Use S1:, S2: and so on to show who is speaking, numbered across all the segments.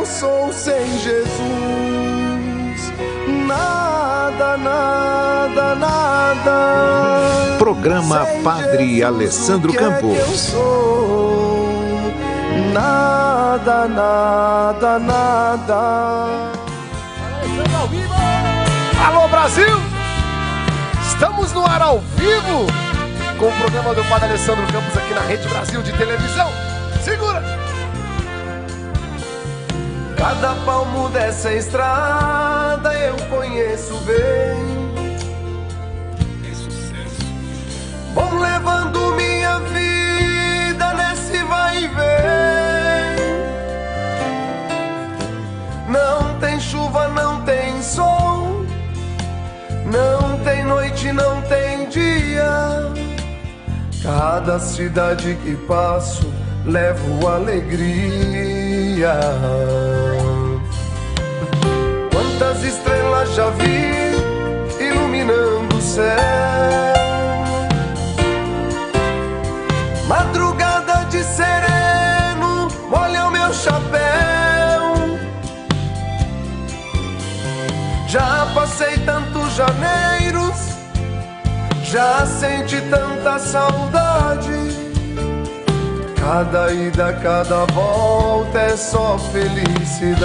S1: eu sou sem Jesus. Nada, nada, nada.
S2: Programa
S1: Sem
S2: Padre
S1: Jesus,
S2: Alessandro
S1: o que
S2: Campos.
S1: É que eu sou? Nada, nada, nada.
S3: Alô, Brasil! Estamos no ar ao vivo com o programa do Padre Alessandro Campos aqui na Rede Brasil de televisão. Segura!
S1: Cada palmo dessa estrada eu conheço bem. Vou levando minha vida nesse vai e vem. Não tem chuva, não tem sol, não tem noite, não tem dia. Cada cidade que passo levo alegria. Quantas estrelas já vi iluminando o céu. Madrugada de sereno molha o meu chapéu. Já passei tantos janeiros, já senti tanta saudade. Cada ida, cada volta é só felicidade.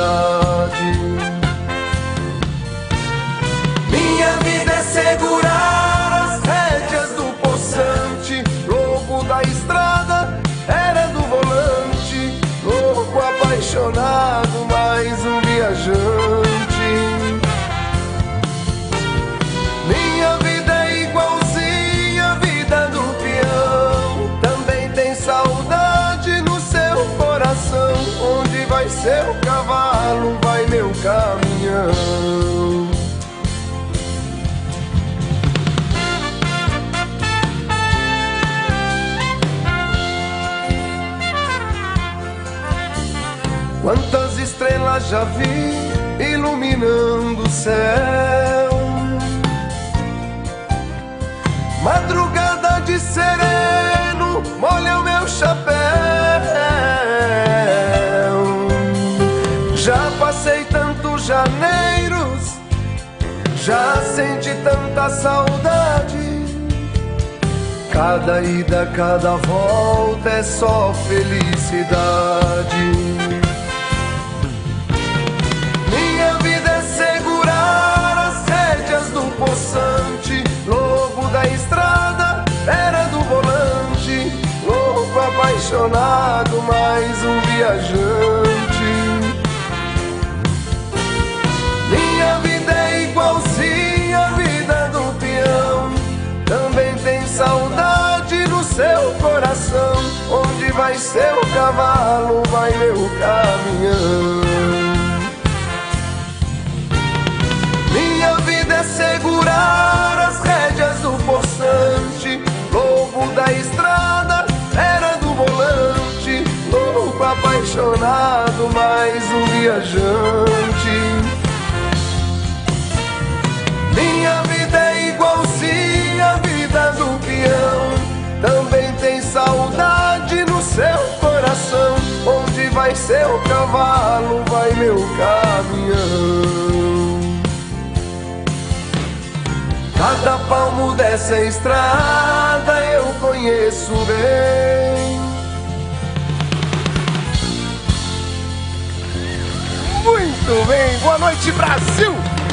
S1: Minha vida é segurar as rédeas do poçante. Louco da estrada, era do volante. Louco, apaixonado, mais um viajante. Minha vida é igualzinha à vida do peão. Também tem saudade no seu coração. Onde vai seu cavalo, vai meu caminhão. Quantas estrelas já vi iluminando o céu. Madrugada de sereno molha o meu chapéu. Já passei tantos janeiros, já senti tanta saudade. Cada ida, cada volta é só felicidade. Minha vida é segurar as rédeas do poçante. Lobo da estrada, era do volante. Louco, apaixonado, mais um viajante. Minha vida é igualzinha à vida do peão. Também tem saudade no seu coração. Onde vai seu cavalo, vai meu caminhão. Minha vida é segurar as rédeas do poçante. Lobo da estrada, era do volante. Louco, apaixonado, mais um viajante. Minha vida é igualzinha à vida do peão. Também tem saudade no seu coração. Onde vai seu cavalo, vai meu caminhão. Cada palmo dessa estrada eu conheço bem.
S3: Muito bem, boa noite, Brasil!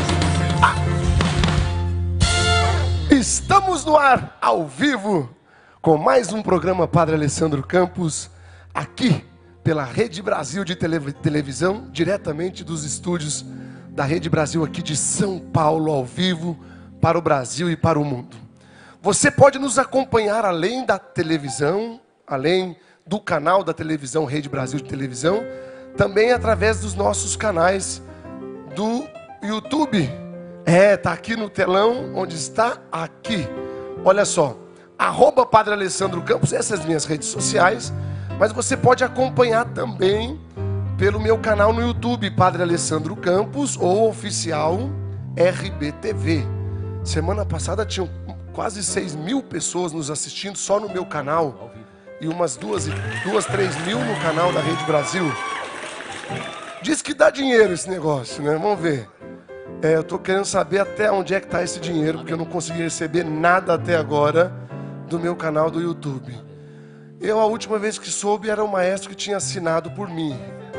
S3: Estamos no ar, ao vivo, com mais um programa Padre Alessandro Campos, aqui pela Rede Brasil de televisão, diretamente dos estúdios da Rede Brasil aqui de São Paulo, ao vivo, para o Brasil e para o mundo. Você pode nos acompanhar além da televisão, além do canal da televisão Rede Brasil de televisão, também através dos nossos canais do YouTube. Tá aqui no telão, onde está aqui. Olha só, @Padre Alessandro Campos, essas minhas redes sociais, mas você pode acompanhar também pelo meu canal no YouTube, Padre Alessandro Campos, ou oficial RBTV. Semana passada tinham quase 6.000 pessoas nos assistindo só no meu canal. E umas 2, 3 mil no canal da Rede Brasil. Diz que dá dinheiro esse negócio, né? Vamos ver. Eu tô querendo saber até onde é que tá esse dinheiro, porque eu não consegui receber nada até agora do meu canal do YouTube. A última vez que soube, era o maestro que tinha assinado por mim.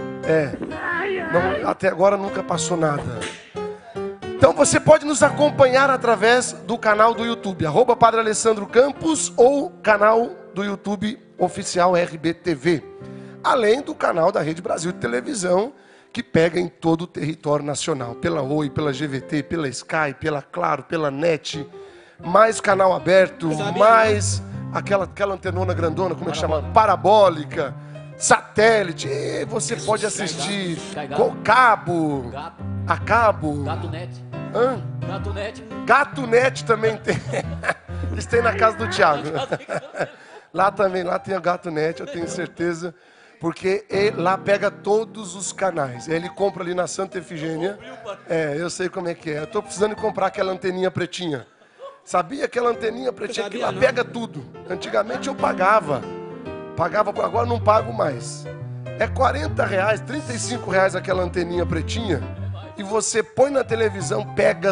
S3: Não, até agora nunca passou nada. Então você pode nos acompanhar através do canal do YouTube, @Padre Alessandro Campos, ou canal do YouTube oficial RBTV. Além do canal da Rede Brasil de Televisão, que pega em todo o território nacional, pela Oi, pela GVT, pela Sky, pela Claro, pela NET, mais canal aberto, mais aquela antenona grandona, como é que chama? Parabólica, satélite, e você pode assistir com cabo, a cabo.
S2: Gato Net.
S3: Hã?
S2: Gato Net.
S3: Gato Net também tem. Eles têm na casa do Thiago. Lá também, lá tem a Gato Net, eu tenho certeza. Porque lá pega todos os canais. Ele compra ali na Santa Efigênia. Eu sei como é que é. Eu tô precisando comprar aquela anteninha pretinha. Sabia aquela anteninha pretinha que lá pega tudo? Antigamente eu pagava. Agora não pago mais. É R$40, R$35 aquela anteninha pretinha. E você põe na televisão, pega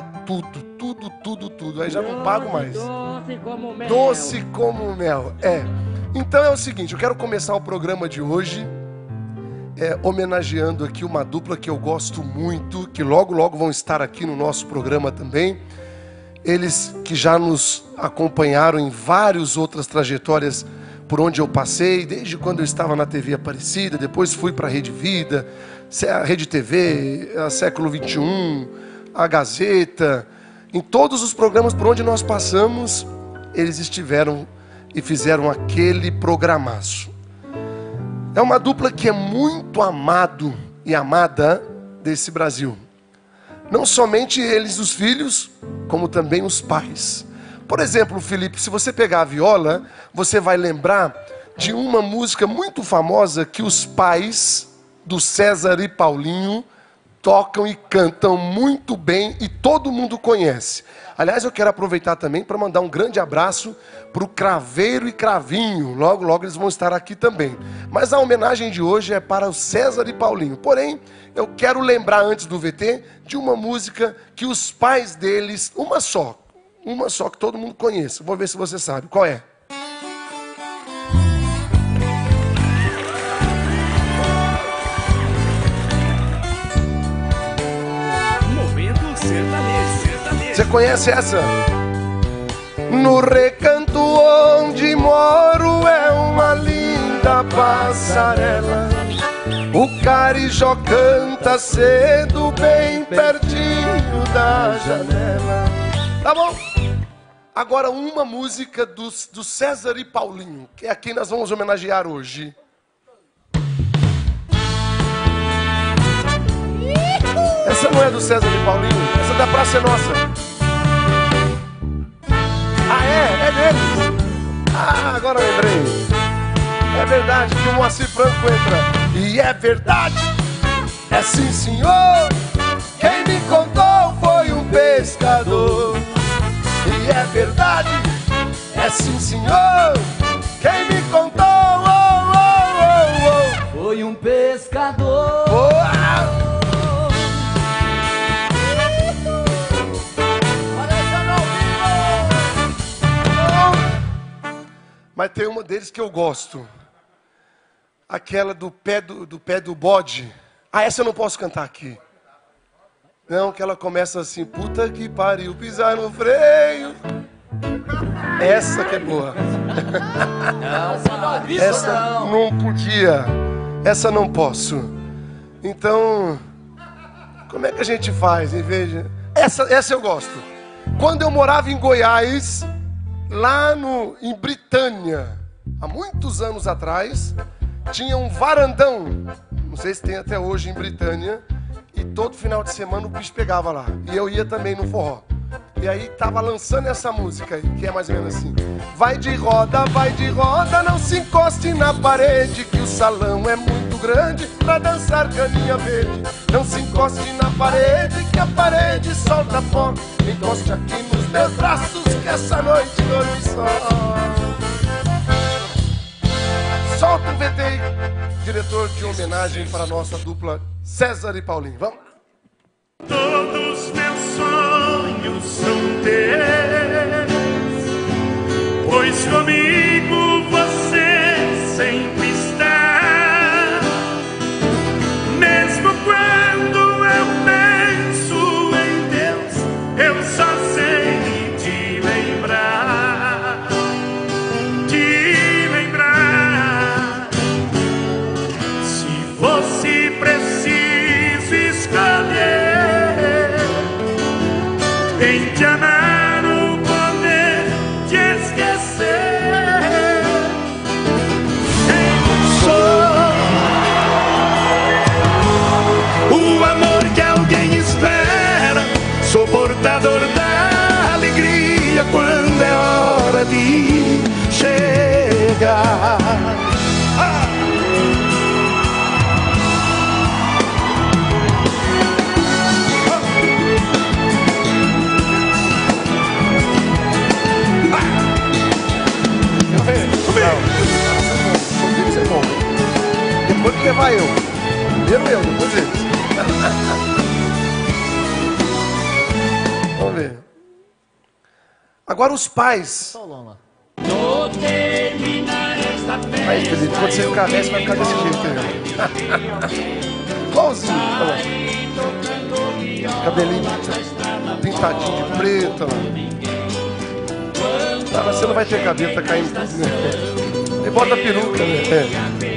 S3: tudo. Aí já não pago mais.
S4: Doce como mel.
S3: Doce como mel, Então é o seguinte, eu quero começar o programa de hoje homenageando aqui uma dupla que eu gosto muito, que logo vão estar aqui no nosso programa também. Eles que já nos acompanharam em várias outras trajetórias por onde eu passei, desde quando eu estava na TV Aparecida, depois fui para a Rede Vida, a Rede TV, a Século XXI, a Gazeta. Em todos os programas por onde nós passamos, eles estiveram e fizeram aquele programaço. É uma dupla que é muito amado e amada desse Brasil. Não somente eles, os filhos, como também os pais. Por exemplo, Felipe, se você pegar a viola, você vai lembrar de uma música muito famosa que os pais do César e Paulinho tocam e cantam muito bem e todo mundo conhece. Aliás, eu quero aproveitar também para mandar um grande abraço para o Craveiro e Cravinho. Logo eles vão estar aqui também. Mas a homenagem de hoje é para o César e Paulinho. Porém, eu quero lembrar antes do VT de uma música que os pais deles, uma só que todo mundo conhece. Vou ver se você sabe. Qual é? Você conhece essa? No recanto onde moro é uma linda passarela. O carijó canta cedo bem pertinho da janela. Tá bom? Agora uma música do César e Paulinho, que é a quem nós vamos homenagear hoje. Essa não é do César e Paulinho, essa é da Praça é Nossa. É deles. Agora eu lembrei. É verdade que o Moacir Franco entra. E é verdade, é sim senhor. Quem me contou foi um pescador. E é verdade, é sim senhor. Quem me contou
S2: foi um pescador.
S3: Mas tem uma deles que eu gosto. Aquela do pé do bode. Essa eu não posso cantar aqui. Não, que ela começa assim: puta que pariu, pisar no freio. Essa que é boa. Essa não podia. Essa não posso. Então, como é que a gente faz? Em vez de... Essa eu gosto. Quando eu morava em Goiás, lá em Britânia, há muitos anos atrás, tinha um varandão, não sei se tem até hoje em Britânia, e todo final de semana o bicho pegava lá. E eu ia também no forró. E aí tava lançando essa música aí, que é mais ou menos assim: vai de roda, não se encoste na parede, que o salão é muito grande pra dançar caninha verde. Não se encoste na parede, que a parede solta pó. Encoste aqui nos meus braços, que essa noite dorme só. Solta o VT, diretor de homenagem para a nossa dupla César e Paulinho, vamos lá.
S4: Todos meus sonhos são teus, pois comigo você sempre está. Mesmo quando eu penso em Deus, eu só sei te lembrar, te lembrar. Se fosse preciso escolher em te amar ou poder te esquecer, eu sou o amor que alguém espera, sou portador da alegria quando é hora de chegar.
S3: Depois que levar eu. Primeiro eu, depois eles. Vamos ver. Agora os pais. Aí, Felipe, quando você ficar velho, você vai ficar desse jeito. Igualzinho. Olha lá. Cabelinho pintadinho de preto. Olha lá. Você não vai ter cabelo, tá caindo. E bota a peruca, né?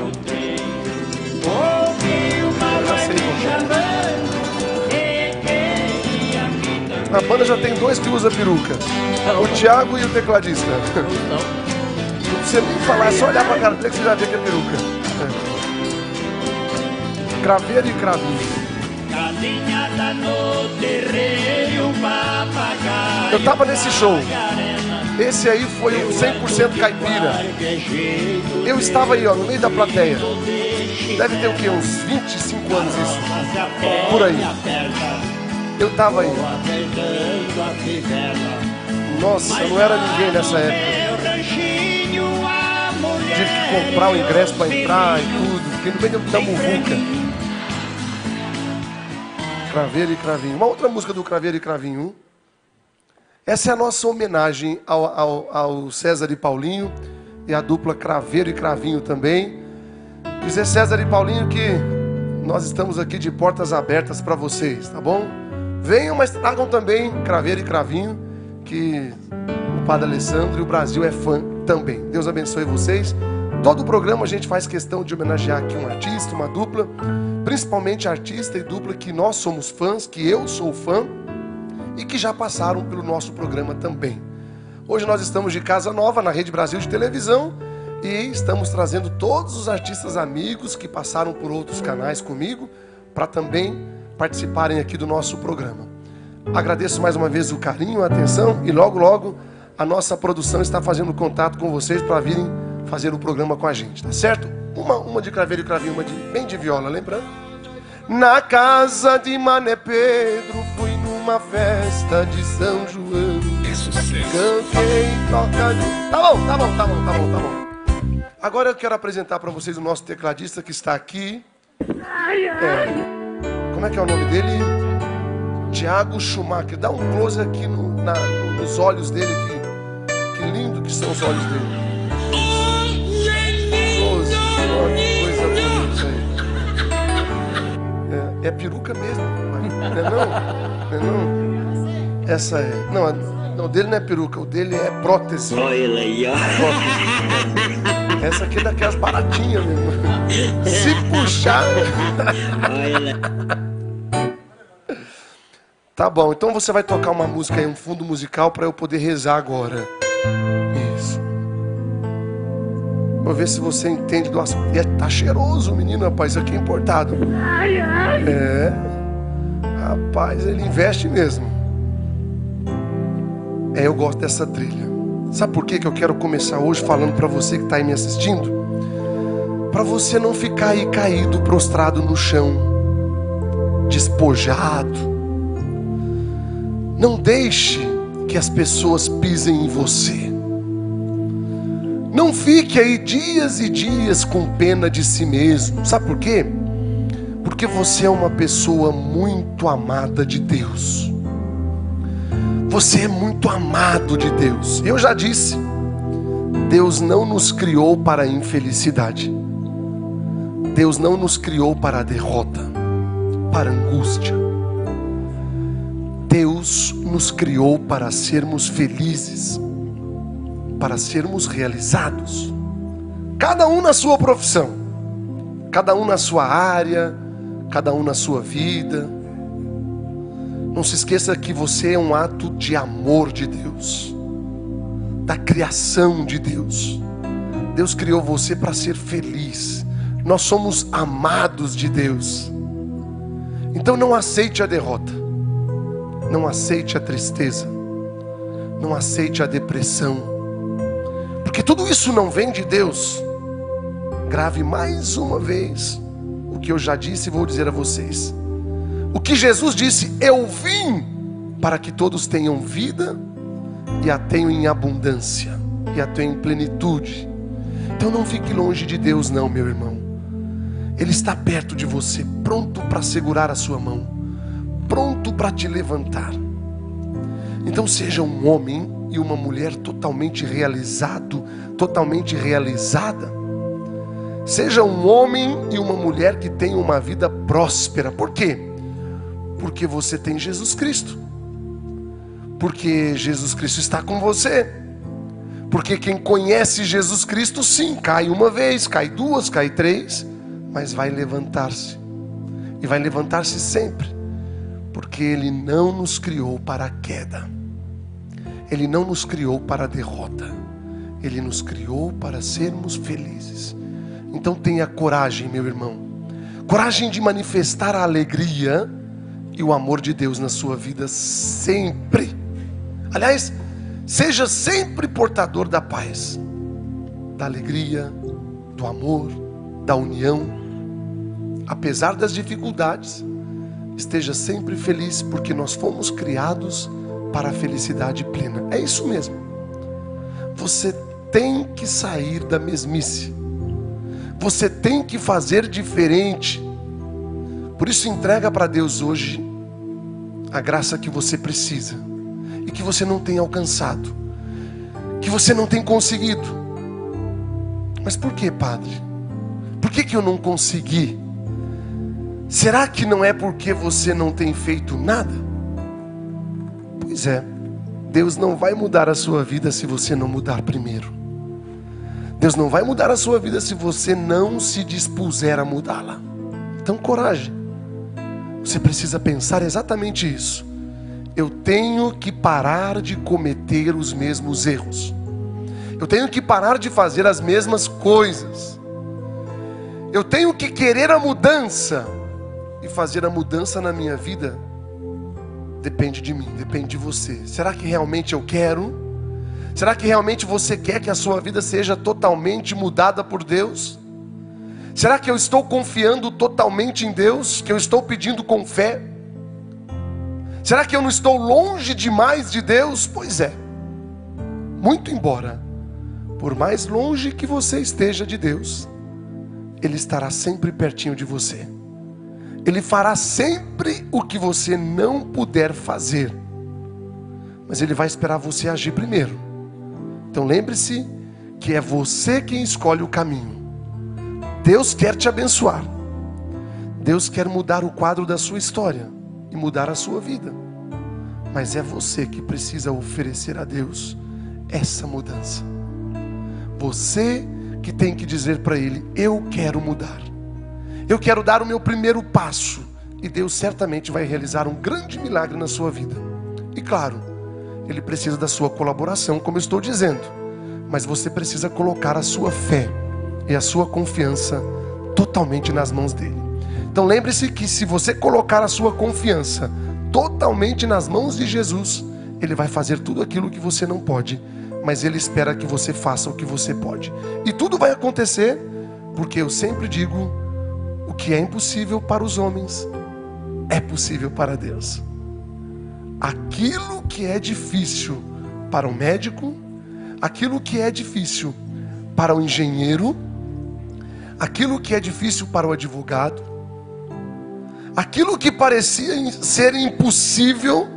S3: Na banda já tem dois que usam peruca. O Thiago e o tecladista. Não precisa nem falar, é só olhar pra cara dele que você já vê que é peruca. Craveiro e cravinho. Eu tava nesse show. Esse aí foi o 100% caipira. Eu estava aí, ó, no meio da plateia. Deve ter o quê? Uns 25 anos isso. Por aí. Eu tava aí. Nossa, eu não era ninguém nessa época. Tive que comprar o ingresso pra entrar e tudo. Fiquei no meio da muvuca. Craveiro e Cravinho. Uma outra música do Craveiro e Cravinho. Essa é a nossa homenagem ao César e Paulinho e a dupla Craveiro e Cravinho também. Dizer César e Paulinho que nós estamos aqui de portas abertas para vocês, tá bom? Venham, mas tragam também Craveiro e Cravinho, que o Padre Alessandro e o Brasil é fã também. Deus abençoe vocês. Todo o programa a gente faz questão de homenagear aqui um artista, uma dupla, principalmente artista e dupla que nós somos fãs, que eu sou fã, e que já passaram pelo nosso programa também. Hoje nós estamos de casa nova na Rede Brasil de televisão e estamos trazendo todos os artistas amigos que passaram por outros canais comigo para também participarem aqui do nosso programa. Agradeço mais uma vez o carinho, a atenção e logo logo a nossa produção está fazendo contato com vocês para virem fazer o programa com a gente, tá certo? Uma de Craveiro e Cravinho, bem de viola, lembrando? Na casa de Mané Pedro fui numa festa de São João.
S4: É sucesso.
S3: Cantei, toca de... Tá bom. Agora eu quero apresentar para vocês o nosso tecladista que está aqui. Como é que é o nome dele? Thiago Schumacher. Dá um close aqui nos olhos dele aqui. Que lindo que são os olhos dele. Close. Que coisa bonita aí. É peruca mesmo, não é não? Essa é. Não, o dele não é peruca, o dele é prótese.
S5: Olha ele aí, ó.
S3: Essa aqui é daquelas baratinhas mesmo. Se puxar.
S5: Olha.
S3: Tá bom, então você vai tocar uma música aí, um fundo musical para eu poder rezar agora. Isso. Vou ver se você entende do assunto. Tá cheiroso o menino, rapaz, isso aqui é importado. É. Rapaz, ele investe mesmo. Eu gosto dessa trilha. Sabe por que eu quero começar hoje falando para você que está aí me assistindo? Para você não ficar aí caído, prostrado no chão, despojado. Não deixe que as pessoas pisem em você. Não fique aí dias e dias com pena de si mesmo. Sabe por quê? Porque você é uma pessoa muito amada de Deus. Você é muito amado de Deus. Eu já disse, Deus não nos criou para a infelicidade. Deus não nos criou para a derrota, para a angústia. Deus nos criou para sermos felizes, para sermos realizados. Cada um na sua profissão, cada um na sua área, cada um na sua vida. Não se esqueça que você é um ato de amor de Deus, da criação de Deus. Deus criou você para ser feliz. Nós somos amados de Deus. Então não aceite a derrota, não aceite a tristeza, não aceite a depressão, porque tudo isso não vem de Deus. Grave mais uma vez o que eu já disse e vou dizer a vocês. O que Jesus disse: eu vim para que todos tenham vida e a tenham em abundância, e a tenham em plenitude. Então não fique longe de Deus não, meu irmão. Ele está perto de você, pronto para segurar a sua mão, pronto para te levantar. Então seja um homem e uma mulher totalmente realizado, totalmente realizada. Seja um homem e uma mulher que tenham uma vida próspera. Por quê? Porque você tem Jesus Cristo. Porque Jesus Cristo está com você. Porque quem conhece Jesus Cristo, sim, cai uma vez, cai duas, cai três, mas vai levantar-se. E vai levantar-se sempre. Porque Ele não nos criou para a queda. Ele não nos criou para a derrota. Ele nos criou para sermos felizes. Então tenha coragem, meu irmão. Coragem de manifestar a alegria e o amor de Deus na sua vida sempre. Aliás, seja sempre portador da paz, da alegria, do amor, da união. Apesar das dificuldades, esteja sempre feliz, porque nós fomos criados para a felicidade plena. É isso mesmo. Você tem que sair da mesmice. Você tem que fazer diferente. Por isso entrega para Deus hoje a graça que você precisa e que você não tem alcançado, que você não tem conseguido. Mas por que, Padre? Por que eu não consegui? Será que não é porque você não tem feito nada? Pois é, Deus não vai mudar a sua vida se você não mudar primeiro. Deus não vai mudar a sua vida se você não se dispuser a mudá-la. Então, coragem. Você precisa pensar exatamente isso. Eu tenho que parar de cometer os mesmos erros. Eu tenho que parar de fazer as mesmas coisas. Eu tenho que querer a mudança. E fazer a mudança na minha vida depende de mim, depende de você. Será que realmente eu quero? Será que realmente você quer que a sua vida seja totalmente mudada por Deus? Será que eu estou confiando totalmente em Deus? Que eu estou pedindo com fé? Será que eu não estou longe demais de Deus? Pois é. Muito embora, por mais longe que você esteja de Deus, Ele estará sempre pertinho de você. Ele fará sempre o que você não puder fazer. Mas Ele vai esperar você agir primeiro. Então lembre-se que é você quem escolhe o caminho. Deus quer te abençoar. Deus quer mudar o quadro da sua história e mudar a sua vida. Mas é você que precisa oferecer a Deus essa mudança. Você que tem que dizer para Ele: eu quero mudar. Eu quero dar o meu primeiro passo. E Deus certamente vai realizar um grande milagre na sua vida. E claro, Ele precisa da sua colaboração, como eu estou dizendo. Mas você precisa colocar a sua fé e a sua confiança totalmente nas mãos dEle. Então lembre-se que se você colocar a sua confiança totalmente nas mãos de Jesus, Ele vai fazer tudo aquilo que você não pode. Mas Ele espera que você faça o que você pode. E tudo vai acontecer, porque eu sempre digo: o que é impossível para os homens é possível para Deus. Aquilo que é difícil para o médico, aquilo que é difícil para o engenheiro, aquilo que é difícil para o advogado, Aquilo que parecia ser impossível,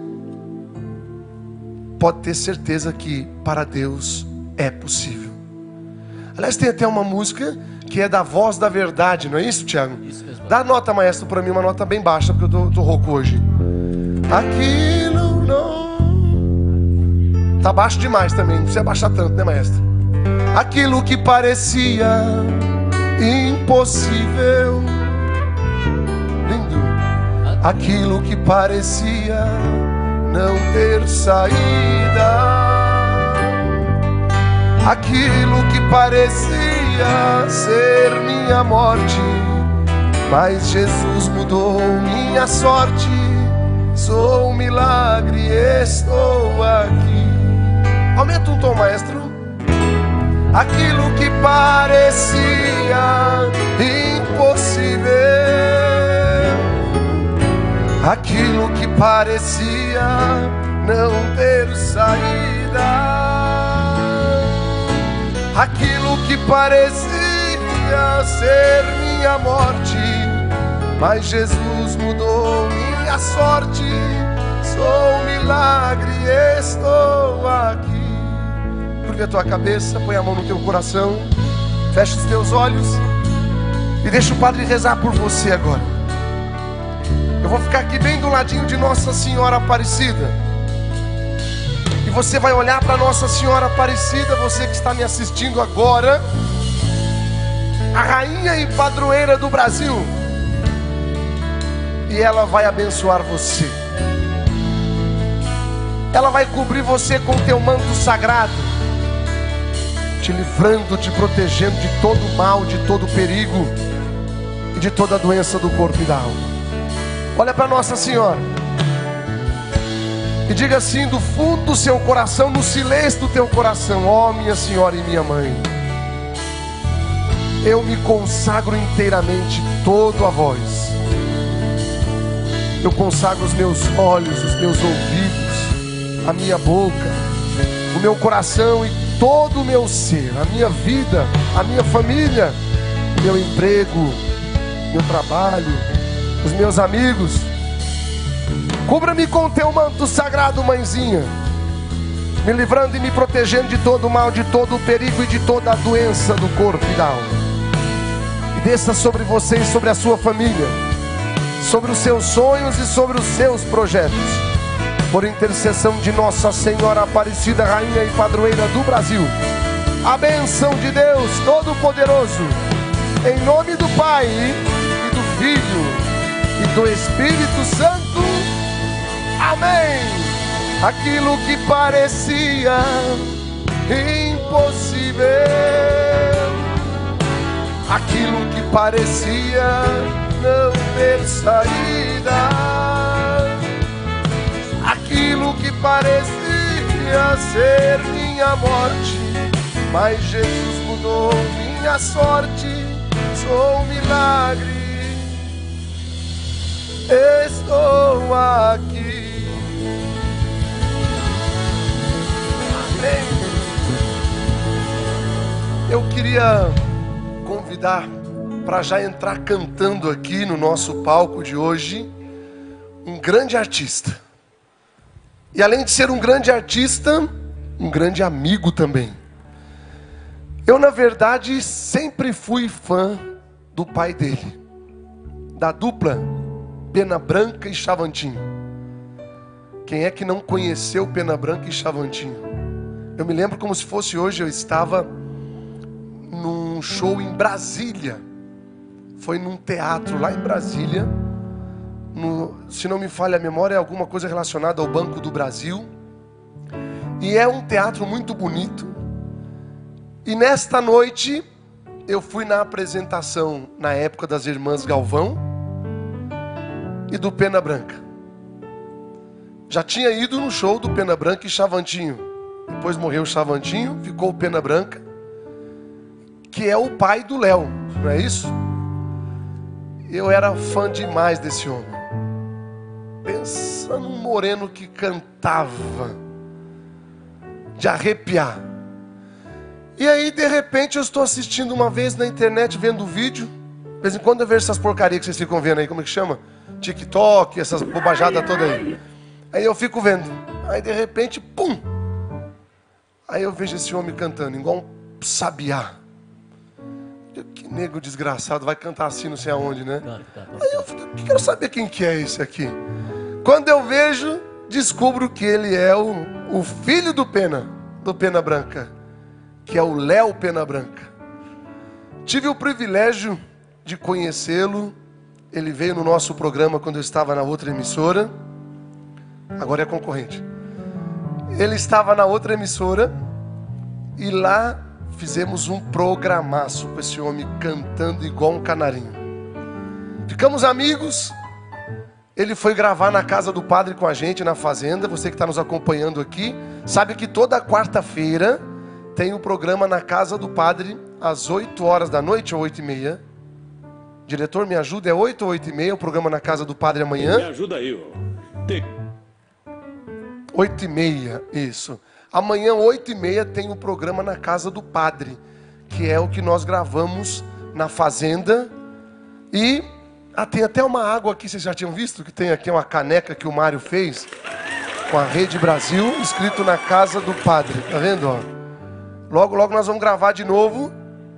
S3: pode ter certeza que para Deus é possível. Aliás, tem até uma música que é da Voz da Verdade, não é isso, Thiago?
S2: Isso mesmo.
S3: Dá a nota, maestro, para mim, uma nota bem baixa, porque eu tô rouco hoje. Aquilo não... Tá baixo demais também, não precisa baixar tanto, né, maestro? Aquilo que parecia impossível, lindo. Aquilo que parecia não ter saída, aquilo que parecia ser minha morte, mas Jesus mudou minha sorte. Sou um milagre, estou aqui. Aumenta um tom, maestro. Aquilo que parecia impossível, aquilo que parecia não ter saída, aquilo que parecia ser minha morte, mas Jesus mudou minha sorte. Sou um milagre, estou aqui. Curva a tua cabeça, põe a mão no teu coração, fecha os teus olhos e deixa o Padre rezar por você agora. Eu vou ficar aqui bem do ladinho de Nossa Senhora Aparecida, e você vai olhar para Nossa Senhora Aparecida, você que está me assistindo agora, a rainha e padroeira do Brasil, e ela vai abençoar você. Ela vai cobrir você com o teu manto sagrado, te livrando, te protegendo de todo mal, de todo perigo e de toda doença do corpo e da alma. Olha para Nossa Senhora e diga assim do fundo do seu coração, no silêncio do teu coração: ó minha Senhora e minha Mãe, eu me consagro inteiramente todo a vós. Eu consagro os meus olhos, os meus ouvidos, a minha boca, o meu coração e todo o meu ser, a minha vida, a minha família, meu emprego, meu trabalho, os meus amigos. Cubra-me com o teu manto sagrado, mãezinha, me livrando e me protegendo de todo o mal, de todo o perigo e de toda a doença do corpo e da alma. E desça sobre você e sobre a sua família, sobre os seus sonhos e sobre os seus projetos, por intercessão de Nossa Senhora Aparecida, rainha e padroeira do Brasil. A bênção de Deus Todo-Poderoso, em nome do Pai e do Filho e do Espírito Santo. Amém. Aquilo que parecia impossível, aquilo que parecia não ter saída, aquilo que parecia ser minha morte, mas Jesus mudou minha sorte. Sou um milagre, estou aqui. Amém. Eu queria convidar para já entrar cantando aqui no nosso palco de hoje um grande artista. E além de ser um grande artista, um grande amigo também. Eu, na verdade, sempre fui fã do pai dele, da dupla Pena Branca e Xavantinho. Quem é que não conheceu Pena Branca e Xavantinho? Eu me lembro como se fosse hoje, eu estava num show em Brasília. Foi num teatro lá em Brasília, se não me falha a memória, é alguma coisa relacionada ao Banco do Brasil. E é um teatro muito bonito. E nesta noite eu fui na apresentação, na época das Irmãs Galvão e do Pena Branca. Já tinha ido no show do Pena Branca e Xavantinho. Depois morreu o Xavantinho, ficou o Pena Branca, que é o pai do Léo, não é isso? Eu era fã demais desse homem. Pensa num moreno que cantava de arrepiar. E aí, de repente, eu estou assistindo uma vez na internet, vendo o vídeo. De vez em quando eu vejo essas porcarias que vocês ficam vendo aí, como é que chama? TikTok, essas bobajadas todas aí. Aí eu fico vendo. Aí de repente, pum! Aí eu vejo esse homem cantando, igual um sabiá. Que nego desgraçado, vai cantar assim não sei aonde, né? Aí eu quero saber quem que é esse aqui. Quando eu vejo, descubro que ele é o filho do Pena Branca, que é o Léo Pena Branca. Tive o privilégio de conhecê-lo. Ele veio no nosso programa quando eu estava na outra emissora. Agora é concorrente. Ele estava na outra emissora e lá fizemos um programaço com esse homem cantando igual um canarinho. Ficamos amigos. Ele foi gravar na casa do padre com a gente, na fazenda. Você que está nos acompanhando aqui, sabe que toda quarta-feira tem um programa na casa do padre, às 8 horas da noite ou 8h30. Diretor, me ajuda, é 8 ou 8h30 o programa na casa do padre amanhã?
S4: Me ajuda aí, ó.
S3: 8h30, isso. Amanhã, 8h30, tem um programa na casa do padre, que é o que nós gravamos na fazenda. E tem até uma água aqui, vocês já tinham visto? Que tem aqui uma caneca que o Mário fez com a Rede Brasil, escrito na casa do padre. Tá vendo, ó? Logo, logo nós vamos gravar de novo.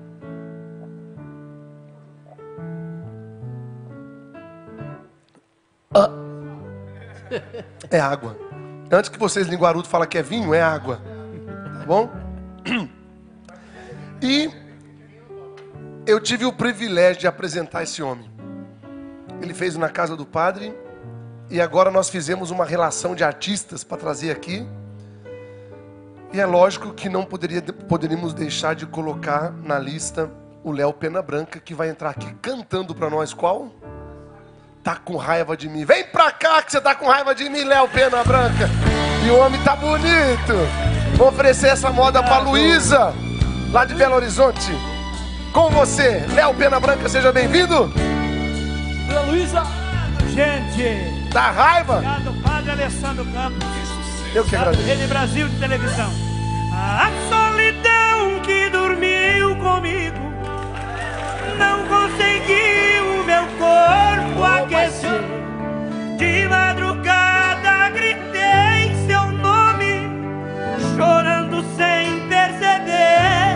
S3: É água. Antes que vocês linguarudo falem que é vinho, é água. Tá bom? E eu tive o privilégio de apresentar esse homem. Ele fez na casa do padre. E agora nós fizemos uma relação de artistas para trazer aqui. E é lógico que não poderíamos deixar de colocar na lista o Léo Pena Branca, que vai entrar aqui cantando para nós qual? Tá com raiva de mim. Vem pra cá que você tá com raiva de mim, Léo Pena Branca. E o homem tá bonito. Vou oferecer essa moda pra Luísa, lá de Belo Horizonte. Com você, Léo Pena Branca, seja bem-vindo.
S2: Dona Luísa.
S6: Gente,
S3: Dá raiva?
S6: obrigado, Padre Alessandro Campos.
S3: Eu que agradeço.
S6: Rede Brasil de televisão. A solidão que dormiu comigo não conseguiu meu corpo aquecer. De madrugada gritei seu nome, chorando sem perceber.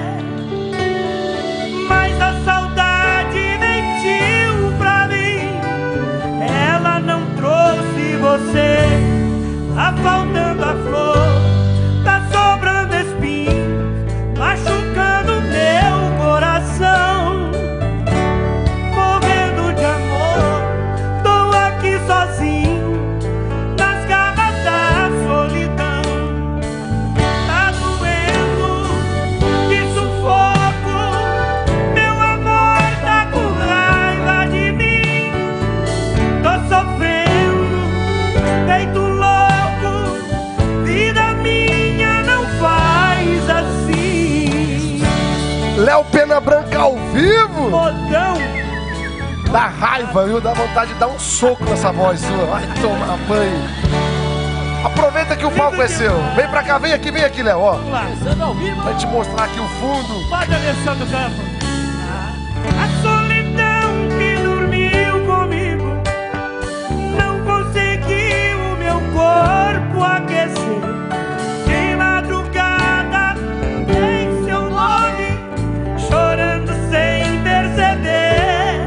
S6: Mas a saudade mentiu pra mim, ela não trouxe você. Tá faltando a flor, tá sobrando espinho, machucando meu coração. Morrendo de amor, tô aqui sozinho, nas garras da solidão. Tá doendo, que sufoco, meu amor tá com raiva de mim. Tô sofrendo, feito louco, vida minha não faz assim.
S3: Léo Pena Branca ao vivo.
S6: Modão,
S3: Dá raiva, viu? Dá vontade de dar um soco nessa voz sua. Vai tomar banho. Aproveita que o palco é seu. Vem pra cá, vem aqui, Léo. Ó,
S6: vamos lá.
S2: Começando ao vivo.
S3: vai te mostrar aqui o fundo.
S6: Padre Alessandro Campos. A solidão que dormiu comigo não conseguiu meu corpo aquecer. De madrugada tem seu nome, chorando sem perceber.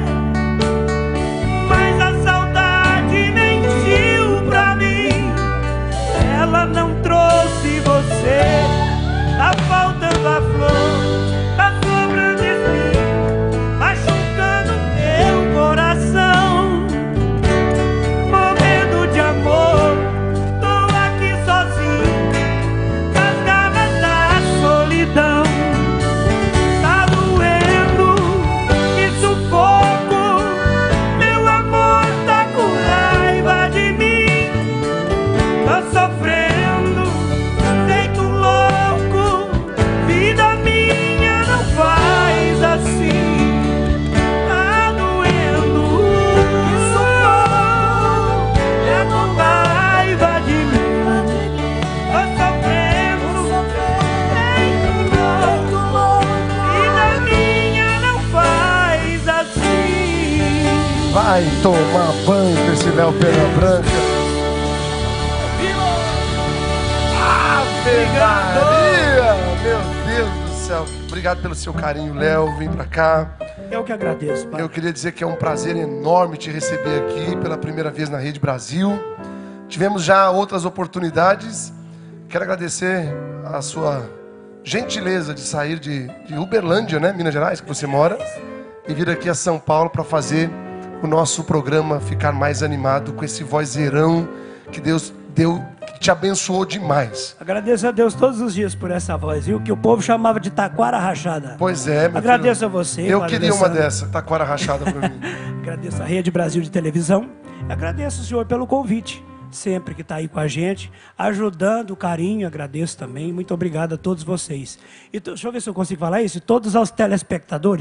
S6: Mas a saudade mentiu pra mim, ela não trouxe você. Tá faltando a flor, tá sobrando espinho, machucando meu coração. Morrendo de amor, tô aqui sozinho, nas garras da solidão. Tá doendo, que sufoco, meu amor tá com raiva de mim. Tô sofrendo, feito louco, vida minha não faz assim. Tá doendo, que sufoco, é com raiva de mim. Tô sofrendo, feito louco, vida minha não faz assim.
S3: Vai tomar banho com esse Raquel Pena Branca. Ave Maria! Meu Deus do céu. Obrigado pelo seu carinho, Léo. Vem pra cá.
S6: Eu que agradeço, pai.
S3: Eu queria dizer que é um prazer enorme te receber aqui pela primeira vez na Rede Brasil. Tivemos já outras oportunidades. Quero agradecer a sua gentileza de sair de Uberlândia, né, Minas Gerais, que você mora, e vir aqui a São Paulo para fazer o nosso programa ficar mais animado com esse vozeirão que Deus deu, que te abençoou demais.
S6: Agradeço a Deus todos os dias por essa voz, viu? Que o povo chamava de taquara rachada.
S3: Pois é, meu
S6: Agradeço
S3: filho.
S6: a você.
S3: Eu
S6: Padre
S3: queria uma
S6: Alessandro.
S3: dessa, taquara rachada para mim.
S6: Agradeço a Rede Brasil de Televisão. Agradeço o senhor pelo convite. Sempre que está aí com a gente, ajudando, carinho, agradeço também. Muito obrigado a todos vocês. E deixa eu ver se eu consigo falar isso. Todos aos telespectadores.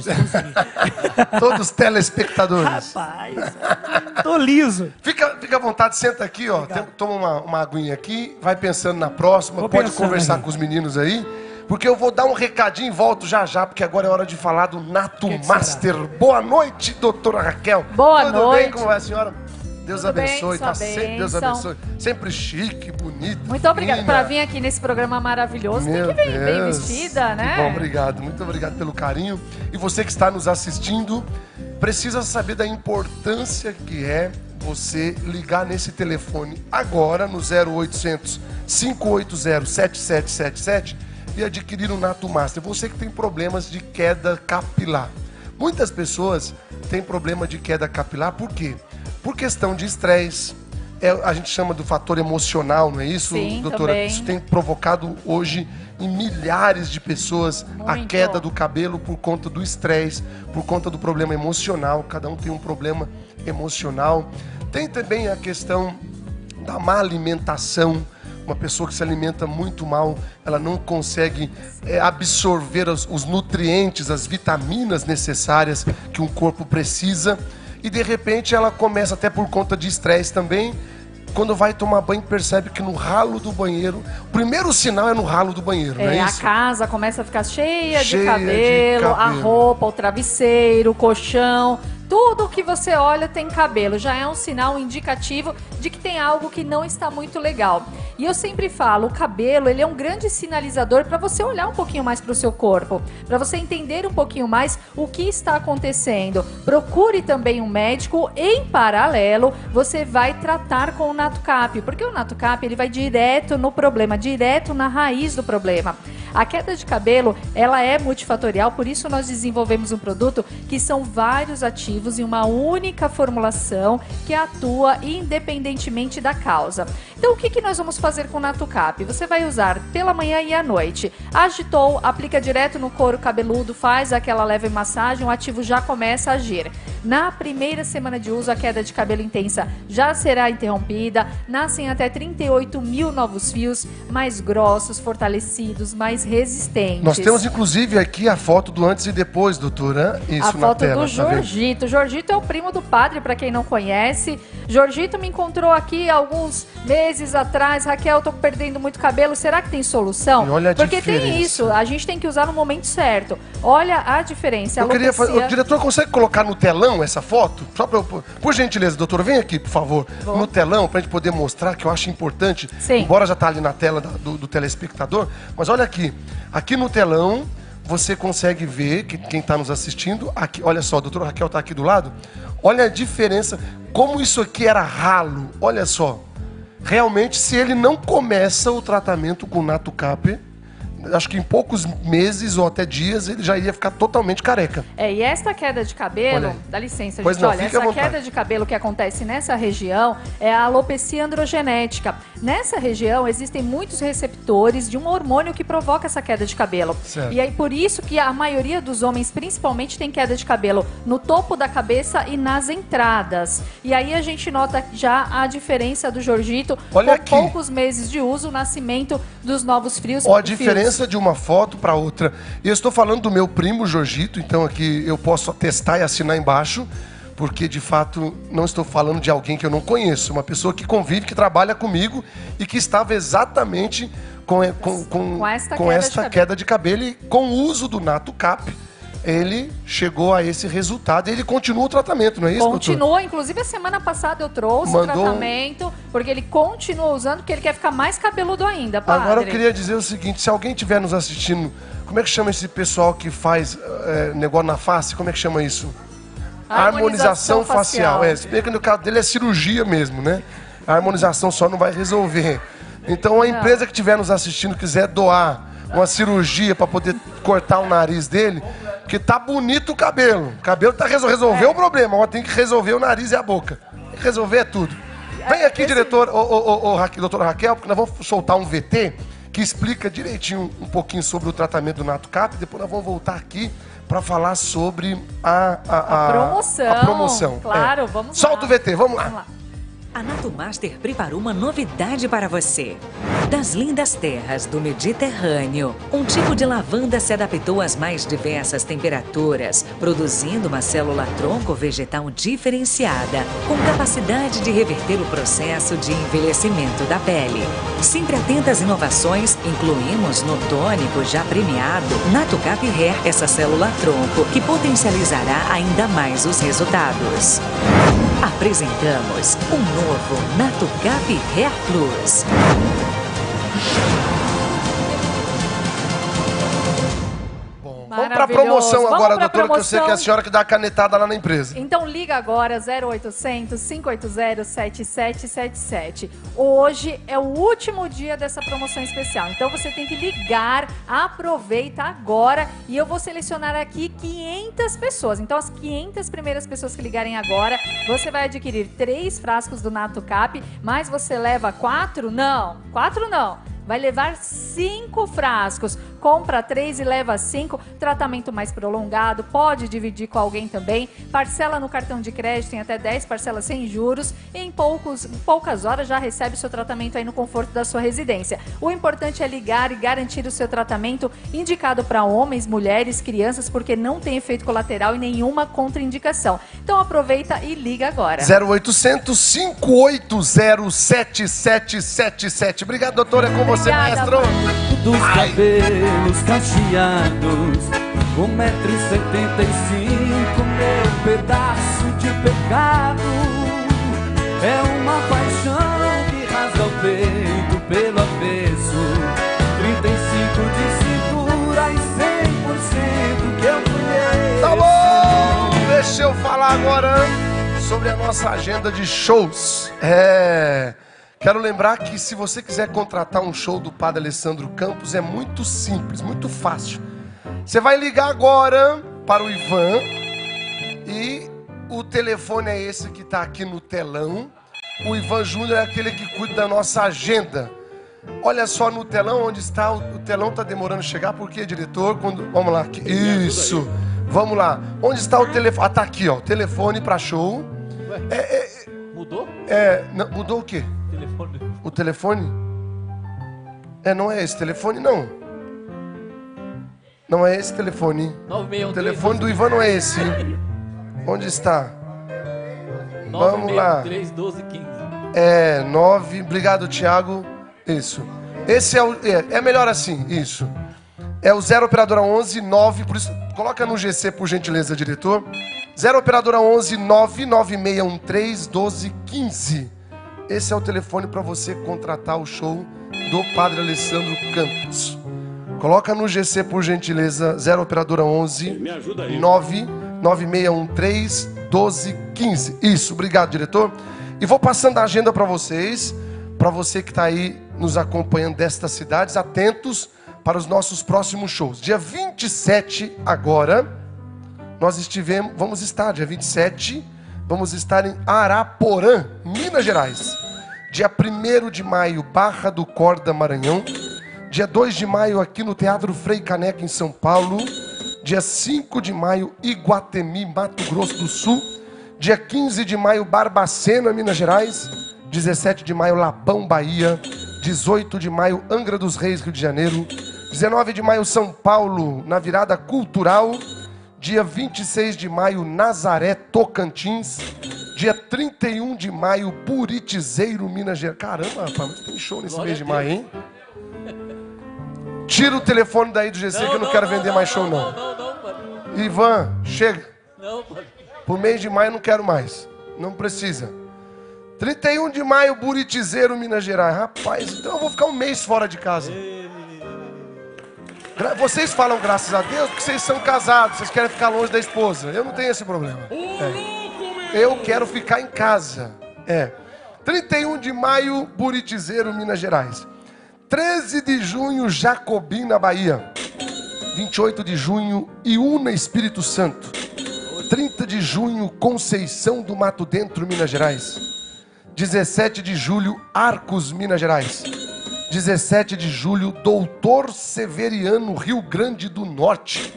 S3: Todos os telespectadores.
S6: Rapaz, tô liso.
S3: Fica à vontade, senta aqui, ó. Toma uma aguinha aqui, vai pensando na próxima,
S6: Vou
S3: pode
S6: pensando
S3: conversar
S6: aí.
S3: com os meninos aí. Porque eu vou dar um recadinho e volto já, porque agora é hora de falar do Nato
S6: Que
S3: Master. Boa noite, doutora Raquel.
S7: Boa
S3: Tudo
S7: noite.
S3: bem? Como vai a senhora? Deus
S7: Tudo bem,
S3: abençoe,
S7: sua
S3: tá sempre, Deus
S7: bênção.
S3: abençoe. Sempre chique, bonito.
S7: Muito obrigada
S3: fina.
S7: por vir aqui nesse programa maravilhoso.
S3: Meu
S7: Tem que vir bem
S3: Deus.
S7: vestida, né?
S3: Que bom, obrigado. Muito obrigado pelo carinho. E você que está nos assistindo, precisa saber da importância que é você ligar nesse telefone agora no 0800 580 7777 e adquirir um Nato Master. Você que tem problemas de queda capilar. Muitas pessoas têm problema de queda capilar, por quê? Por questão de estresse. A gente chama do fator emocional, não é isso,
S7: Sim,
S3: doutora?
S7: também.
S3: Isso tem provocado hoje em milhares de pessoas a
S7: Muito.
S3: queda do cabelo por conta do estresse, por conta do problema emocional. Cada um tem um problema emocional. Tem também a questão da má alimentação. Uma pessoa que se alimenta muito mal, ela não consegue absorver os nutrientes, as vitaminas necessárias que um corpo precisa. E de repente ela começa, até por conta de estresse também, quando vai tomar banho percebe que no ralo do banheiro, o primeiro sinal é no ralo do banheiro, não é
S7: A
S3: isso?
S7: casa começa a ficar cheia de
S3: Cheia de
S7: cabelo, a
S3: cabelo.
S7: roupa, o travesseiro, o colchão. Tudo que você olha tem cabelo. Já é um sinal indicativo de que tem algo que não está muito legal. E eu sempre falo, o cabelo ele é um grande sinalizador para você olhar um pouquinho mais para o seu corpo, para você entender um pouquinho mais o que está acontecendo. Procure também um médico. Em paralelo, você vai tratar com o NatoCap, porque o NatoCap ele vai direto no problema, direto na raiz do problema. A queda de cabelo, ela é multifatorial, por isso nós desenvolvemos um produto que são vários ativos em uma única formulação que atua independentemente da causa. Então, o que nós vamos fazer com o NatoCap? Você vai usar pela manhã e à noite. Agitou, aplica direto no couro cabeludo, faz aquela leve massagem, o ativo já começa a agir. Na primeira semana de uso, a queda de cabelo intensa já será interrompida. Nascem até 38 mil novos fios, mais grossos, fortalecidos, mais resistentes.
S3: Nós temos inclusive aqui a foto do antes e depois, doutora. Isso
S7: A
S3: na
S7: foto
S3: tela,
S7: do
S3: tá vendo?
S7: Jorgito. Jorgito é o primo do padre, para quem não conhece. Jorgito me encontrou aqui alguns meses atrás. Raquel, tô perdendo muito cabelo. Será que tem solução?
S3: E olha a
S7: Porque
S3: diferença.
S7: tem isso. A gente tem que usar no momento certo. Olha a diferença.
S3: Eu queria fazer,
S7: Alopecia-
S3: o diretor consegue colocar no telão essa foto? Só pra eu, por gentileza, doutor, vem aqui, por favor,
S7: Vou.
S3: no telão, pra gente poder mostrar, que eu acho importante.
S7: Sim.
S3: Embora já tá ali na tela do telespectador, mas olha aqui. Aqui no telão, você consegue ver, que quem tá nos assistindo, aqui, olha só, a doutora Raquel tá aqui do lado. Olha a diferença, como isso aqui era ralo, olha só. Realmente, se ele não começa o tratamento com NatoCap, acho que em poucos meses ou até dias ele já ia ficar totalmente careca.
S7: E esta queda de
S3: Olha
S7: cabelo,
S3: aí.
S7: dá licença,
S3: Pois
S7: gente,
S3: não,
S7: olha,
S3: fique à
S7: essa
S3: vontade.
S7: queda de cabelo que acontece nessa região é a alopecia androgenética. Nessa região existem muitos receptores de um hormônio que provoca essa queda de cabelo.
S3: Certo.
S7: E aí por isso que a maioria dos homens, principalmente, tem queda de cabelo no topo da cabeça e nas entradas. E aí a gente nota já a diferença do Jorgito
S3: Olha
S7: com
S3: aqui.
S7: poucos meses de uso, o nascimento dos novos fios.
S3: Ó, a diferença de uma foto para outra. E eu estou falando do meu primo Jorgito, então aqui eu posso atestar e assinar embaixo, porque de fato não estou falando de alguém que eu não conheço, uma pessoa que convive, que trabalha comigo e que estava exatamente com
S7: esta
S3: esta
S7: queda de
S3: queda de cabelo e com o uso do NatoCap. ele chegou a esse resultado e ele continua o tratamento, não é isso, doutor?
S7: Continua, inclusive a semana passada eu trouxe o tratamento, porque ele continua usando, porque ele quer ficar mais cabeludo ainda, padre.
S3: Agora eu queria dizer o seguinte, se alguém estiver nos assistindo, como é que chama esse pessoal que faz negócio na face? Como é que chama isso? Harmonização facial. Se bem que no caso dele é cirurgia mesmo, né? A harmonização só não vai resolver. Então a empresa que estiver nos assistindo quiser doar uma cirurgia para poder cortar o nariz dele, porque tá bonito o cabelo. O cabelo tá resolveu o problema, agora tem que resolver o nariz e a boca. Tem que resolver tudo. Vem aqui, diretor, doutora Raquel, porque nós vamos soltar um VT que explica direitinho um pouquinho sobre o tratamento do NatoCap. Depois nós vamos voltar aqui para falar sobre a promoção.
S7: Claro, vamos lá.
S3: Solta o VT, vamos lá.
S8: A Natomaster preparou uma novidade para você. Das lindas terras do Mediterrâneo, um tipo de lavanda se adaptou às mais diversas temperaturas, produzindo uma célula tronco vegetal diferenciada, com capacidade de reverter o processo de envelhecimento da pele. Sempre atenta às inovações, incluímos no tônico já premiado NatoCap Hair, essa célula tronco, que potencializará ainda mais os resultados. Apresentamos o novo NatoCap Hair Plus.
S3: Vamos para a promoção agora, doutora, que eu sei que é a senhora que dá a canetada lá na empresa.
S7: Então liga agora 0800 580 7777. Hoje é o último dia dessa promoção especial. Então você tem que ligar, aproveita agora e eu vou selecionar aqui 500 pessoas. Então as 500 primeiras pessoas que ligarem agora, você vai adquirir 3 frascos do NatoCap, mas você leva 4? Não, 4 não. Vai levar 5 frascos. Compra 3 e leva 5. Tratamento mais prolongado. Pode dividir com alguém também. Parcela no cartão de crédito em até 10 parcelas sem juros. E em poucas horas já recebe o seu tratamento aí no conforto da sua residência. O importante é ligar e garantir o seu tratamento indicado para homens, mulheres, crianças, porque não tem efeito colateral e nenhuma contraindicação. Então aproveita e liga agora.
S3: 0800 580 7777. Obrigado, doutora. É com você, maestro.
S2: Dos cabelos cacheados, 1,75 m, meu pedaço de pecado. É uma paixão que rasga o peito pelo avesso, 35 de cintura e 100% que eu conheço.
S3: Tá bom, deixa eu falar agora sobre a nossa agenda de shows. Quero lembrar que se você quiser contratar um show do Padre Alessandro Campos, é muito simples, muito fácil. Você vai ligar agora para o Ivan e o telefone é esse que está aqui no telão. O Ivan Júnior é aquele que cuida da nossa agenda. Olha só no telão onde está, o telão está demorando a chegar, por quê, diretor? Vamos lá, isso, vamos lá. Onde está o telefone? Está aqui, ó, telefone para show.
S2: Mudou?
S3: Não, mudou o quê?
S2: Telefone.
S3: O telefone? Não é esse telefone, não. Não é esse telefone.
S2: 963.
S3: O telefone do Ivan não é esse. Onde está? Vamos lá.
S2: 963 1215.
S3: 9. Obrigado, Thiago. Isso. Esse é melhor assim, isso. É o 0 operadora 11 9, por isso coloca no GC por gentileza, diretor. 0 operadora 11 99613 1215. Esse é o telefone para você contratar o show do Padre Alessandro Campos. Coloca no GC por gentileza, 0 operadora 11 99613 1215. Isso, obrigado, diretor. E vou passando a agenda para você que está aí nos acompanhando destas cidades, atentos para os nossos próximos shows. Dia 27 agora, vamos estar em Araporã, Minas Gerais. Dia 1º de maio, Barra do Corda, Maranhão. Dia 2 de maio, aqui no Teatro Frei Caneca, em São Paulo. Dia 5 de maio, Iguatemi, Mato Grosso do Sul. Dia 15 de maio, Barbacena, Minas Gerais. 17 de maio, Lapão, Bahia. 18 de maio, Angra dos Reis, Rio de Janeiro. 19 de maio, São Paulo, na Virada Cultural. Dia 26 de maio, Nazaré, Tocantins. Dia 31 de maio, Buritizeiro, Minas Gerais. Caramba, rapaz, mas tem show nesse mês de maio, hein? Tira o telefone daí do GC que eu não quero vender mais show, não. Ivan, chega.
S2: Não, pô.
S3: Pro mês de maio não quero mais. Não precisa. 31 de maio, Buritizeiro, Minas Gerais. Rapaz, então eu vou ficar um mês fora de casa. Vocês falam graças a Deus porque vocês são casados, vocês querem ficar longe da esposa. Eu não tenho esse problema. Eu quero ficar em casa. 31 de maio, Buritizeiro, Minas Gerais. 13 de junho, Jacobim, na Bahia. 28 de junho, Iúna, Espírito Santo. 30 de junho, Conceição do Mato Dentro, Minas Gerais. 17 de julho, Arcos, Minas Gerais. 17 de julho, Doutor Severiano, Rio Grande do Norte.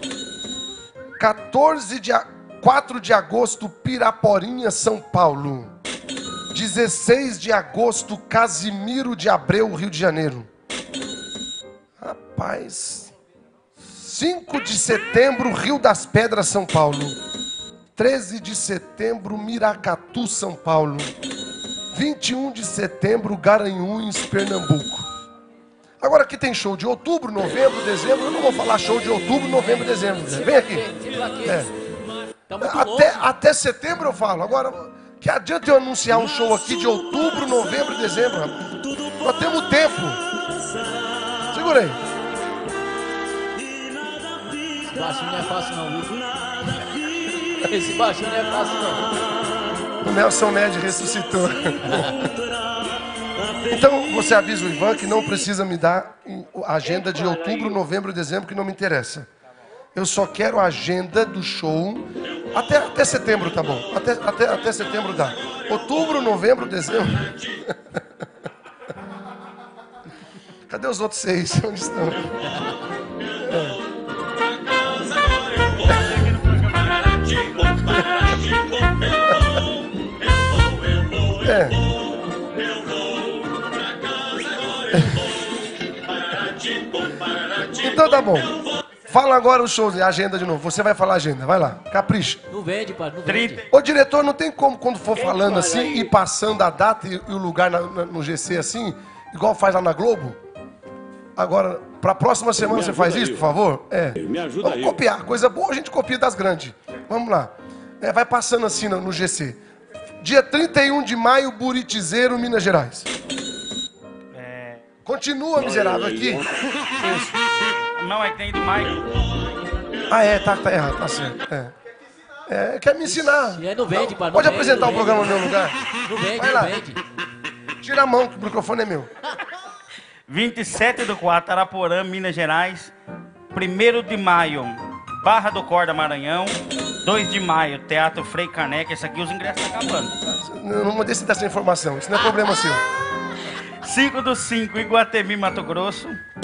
S3: 4 de agosto, Piraporinha, São Paulo. 16 de agosto, Casimiro de Abreu, Rio de Janeiro. Rapaz. 5 de setembro, Rio das Pedras, São Paulo. 13 de setembro, Miracatu, São Paulo. 21 de setembro, Garanhuns, Pernambuco. Agora aqui tem show de outubro, novembro, dezembro. Eu não vou falar show de outubro, novembro, dezembro. Vem aqui. Até setembro eu falo. Agora, que adianta eu anunciar um show aqui de outubro, novembro e dezembro? Nós temos tempo. Segura aí.
S2: Esse baixinho não é fácil não, viu? Esse baixinho não é fácil não.
S3: O Nelson Ned ressuscitou. Então você avisa o Ivan que não precisa me dar a agenda de outubro, novembro e dezembro, que não me interessa. Eu só quero a agenda do show. Até setembro tá bom. Até setembro dá. Outubro, novembro, dezembro. Cadê os outros 6? Onde estão? Então tá bom. Fala agora os shows, a agenda de novo. Você vai falar a agenda, vai lá, capricha.
S2: Não vende, pai, não vende.
S3: Ô diretor, não tem como quando for falando assim, ir passando a data e o lugar no GC assim, igual faz lá na Globo? Agora, pra próxima semana você faz isso, por favor?
S4: Me ajuda aí.
S3: Vamos copiar, coisa boa a gente copia das grandes. Vamos lá. Vai passando assim no GC. Dia 31 de maio, Buritizeiro, Minas Gerais. Continua, miserável, aqui. Isso.
S9: Não, é que tem de maio.
S3: Tá errado, tá certo. Quer me ensinar.
S2: Não vende, pai.
S3: Pode apresentar o programa no meu lugar?
S2: Não vende,
S3: vai lá.
S2: não vende.
S3: Tira a mão, que o microfone é meu.
S9: 27/4, Araporã, Minas Gerais. 1º de maio, Barra do Corda, Maranhão. 2 de maio, Teatro Frei Caneca. Esse aqui os ingressos estão acabando.
S3: Não vou decidir essa informação, isso não é problema seu.
S9: 5/5, Iguatemi, Mato Grosso.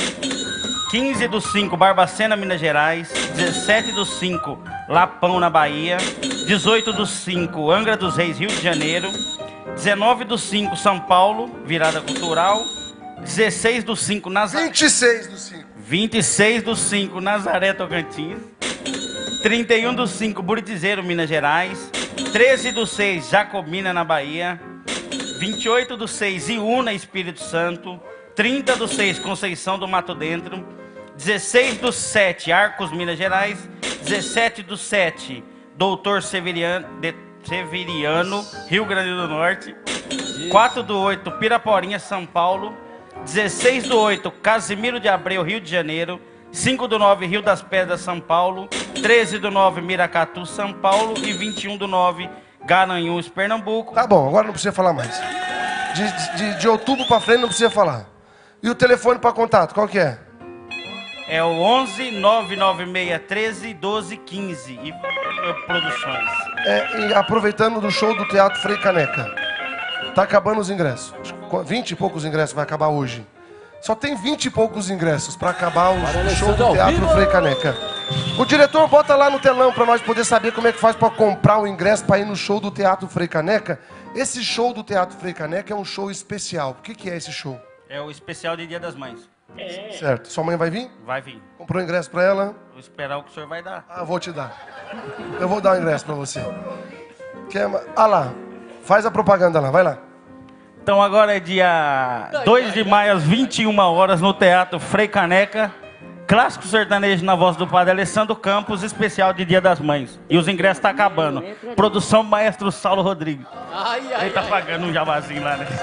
S9: 15/5, Barbacena, Minas Gerais. 17/5, Lapão, na Bahia. 18/5, Angra dos Reis, Rio de Janeiro. 19/5, São Paulo, Virada Cultural. 16/5, Nazaré.
S3: 26/5.
S9: 26/5, Nazaré, Tocantins. 31/5, Buritizeiro, Minas Gerais. 13/6, Jacobina, na Bahia. 28/6, Iúna, Espírito Santo. 30/6, Conceição do Mato Dentro. 16/7, Arcos, Minas Gerais. 17/7, Doutor Severiano, Rio Grande do Norte. 4/8, Piraporinha, São Paulo. 16/8, Casimiro de Abreu, Rio de Janeiro. 5/9, Rio das Pedras, São Paulo. 13/9, Miracatu, São Paulo. E 21/9, Garanhuns, Pernambuco.
S3: Tá bom, agora não precisa falar mais. De outubro pra frente não precisa falar. E o telefone pra contato, qual que é?
S9: É o 11 996 13 12 15. E produções.
S3: E aproveitando do show do Teatro Frei Caneca. Tá acabando os ingressos. 20 e poucos ingressos vai acabar hoje. Só tem 20 e poucos ingressos pra acabar o show do Teatro Frei Caneca. O diretor bota lá no telão pra nós poder saber como é que faz pra comprar o ingresso pra ir no show do Teatro Frei Caneca. Esse show do Teatro Frei Caneca é um show especial. O que é esse show?
S9: É o especial de Dia das Mães.
S3: Certo. Sua mãe vai vir?
S9: Vai vir.
S3: Comprou o ingresso pra ela?
S9: Vou esperar o que o senhor vai dar.
S3: Vou te dar. Eu vou dar o ingresso pra você. Lá. Faz a propaganda lá. Vai lá.
S9: Então agora é dia 2 de maio, às 21 horas, no Teatro Frei Caneca. Clássico sertanejo na voz do padre Alessandro Campos, especial de Dia das Mães. E os ingressos tá acabando. Produção Maestro Saulo Rodrigues. Ele tá pagando um jabazinho lá, né?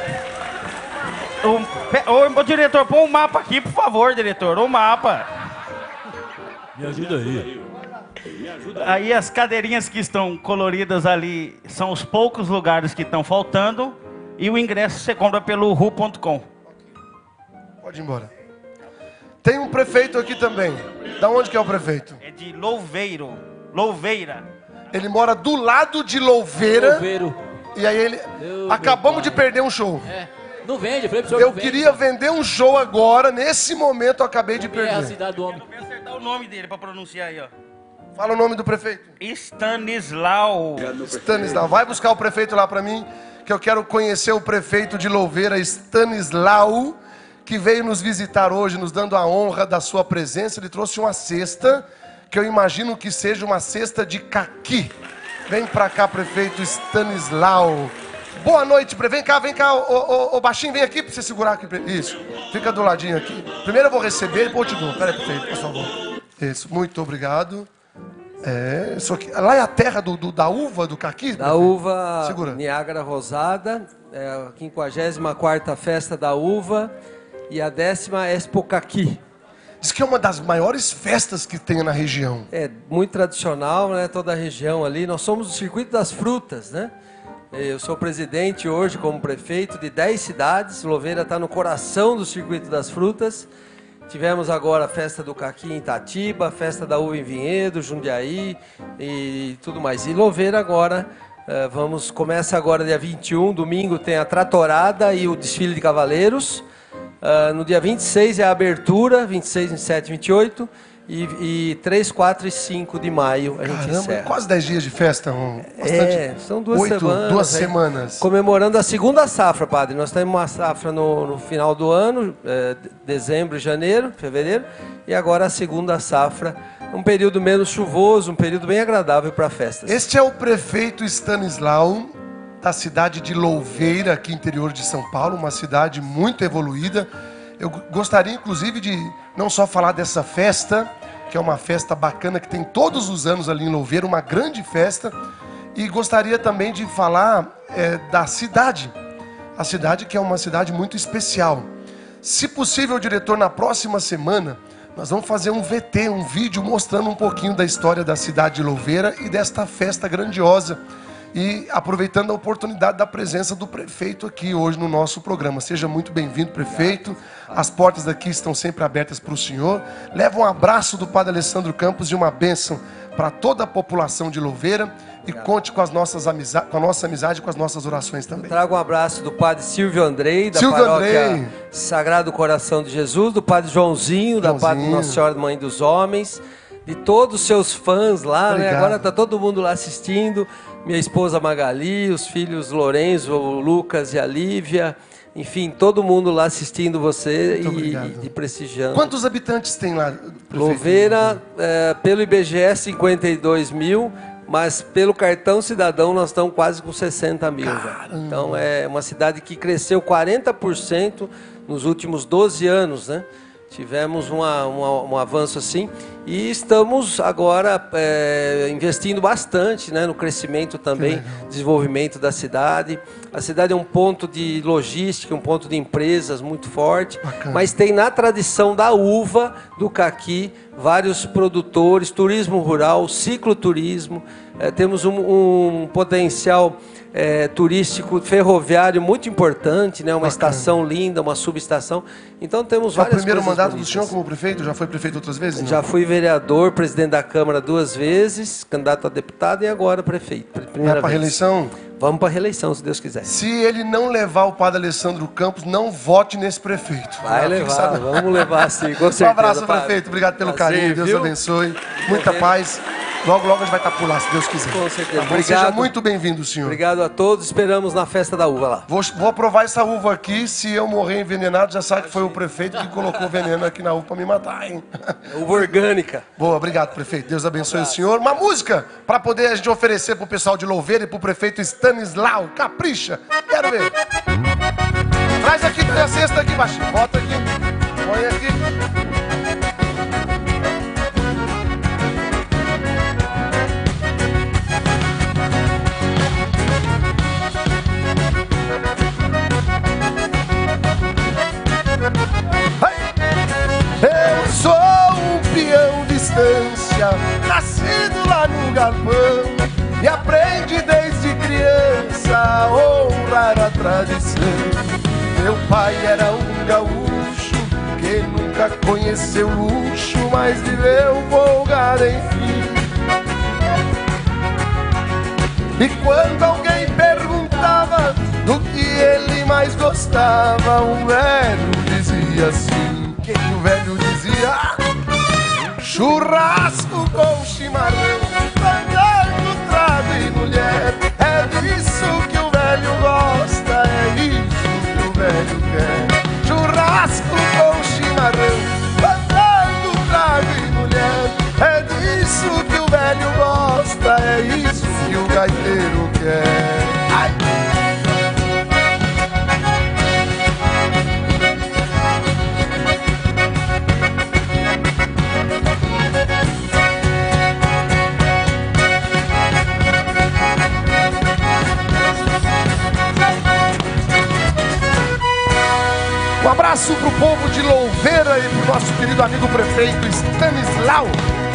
S9: Ô, diretor, põe um mapa aqui, por favor, diretor. O mapa.
S2: Me ajuda aí.
S9: Aí as cadeirinhas que estão coloridas ali são os poucos lugares que estão faltando. E o ingresso você compra pelo ru.com.
S3: Pode ir embora. Tem um prefeito aqui também. Da onde que é o prefeito?
S9: É de Louveiro. Louveira.
S3: Ele mora do lado de Louveira.
S2: Louveiro.
S3: E aí ele... Acabamos de perder um show.
S2: Não vende, eu falei pro senhor.
S3: Eu queria vender um show agora. Nesse momento eu acabei de
S2: É a
S3: perder.
S2: cidade do homem.
S9: Eu quero acertar o nome dele pra pronunciar aí, ó.
S3: Fala o nome do prefeito.
S9: Stanislau.
S3: Stanislau. Vai buscar o prefeito lá pra mim, que eu quero conhecer o prefeito de Louveira, Stanislau, que veio nos visitar hoje, nos dando a honra da sua presença. Ele trouxe uma cesta, que eu imagino que seja uma cesta de caqui. Vem pra cá, prefeito Stanislau. Boa noite, prefeito. Vem cá, ô baixinho, vem aqui pra você segurar aqui. Isso, fica do ladinho aqui. Primeiro eu vou receber, depois eu te dou. Pera aí, prefeito, por favor. Isso, muito obrigado. Isso aqui, lá é a terra da uva, do caqui?
S10: Da uva
S3: Segura.
S10: Niágara Rosada, a 54ª festa da uva e a 10ª Expo Caqui.
S3: Diz que é uma das maiores festas que tem na região.
S10: É muito tradicional, né? Toda a região ali. Nós somos o Circuito das Frutas, né? Eu sou presidente hoje como prefeito de 10 cidades. Louveira está no coração do Circuito das Frutas. Tivemos agora a festa do caqui em Itatiba, a festa da uva em Vinhedo, Jundiaí e tudo mais. E Louveira agora, começa agora dia 21, domingo tem a tratorada e o desfile de cavaleiros. No dia 26 é a abertura, 26, 27, 28 e 3, 4 e 5 de maio a gente encerra.
S3: Quase 10 dias de festa.
S10: São 2 semanas.
S3: 2 semanas.
S10: Comemorando a segunda safra, padre. Nós temos uma safra no final do ano, dezembro, janeiro, fevereiro, e agora a segunda safra, um período menos chuvoso, um período bem agradável para festas.
S3: Este é o prefeito Stanislau, da cidade de Louveira, aqui interior de São Paulo, uma cidade muito evoluída. Eu gostaria, inclusive, de não só falar dessa festa, que é uma festa bacana, que tem todos os anos ali em Louveira, uma grande festa, e gostaria também de falar da cidade, a cidade que é uma cidade muito especial. Se possível, diretor, na próxima semana, nós vamos fazer um VT, um vídeo mostrando um pouquinho da história da cidade de Louveira e desta festa grandiosa. E aproveitando a oportunidade da presença do prefeito aqui hoje no nosso programa. Seja muito bem-vindo, prefeito. As portas daqui estão sempre abertas para o senhor. Leva um abraço do padre Alessandro Campos e uma bênção para toda a população de Louveira. E conte com a nossa amizade e com as nossas orações também.
S10: Trago um abraço do padre Silvio Andrei, da paróquia Sagrado Coração de Jesus, do padre Joãozinho, da padre Nossa Senhora Mãe dos Homens, de todos os seus fãs lá, né? Agora está todo mundo lá assistindo. Minha esposa Magali, os filhos Lourenço, o Lucas e a Lívia, enfim, todo mundo lá assistindo você e prestigiando.
S3: Quantos habitantes tem lá, prefeito?
S10: Louveira, pelo IBGE, 52 mil, mas pelo cartão cidadão nós estamos quase com 60 mil. Já. Então é uma cidade que cresceu 40% nos últimos 12 anos, né? Tivemos um avanço assim e estamos agora investindo bastante, né, no crescimento também, desenvolvimento da cidade. A cidade é um ponto de logística, um ponto de empresas muito forte, mas tem na tradição da uva, do caqui, vários produtores, turismo rural, cicloturismo, temos um potencial turístico ferroviário muito importante, né? Uma estação linda, uma subestação. Então temos várias coisas. É o primeiro mandato
S3: do senhor como prefeito? Já foi prefeito outras vezes? Não?
S10: Já fui vereador, presidente da Câmara 2 vezes, candidato a deputado e agora prefeito.
S3: Vai para a reeleição?
S10: Vamos para a reeleição, se Deus quiser.
S3: Se ele não levar o padre Alessandro Campos, não vote nesse prefeito.
S10: Vai levar, vamos levar sim, com certeza.
S3: Um abraço, prefeito. Obrigado pelo carinho. Deus abençoe. Muita paz. Logo, logo a gente vai estar por lá, se Deus quiser.
S10: Com certeza.
S3: Tá, obrigado. Seja muito bem-vindo, senhor.
S10: Obrigado a todos. Esperamos na festa da uva lá.
S3: Vou provar essa uva aqui. Se eu morrer envenenado, já sabe que foi o prefeito que colocou veneno aqui na uva para me matar, hein?
S10: Uva orgânica.
S3: Boa, obrigado, prefeito. Deus abençoe o senhor. Uma música para poder a gente oferecer para o pessoal de Louveira e para o prefeito Stanislau. Capricha. Quero ver. Traz aqui a cesta aqui, baixinho. Bota aqui. Põe aqui.
S1: lá no galpão e aprende desde criança a honrar a tradição. Meu pai era um gaúcho que nunca conheceu luxo, mas viveu folgado enfim. E quando alguém perguntava do que ele mais gostava, o velho dizia assim. Que o velho dizia? Churrasco com chimarrão, cantando, trago e mulher. É disso que o velho gosta, é isso que o velho quer. Churrasco com chimarrão, cantando, trago e mulher. É disso que o velho gosta, é isso que o gaiteiro quer. Ai. Um abraço pro povo de Louveira e pro nosso querido amigo prefeito Stanislau.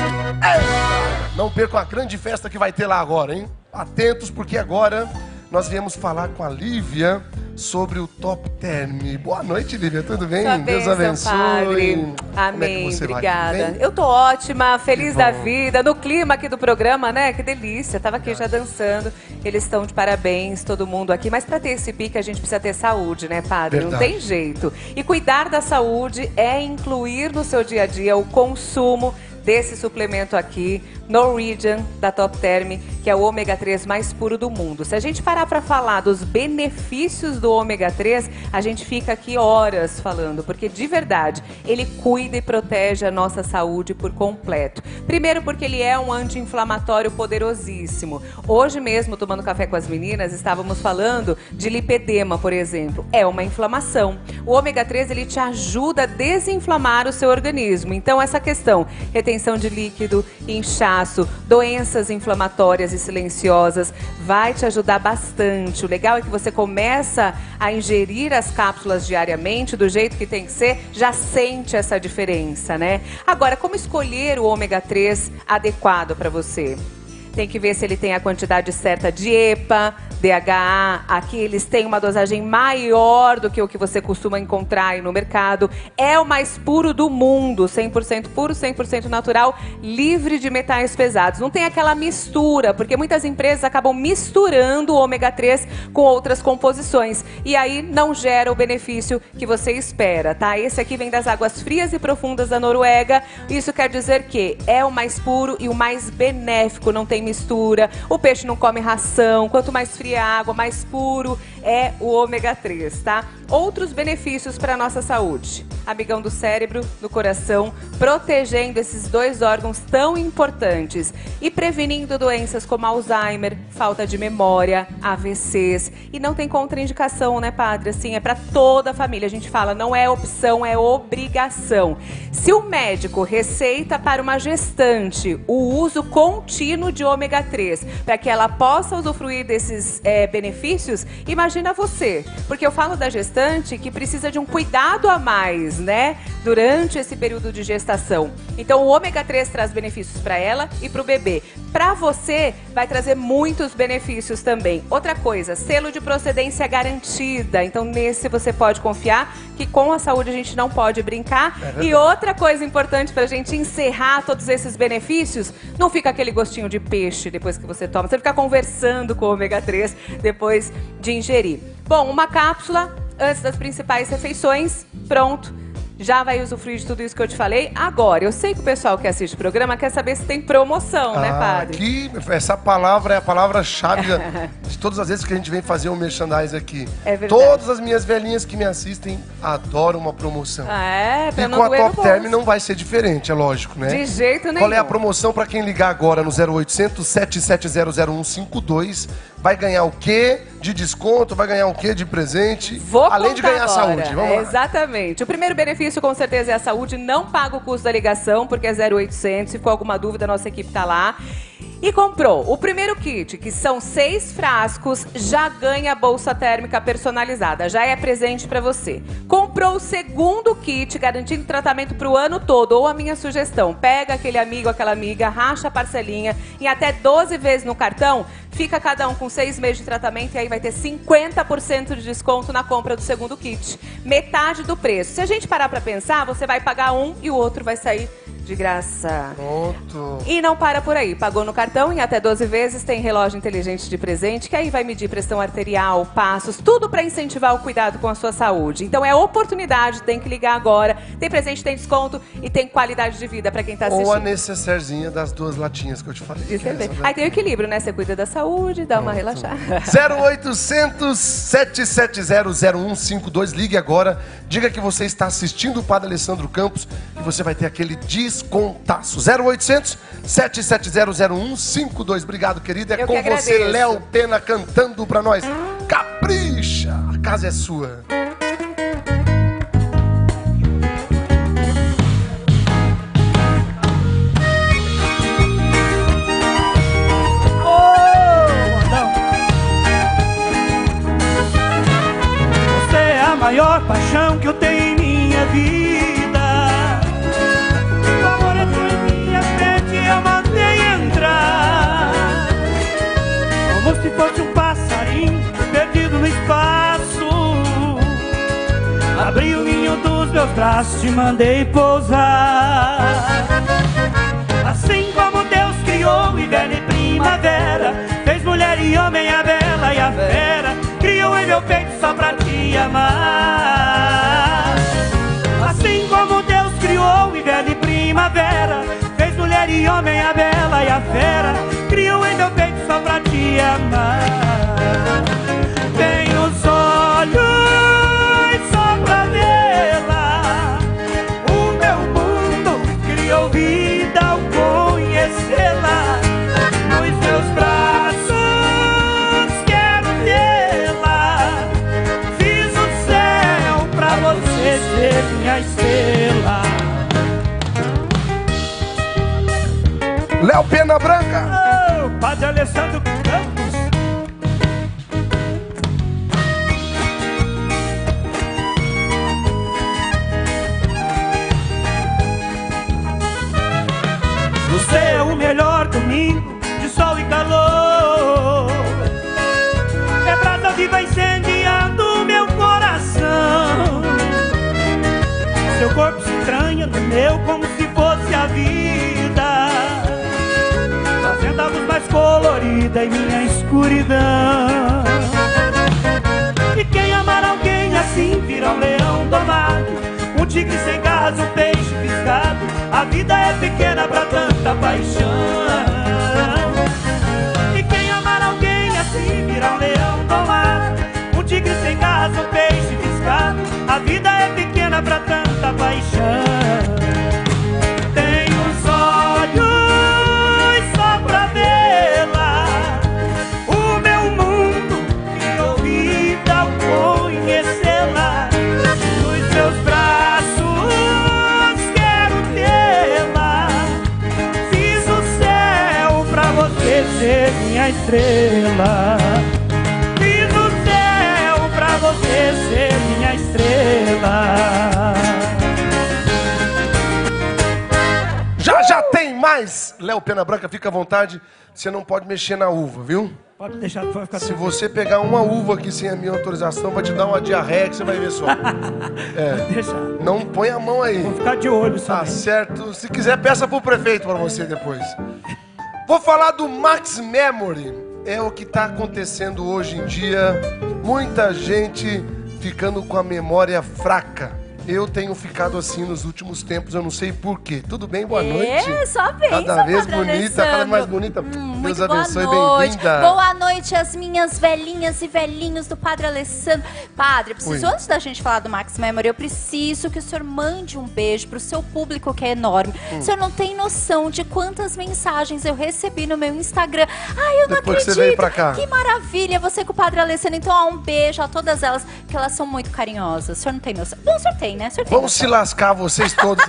S1: Eita! Não percam a grande festa que vai ter lá agora, hein? Atentos, porque agora nós viemos falar com a Lívia sobre o Top Term. Boa noite, Lívia, tudo bem?
S11: Sua
S1: Deus
S11: bênção,
S1: abençoe.
S11: padre. Amém,
S1: Como é que você
S11: obrigada.
S1: vai?
S11: Eu tô ótima, feliz da vida, no clima aqui do programa, né? Que delícia, tava aqui já dançando. Eles estão de parabéns, todo mundo aqui. Mas para ter esse pique, a gente precisa ter saúde, né, padre?
S1: Verdade.
S11: Não tem jeito. E cuidar da saúde é incluir no seu dia a dia o consumo desse suplemento aqui, Norwegian, da Top Term, que é o ômega 3 mais puro do mundo. Se a gente parar para falar dos benefícios do ômega 3, a gente fica aqui horas falando, porque de verdade, ele cuida e protege a nossa saúde por completo. Primeiro porque ele é um anti-inflamatório poderosíssimo. Hoje mesmo, tomando café com as meninas, estávamos falando de lipedema, por exemplo. É uma inflamação. O ômega 3, ele te ajuda a desinflamar o seu organismo. Então, essa questão, retenção de líquido, inchaço, doenças inflamatórias e silenciosas, vai te ajudar bastante. O legal é que você começa a ingerir as cápsulas diariamente, do jeito que tem que ser, já sente essa diferença, né? Agora, como escolher o ômega 3 adequado para você? Tem que ver se ele tem a quantidade certa de EPA, DHA. Aqui eles têm uma dosagem maior do que o que você costuma encontrar aí no mercado. É o mais puro do mundo, 100% puro, 100% natural, livre de metais pesados. Não tem aquela mistura, porque muitas empresas acabam misturando o ômega 3 com outras composições. E aí não gera o benefício que você espera, tá? Esse aqui vem das águas frias e profundas da Noruega. Isso quer dizer que é o mais puro e o mais benéfico, não tem mistura. O peixe não come ração. Quanto mais fria a água, mais puro é o ômega 3, tá? Outros benefícios para a nossa saúde. Amigão do cérebro, do coração, protegendo esses dois órgãos tão importantes e prevenindo doenças como Alzheimer, falta de memória, AVCs. E não tem contraindicação, né, padre? Assim, é para toda a família. A gente fala, não é opção, é obrigação. Se o médico receita para uma gestante o uso contínuo de ômega 3 para que ela possa usufruir desses benefícios, imagina você. Porque eu falo da gestante que precisa de um cuidado a mais, né? Durante esse período de gestação. Então, o ômega 3 traz benefícios para ela e para o bebê. Para você, vai trazer muitos benefícios também. Outra coisa, selo de procedência garantida. Então, nesse você pode confiar que com a saúde a gente não pode brincar. E outra coisa importante para a gente encerrar todos esses benefícios, não fica aquele gostinho de peixe depois que você toma. Você fica conversando com o ômega 3 depois de ingerir. Bom, uma cápsula antes das principais refeições, pronto. Já vai usufruir de tudo isso que eu te falei. Agora, eu sei que o pessoal que assiste o programa quer saber se tem promoção, né, padre?
S1: Aqui, essa palavra é a palavra-chave de todas as vezes que a gente vem fazer um merchandise aqui.
S11: É verdade.
S1: Todas as minhas velhinhas que me assistem adoram uma promoção.
S11: Pra
S1: e
S11: não
S1: com a
S11: doer no
S1: Top Term
S11: bolso.
S1: não vai ser diferente, é lógico, né?
S11: De jeito nenhum.
S1: Qual é a promoção para quem ligar agora no 0800 770 0152? Vai ganhar o quê de desconto? Vai ganhar o quê de presente? Além de ganhar
S11: agora.
S1: saúde. Vamos lá.
S11: Exatamente. O primeiro benefício, com certeza, é a saúde. Não paga o custo da ligação, porque é 0800. Se for alguma dúvida, a nossa equipe está lá. E comprou o primeiro kit, que são 6 frascos, já ganha bolsa térmica personalizada, já é presente para você. Comprou o segundo kit, garantindo tratamento para o ano todo, ou a minha sugestão, pega aquele amigo, aquela amiga, racha a parcelinha em até 12 vezes no cartão, fica cada um com 6 meses de tratamento e aí vai ter 50% de desconto na compra do segundo kit. Metade do preço. Se a gente parar para pensar, você vai pagar um e o outro vai sair de graça.
S3: Pronto.
S11: E não para por aí. Pagou no cartão em até 12 vezes, tem relógio inteligente de presente, que aí vai medir pressão arterial, passos, tudo para incentivar o cuidado com a sua saúde. Então é oportunidade, tem que ligar agora. Tem presente, tem desconto e tem qualidade de vida para quem tá assistindo.
S3: Ou a necessairezinha das 2 latinhas que eu te falei.
S11: Aí tem o equilíbrio, né? Você cuida da saúde, dá uma relaxada.
S3: 0800 770 0152. Ligue agora. Diga que você está assistindo o Padre Alessandro Campos e você vai ter aquele descontaço. 0800 770 0152. Obrigado, querida. É com você, Léo Pena, cantando pra nós. Capricha! A casa é sua.
S2: Maior paixão que eu tenho em minha vida. O amor entrou em minha mente e eu mandei entrar, como se fosse um passarinho perdido no espaço. Abri o ninho dos meus braços e mandei pousar. Assim como Deus criou inverno e primavera, fez mulher e homem a bela e a fera, criou em meu peito só pra te amar. Assim como Deus criou inverno e primavera, fez mulher e homem a bela e a fera, criou em meu peito só pra te amar. Tenho os olhos só pra vê-la, o meu mundo criou vida ao conhecê-la. Nos meus braços quero tê-la, fiz o céu pra você ser minha estrela.
S3: Léo Pena Branca.
S2: Oh, Padre Alessandro Campos. Você é o melhor domingo de sol e calor, é brasa viva incendiando meu coração. Seu corpo se entranha no meu como se fosse a vida, fazendo a luz mais colorida em minha escuridão. E quem amar alguém assim vira um leão domado, um tigre sem garras, um peixe fisgado. A vida é pequena pra tanta paixão. E quem amar alguém assim vira um leão domado, um tigre sem garras, um peixe fisgado. A vida é pequena pra tanta paixão. Tenho os olhos só pra vê-la, o meu mundo criou vida ao conhecê-la. Nos meus braços quero tê-la, fiz o céu pra você ser minha estrela. Fiz o céu pra você ser minha estrela.
S3: Já tem mais. Léo Pena Branca, fica à vontade. Você não pode mexer na uva, viu?
S2: Pode deixar, vai ficar.
S3: Se você pegar uma uva aqui sem a minha autorização, vai te dar uma diarreia que você vai ver só.
S2: Deixa.
S3: Não põe a mão aí.
S2: Vou ficar de olho só.
S3: Tá certo. Se quiser, peça pro prefeito pra você depois. Vou falar do Max Memory. É o que tá acontecendo hoje em dia. Muita gente ficando com a memória fraca. Eu tenho ficado assim nos últimos tempos, eu não sei porquê. Tudo bem? Boa noite.
S12: Só bem,
S3: cada vez bonita, cada vez mais bonita. Deus
S12: muito boa
S3: abençoe,
S12: noite.
S3: bem-vinda.
S12: Boa noite, as minhas velhinhas e velhinhos do Padre Alessandro. Padre, antes da gente falar do Max Memory, eu preciso que o senhor mande um beijo pro seu público, que é enorme. O senhor não tem noção de quantas mensagens eu recebi no meu Instagram. Ai, eu não
S3: Depois
S12: acredito.
S3: que você veio pra cá.
S12: Que maravilha, você com o Padre Alessandro. Então, um beijo a todas elas, que elas são muito carinhosas. O senhor não tem noção. Bom, o senhor tem, né? O senhor tem
S3: Vamos se lascar, vocês todos.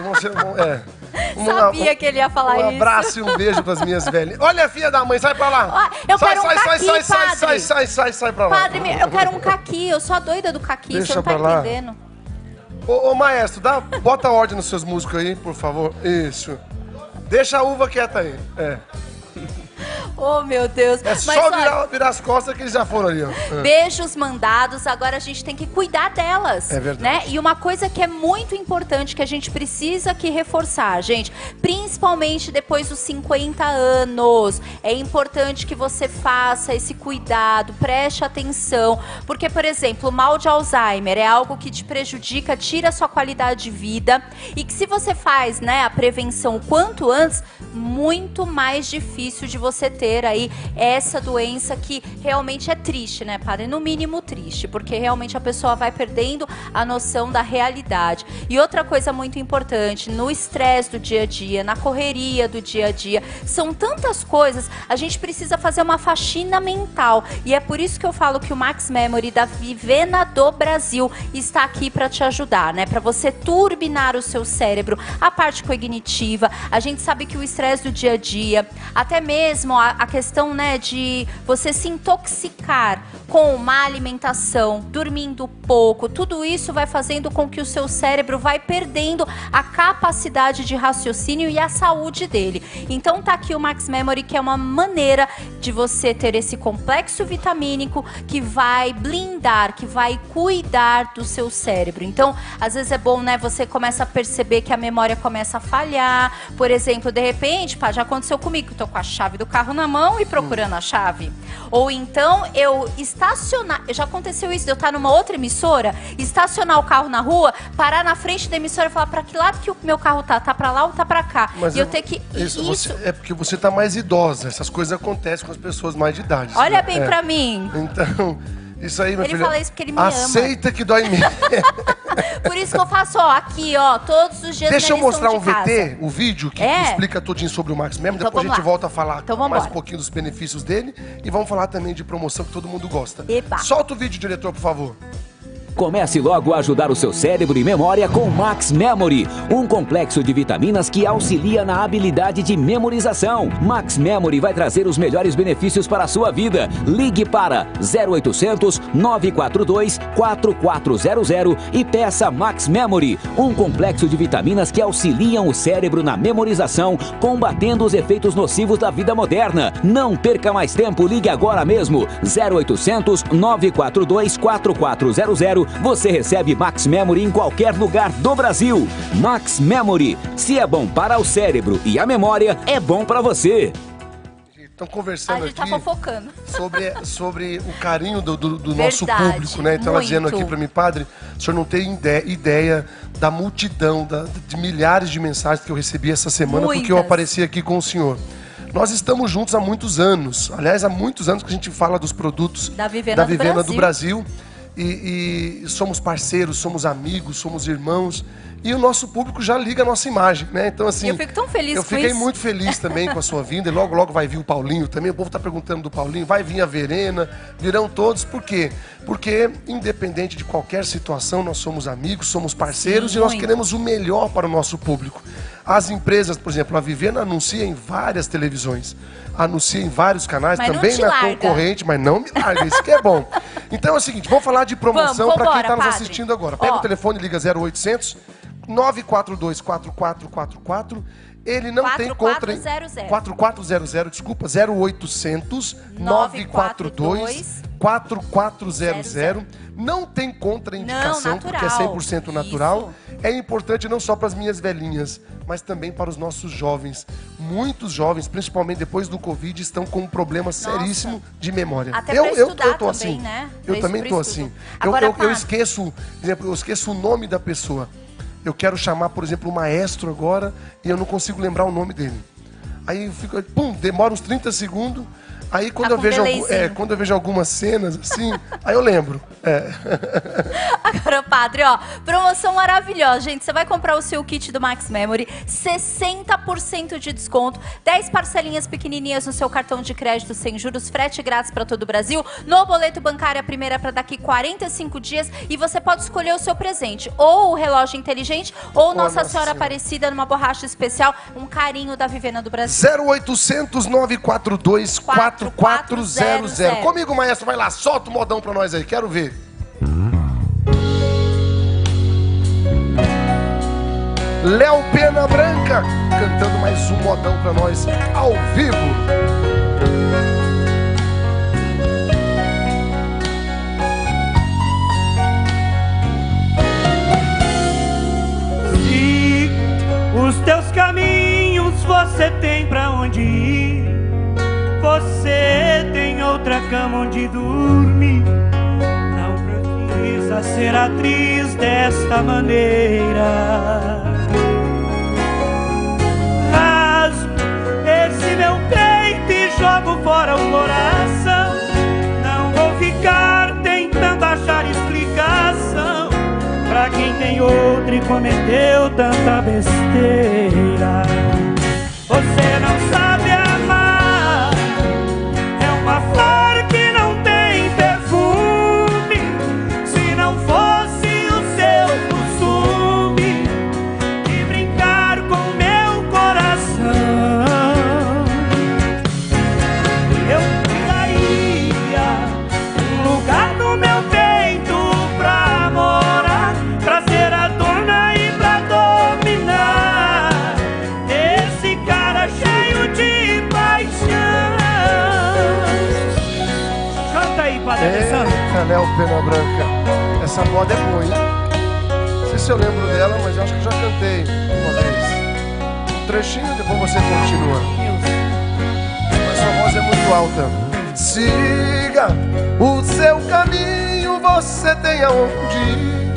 S12: Sabia que ele ia falar isso.
S3: Um abraço e um beijo pras minhas velhas. Olha a filha da mãe, sai pra lá.
S12: Eu quero um caqui,
S3: sai pra lá.
S12: Padre, eu quero um caqui. Eu sou a doida do caqui,
S3: Deixa
S12: você não tá
S3: pra lá.
S12: entendendo.
S3: Ô, maestro, bota ordem nos seus músicos aí, por favor. Isso. Deixa a uva quieta aí.
S12: Oh, meu Deus.
S3: É só virar as costas que eles já foram ali, ó.
S12: Beijos mandados, agora a gente tem que cuidar delas.
S3: É verdade.
S12: Né? E uma coisa que é muito importante, que a gente precisa aqui reforçar, gente, principalmente depois dos 50 anos, é importante que você faça esse cuidado, preste atenção, porque, por exemplo, o mal de Alzheimer é algo que te prejudica, tira a sua qualidade de vida, e que se você faz, né, a prevenção o quanto antes, muito mais difícil de você ter aí essa doença, que realmente é triste, né, padre? No mínimo triste, porque realmente a pessoa vai perdendo a noção da realidade. E outra coisa muito importante, no estresse do dia a dia, na correria do dia a dia, são tantas coisas, a gente precisa fazer uma faxina mental. E é por isso que eu falo que o Max Memory da Vivena do Brasil está aqui para te ajudar, né? Para você turbinar o seu cérebro, a parte cognitiva. A gente sabe que o estresse do dia a dia, até mesmo a questão, né, de você se intoxicar com má alimentação, dormindo pouco, tudo isso vai fazendo com que o seu cérebro vai perdendo a capacidade de raciocínio e a saúde dele. Então tá aqui o Max Memory, que é uma maneira de você ter esse complexo vitamínico que vai blindar, que vai cuidar do seu cérebro. Então, às vezes é bom, né, você começa a perceber que a memória começa a falhar. Por exemplo, de repente, pá, já aconteceu comigo, eu tô com a chave do carro na mão e procurando a chave. Ou então eu estacionar, já aconteceu isso, de eu estar numa outra emissora, estacionar o carro na rua, parar na frente da emissora e falar pra que lado que o meu carro tá pra lá ou tá pra cá?
S3: Mas
S12: e eu ter que...
S3: é porque você tá mais idosa, essas coisas acontecem com as pessoas mais de idade.
S12: Olha bem pra mim.
S3: Então, isso aí, meu filho.
S12: Ele fala isso porque ele me ama.
S3: Aceita que dói mesmo.
S12: Por isso que eu faço, ó, aqui, ó, todos os dias.
S3: Deixa eu mostrar um
S12: casa.
S3: VT, o vídeo, que explica tudinho sobre o Max Memory.
S12: Então,
S3: depois a gente volta a falar mais um
S12: embora.
S3: pouquinho dos benefícios dele. E vamos falar também de promoção que todo mundo gosta.
S12: Epa.
S3: Solta o vídeo, diretor, por favor.
S13: Comece logo a ajudar o seu cérebro e memória com Max Memory, um complexo de vitaminas que auxilia na habilidade de memorização. Max Memory vai trazer os melhores benefícios para a sua vida. Ligue para 0800 942 4400 e peça Max Memory, um complexo de vitaminas que auxiliam o cérebro na memorização, combatendo os efeitos nocivos da vida moderna. Não perca mais tempo, ligue agora mesmo. 0800 942 4400. Você recebe Max Memory em qualquer lugar do Brasil. Max Memory. Se é bom para o cérebro e a memória, é bom para você.
S3: Estão conversando
S12: A gente
S3: aqui
S12: tá fofocando.
S3: sobre o carinho do nosso público, né? Então ela dizendo aqui para mim, padre, o senhor não tem ideia da multidão, de milhares de mensagens que eu recebi essa semana, porque eu apareci aqui com o senhor. Nós estamos juntos há muitos anos. Aliás, há muitos anos que a gente fala dos produtos
S12: da Vivena
S3: do Brasil. E somos parceiros, somos amigos, somos irmãos. E o nosso público já liga a nossa imagem, né? Então, assim...
S12: Eu fico tão feliz com isso.
S3: Eu fiquei muito feliz também com a sua vinda. E logo, logo vai vir o Paulinho também. O povo está perguntando do Paulinho. Vai vir a Verena. Virão todos. Por quê? Porque, independente de qualquer situação, nós somos amigos, somos parceiros.
S12: Sim,
S3: e nós queremos o melhor para o nosso público. As empresas, por exemplo, a Vivena anuncia em várias televisões. Anuncia em vários canais,
S12: mas
S3: também na concorrente, mas não me larga, isso que é bom. Então é o seguinte, vamos falar de promoção para quem está nos assistindo agora. Pega o telefone, liga 0800 942 4444. Ele não tem contra... 4400, desculpa, 0800 942 4400. Não tem contraindicação, porque é 100% natural. Isso. É importante não só para as minhas velhinhas, mas também para os nossos jovens. Muitos jovens, principalmente depois do Covid, estão com um problema seríssimo de memória.
S12: Até eu tô também, assim, né?
S3: Eu também tô assim. Eu esqueço, por exemplo, eu esqueço o nome da pessoa. Eu quero chamar, por exemplo, o maestro agora e eu não consigo lembrar o nome dele. aí fica, pum, demora uns 30 segundos. Aí quando,
S12: Tá
S3: eu
S12: com
S3: vejo
S12: delayzinho.
S3: quando eu vejo algumas cenas assim, aí eu lembro.
S12: Agora, padre, ó, promoção maravilhosa, gente. Você vai comprar o seu kit do Max Memory, 60% de desconto, 10 parcelinhas pequenininhas no seu cartão de crédito sem juros, frete grátis para todo o Brasil, no boleto bancário a primeira para daqui 45 dias e você pode escolher o seu presente, ou o relógio inteligente, ou Nossa Senhora Aparecida numa borracha especial, um carinho da Vivena do Brasil.
S3: 0800 942 4400. Comigo, maestro, vai lá, solta o modão pra nós aí, quero ver. Léo Pena Branca cantando mais um modão pra nós ao vivo.
S2: Se os teus caminhos você tem pra onde ir, você tem outra cama onde dormir. Não precisa ser atriz desta maneira. Rasgo esse meu peito e jogo fora o coração. Não vou ficar tentando achar explicação pra quem tem outro e cometeu tanta besteira. Você não sabe amar, é uma flor que não tem perfume. Se não fosse o seu costume de brincar com meu coração, eu te daria um lugar no meu peito pra morar, pra ser a dona e pra dominar esse cara cheio de paixão. Canta aí, Padre Alessandro.
S3: Léo Pena Branca, essa moda é boa, hein? Não sei se eu lembro dela, mas eu acho que eu já cantei uma vez. Um trechinho, depois você continua. Mas sua voz é muito alta. Siga o seu caminho, você tem aonde ir.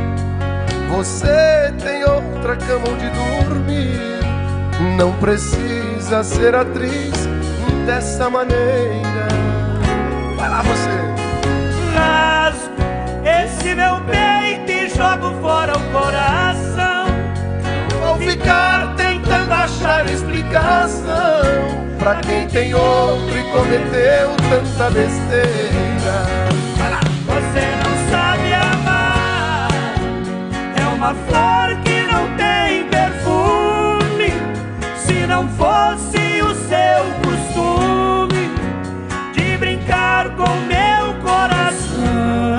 S3: Você tem outra cama onde dormir. Não precisa ser atriz dessa maneira. Vai lá você.
S2: Rasgo esse meu peito e jogo fora o coração.
S3: Vou ficar tentando achar explicação pra quem tem outro e cometeu tanta besteira. Vai lá.
S2: Você não sabe amar, é uma flor que não tem perfume. Se não fosse o seu costume de brincar com meu coração,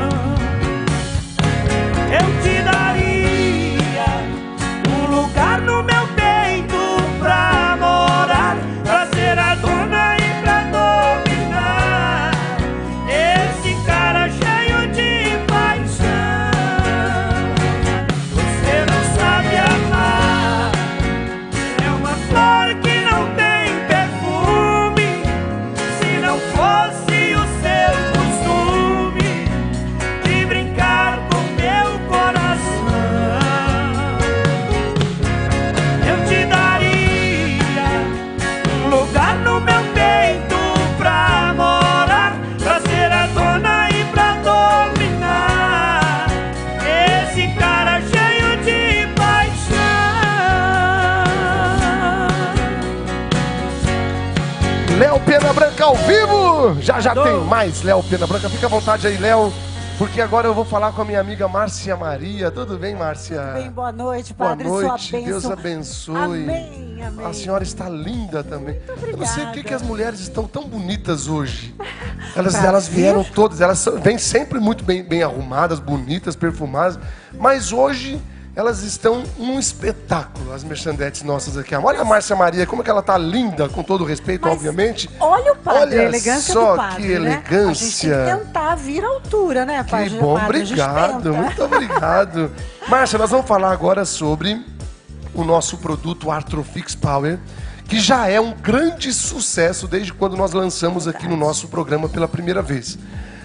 S2: eu te daria um lugar no meu peito pra morar, pra ser a dona e pra dominar esse cara cheio de paixão. Você não sabe amar, é uma flor que não tem perfume. Se não fosse o seu costume de brincar com meu coração, eu te daria um lugar no meu peito pra morar, pra ser a dona e pra dominar esse cara cheio de paixão.
S3: Léo Pena Branca ao vivo! Já tem mais Léo Pena Branca. Fica à vontade aí, Léo, porque agora eu vou falar com a minha amiga Márcia Maria. Tudo bem, Márcia?
S14: Bem, boa noite,
S3: Boa
S14: Padre.
S3: noite,
S14: Sua bênção.
S3: Deus abençoe.
S14: Amém, amém.
S3: A senhora está linda também. Eu não sei por que
S14: obrigada.
S3: as mulheres estão tão bonitas hoje.
S14: Pra
S3: Elas vieram
S14: ver?
S3: todas, vêm sempre muito bem arrumadas, bonitas, perfumadas, mas hoje elas estão um espetáculo, as merchandetes nossas aqui. Olha a Márcia Maria, como é que ela tá linda, com todo o respeito, obviamente.
S14: Olha o padre,
S3: Olha
S14: a elegância
S3: só
S14: do padre,
S3: que
S14: né?
S3: elegância.
S14: A gente tem que tentar vir à altura, né, padre?
S3: Que bom,
S14: Padre, a gente
S3: obrigado,
S14: tenta.
S3: muito obrigado. Márcia, nós vamos falar agora sobre o nosso produto Artrofix Power, que já é um grande sucesso desde quando nós lançamos aqui no nosso programa pela primeira vez.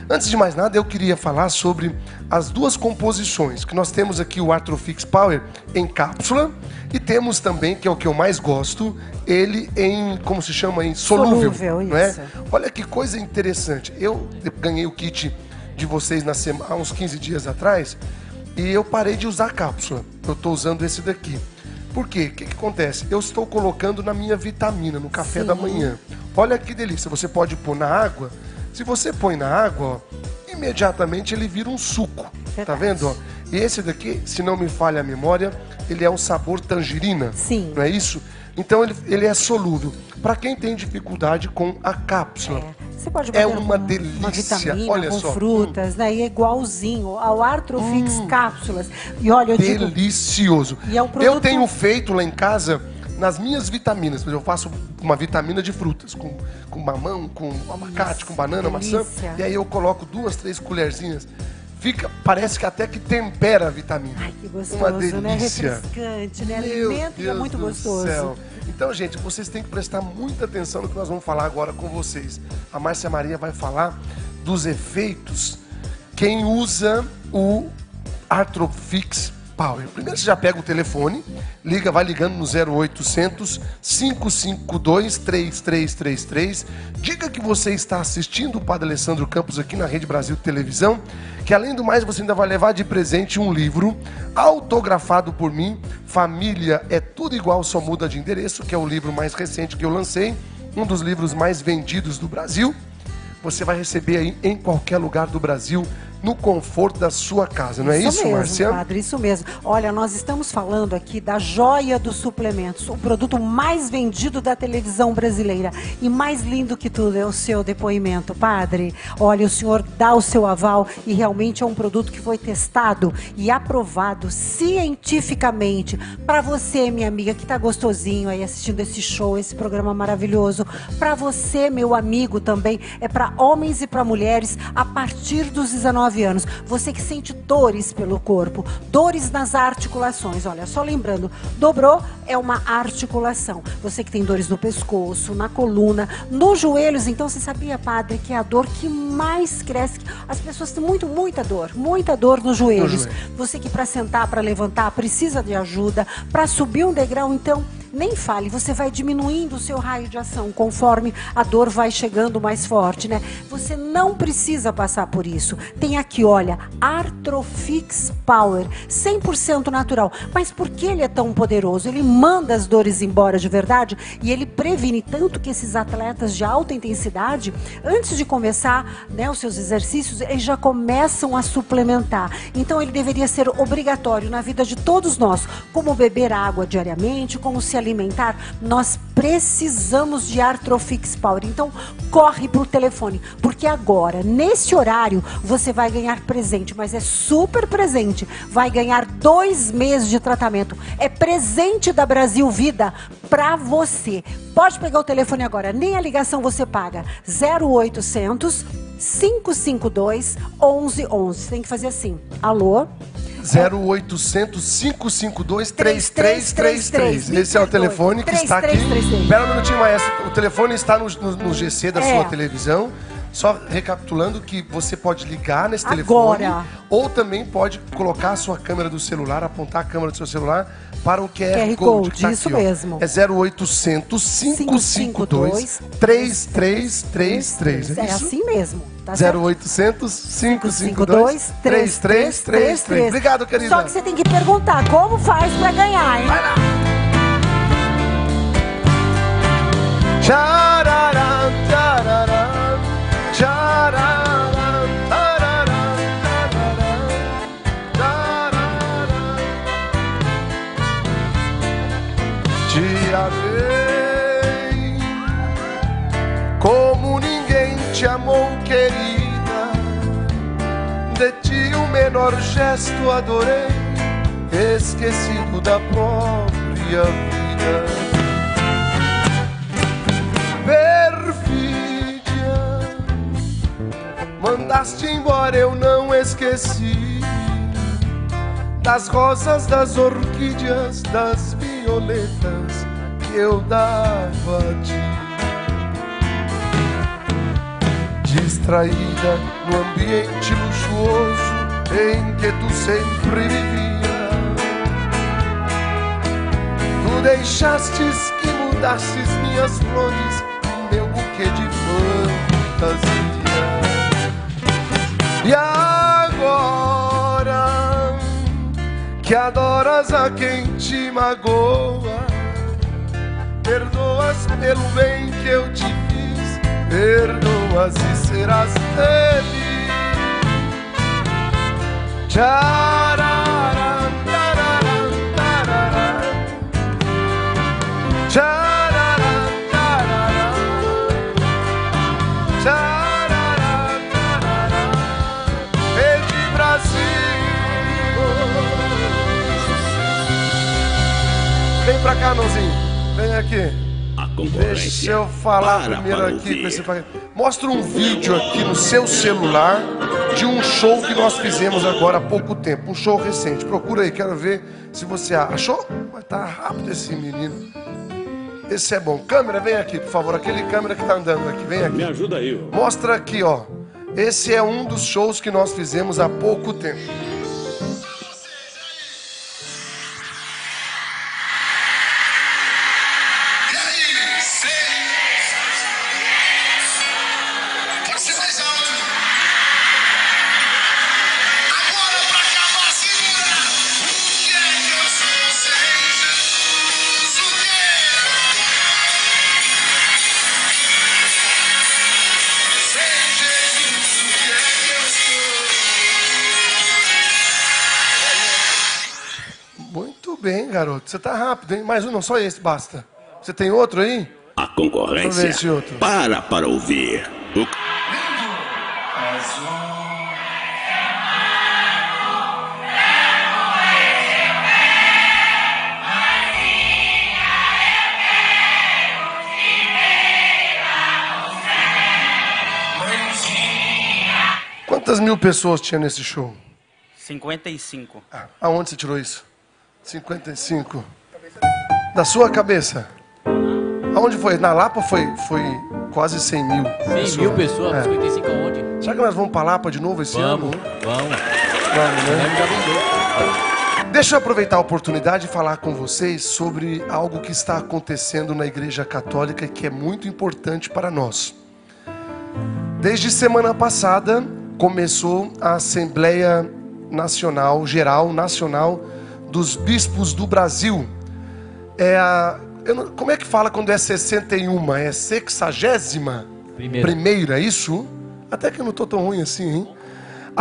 S3: Antes de mais nada, eu queria falar sobre as duas composições, que nós temos aqui o Artrofix Power em cápsula e temos também, que é o que eu mais gosto, ele em, como se chama, em solúvel, não é? Olha que coisa interessante. Eu ganhei o kit de vocês há uns 15 dias atrás e eu parei de usar a cápsula. Eu estou usando esse daqui. Por quê? O que acontece? Eu estou colocando na minha vitamina, no café da manhã. Olha que delícia. Você pode pôr na água. Se você põe na água, ó, imediatamente ele vira um suco. Tá vendo? Ó? E esse daqui, se não me falha a memória, ele é um sabor tangerina.
S14: Sim.
S3: Não é isso? Então ele é solúvel. Para quem tem dificuldade com a cápsula.
S14: Você pode botar
S3: uma delícia.
S14: Uma vitamina,
S3: olha
S14: com
S3: só.
S14: frutas, né? E é igualzinho ao Artrofix cápsulas. E olha, eu digo...
S3: Delicioso.
S14: E é um produto...
S3: Eu tenho feito lá em casa, nas minhas vitaminas, eu faço uma vitamina de frutas, com mamão, com abacate, com banana, maçã. E aí eu coloco 2, 3 colherzinhas. Parece que até que tempera a vitamina.
S14: Ai, que gostoso,
S3: uma delícia.
S14: né? Refrescante, né? Alimento e é muito gostoso.
S3: Céu. Então, gente, vocês têm que prestar muita atenção no que nós vamos falar agora com vocês. A Márcia Maria vai falar dos efeitos quem usa o Artrofix Power. Primeiro você já pega o telefone, vai ligando no 0800 552 3333. Diga que você está assistindo o Padre Alessandro Campos aqui na Rede Brasil Televisão, que além do mais você ainda vai levar de presente um livro autografado por mim, Família é Tudo Igual, Só Muda de Endereço, que é o livro mais recente que eu lancei, um dos livros mais vendidos do Brasil. Você vai receber aí em qualquer lugar do Brasil, no conforto da sua casa, não é isso,
S14: mesmo,
S3: Márcia?
S14: Padre, isso mesmo. Olha, nós estamos falando aqui da joia dos suplementos, o produto mais vendido da televisão brasileira. E mais lindo que tudo é o seu depoimento, Padre. Olha, o senhor dá o seu aval e realmente é um produto que foi testado e aprovado cientificamente. Para você, minha amiga, que tá gostosinho aí assistindo esse show, esse programa maravilhoso. Para você, meu amigo, também. É para homens e para mulheres a partir dos 19 anos. Você que sente dores pelo corpo, dores nas articulações. Olha, só lembrando, dobrou é uma articulação. Você que tem dores no pescoço, na coluna, nos joelhos. Então, você sabia, Padre, que é a dor que mais cresce? As pessoas têm muita dor nos joelhos. Você que para sentar, para levantar, precisa de ajuda, para subir um degrau, então... Nem fale, você vai diminuindo o seu raio de ação conforme a dor vai chegando mais forte, né? Você não precisa passar por isso. Tem aqui, olha, Artrofix Power, 100% natural. Mas por que ele é tão poderoso? Ele manda as dores embora de verdade e ele previne tanto que esses atletas de alta intensidade, antes de começar, né, os seus exercícios, eles já começam a suplementar. Então ele deveria ser obrigatório na vida de todos nós, como beber água diariamente, como se alimentar. Nós precisamos de Artrofix Power. Então, corre pro telefone, porque agora, nesse horário, você vai ganhar presente, mas é super presente. Vai ganhar 2 meses de tratamento. É presente da Brasil Vida pra você. Pode pegar o telefone agora, nem a ligação você paga. 0800 552 1111. Tem que fazer assim. Alô?
S3: 0800 552 3333. Esse é o telefone que está aqui. Espera um minutinho, Maestro. O telefone está no GC da sua televisão. Só recapitulando que você pode ligar nesse telefone ou também pode colocar a sua câmera do celular, apontar a câmera do seu celular para o QR Code. Que tá
S14: isso
S3: aqui,
S14: mesmo.
S3: É 0800 552 3333.
S14: É assim mesmo. Tá
S3: 0800 552 3333. Obrigado, querida.
S14: Só que você tem que perguntar como faz pra ganhar, hein?
S3: Vai lá. Tcharará, tcharará, tcharará, tarará, tarará. Te amei como ninguém te amou, querida. De ti o menor gesto adorei, esquecido da própria vida. Perfídia, mandaste embora, eu não esqueci. Das rosas, das orquídeas, das violetas que eu dava a ti. Distraída no ambiente
S1: ambiente luxuoso em que tu sempre vivia. Tu deixastes que mudasses minhas flores, meu buquê de fantasia. E agora que adoras a quem te magoa, perdoas pelo bem que eu te fiz, perdoas e serás feliz. Tcharará, tarará, tarará. Tcharará, tarará. Tcharará, tarará. Rede Brasil. Vem pra cá, Nãozinho. Vem aqui. Deixa eu falar primeiro aqui com esse... Mostra um vídeo aqui no seu celular de um show que nós fizemos agora há pouco tempo. Um show recente. Procura aí, quero ver se você achou. Mas tá rápido esse menino. Esse é bom. Câmera, vem aqui, por favor. Aquele câmera que tá andando aqui, vem aqui.
S15: Me ajuda aí. Ó.
S1: Mostra aqui, ó. Esse é um dos shows que nós fizemos há pouco tempo. Bem, garoto, você tá rápido, hein? Mais um, não, só esse, basta. Você tem outro aí?
S15: A concorrência para ouvir.
S1: Quantas mil pessoas tinha nesse show?
S9: 55.
S1: Aonde você tirou isso? 55. Da sua cabeça. Aonde foi? Na Lapa foi quase 100 mil.
S16: 100 mil pessoas, 55 aonde?
S1: Será que nós vamos pra Lapa de novo esse ano?
S16: Vamos,
S1: né? Deixa eu aproveitar a oportunidade e falar com vocês sobre algo que está acontecendo na Igreja Católica e que é muito importante para nós. Desde semana passada começou a Assembleia Nacional, Geral Nacional dos Bispos do Brasil. Como é que fala quando é 61? É 60ª? Primeira, é isso? Até que eu não estou tão ruim assim, hein? A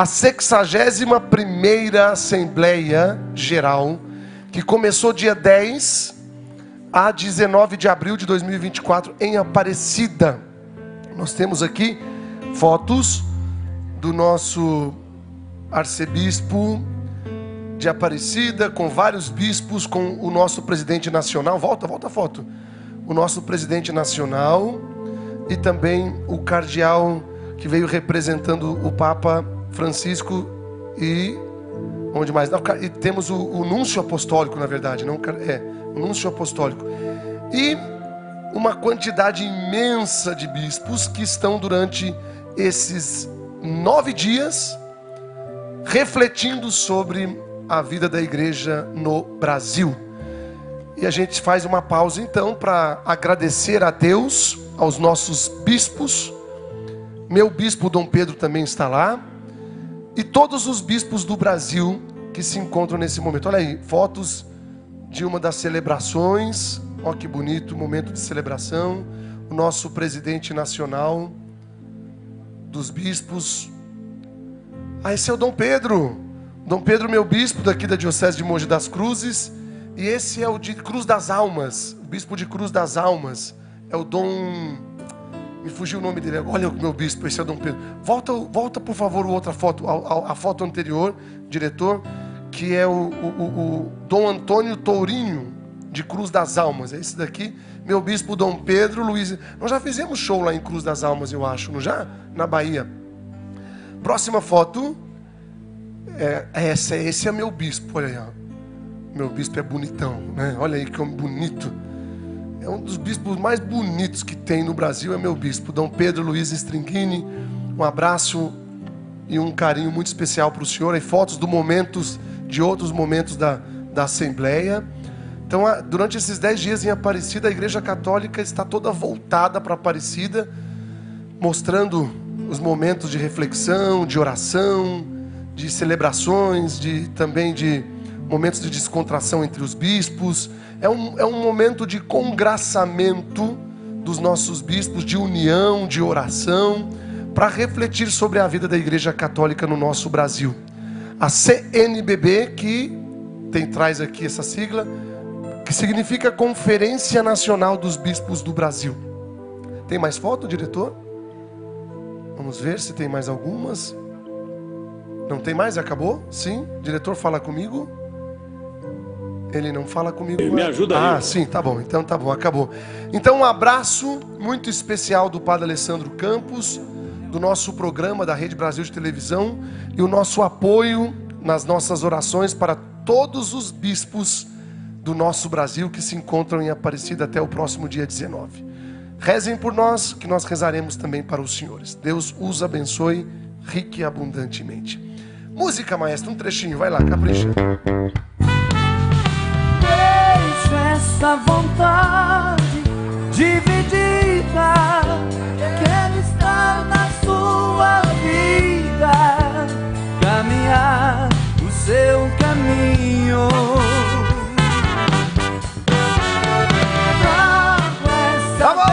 S1: 61ª Assembleia Geral, que começou dia 10 a 19 de abril de 2024 em Aparecida. Nós temos aqui fotos do nosso arcebispo de Aparecida, com vários bispos, com o nosso presidente nacional. Volta a foto. O nosso presidente nacional e também o cardeal que veio representando o Papa Francisco e onde mais? Não, e temos o núncio apostólico, na verdade, não o núncio apostólico. E uma quantidade imensa de bispos que estão durante esses 9 dias refletindo sobre a vida da igreja no Brasil. E a gente faz uma pausa então para agradecer a Deus, aos nossos bispos. Meu bispo Dom Pedro também está lá. E todos os bispos do Brasil que se encontram nesse momento. Olha aí, fotos de uma das celebrações. Olha que bonito, momento de celebração. O nosso presidente nacional dos bispos. Esse é o Dom Pedro. Dom Pedro, meu bispo daqui da Diocese de Mogi das Cruzes. E esse é o de Cruz das Almas, o bispo de Cruz das Almas. É o Dom... Me fugiu o nome dele. Olha o meu bispo, esse é o Dom Pedro. Volta por favor, outra foto, a foto anterior, diretor, que é o Dom Antônio Tourinho, de Cruz das Almas. É esse daqui, meu bispo Dom Pedro Luiz. Nós já fizemos show lá em Cruz das Almas, eu acho, não já? Na Bahia. Próxima foto. Esse é meu bispo, olha aí, ó. Meu bispo é bonitão, né? Olha aí que homem bonito. É um dos bispos mais bonitos que tem no Brasil, é meu bispo, Dom Pedro Luiz Stringini. Um abraço
S3: e um carinho muito especial para o senhor, e fotos de outros momentos da Assembleia. Então, durante esses 10 dias em Aparecida, a Igreja Católica está toda voltada para Aparecida, mostrando os momentos de reflexão, de oração, de celebrações, também de momentos de descontração entre os bispos. É um momento de congraçamento dos nossos bispos, de união, de oração, para refletir sobre a vida da Igreja Católica no nosso Brasil. A CNBB, que traz aqui essa sigla, que significa Conferência Nacional dos Bispos do Brasil. Tem mais foto, diretor? Vamos ver se tem mais algumas. Não tem mais? Acabou? Sim? Diretor, fala comigo. Ele não fala comigo.
S15: Me ajuda aí.
S3: Ah, sim, tá bom. Então tá bom, acabou. Então um abraço muito especial do Padre Alessandro Campos, do nosso programa da Rede Brasil de Televisão, e o nosso apoio nas nossas orações para todos os bispos do nosso Brasil que se encontram em Aparecida até o próximo dia 19. Rezem por nós, que nós rezaremos também para os senhores. Deus os abençoe rica e abundantemente. Música, maestro, um trechinho, vai lá, capricha.
S2: Deixo essa vontade dividida, quero estar na sua vida, caminhar o seu caminho.
S3: Tá bom,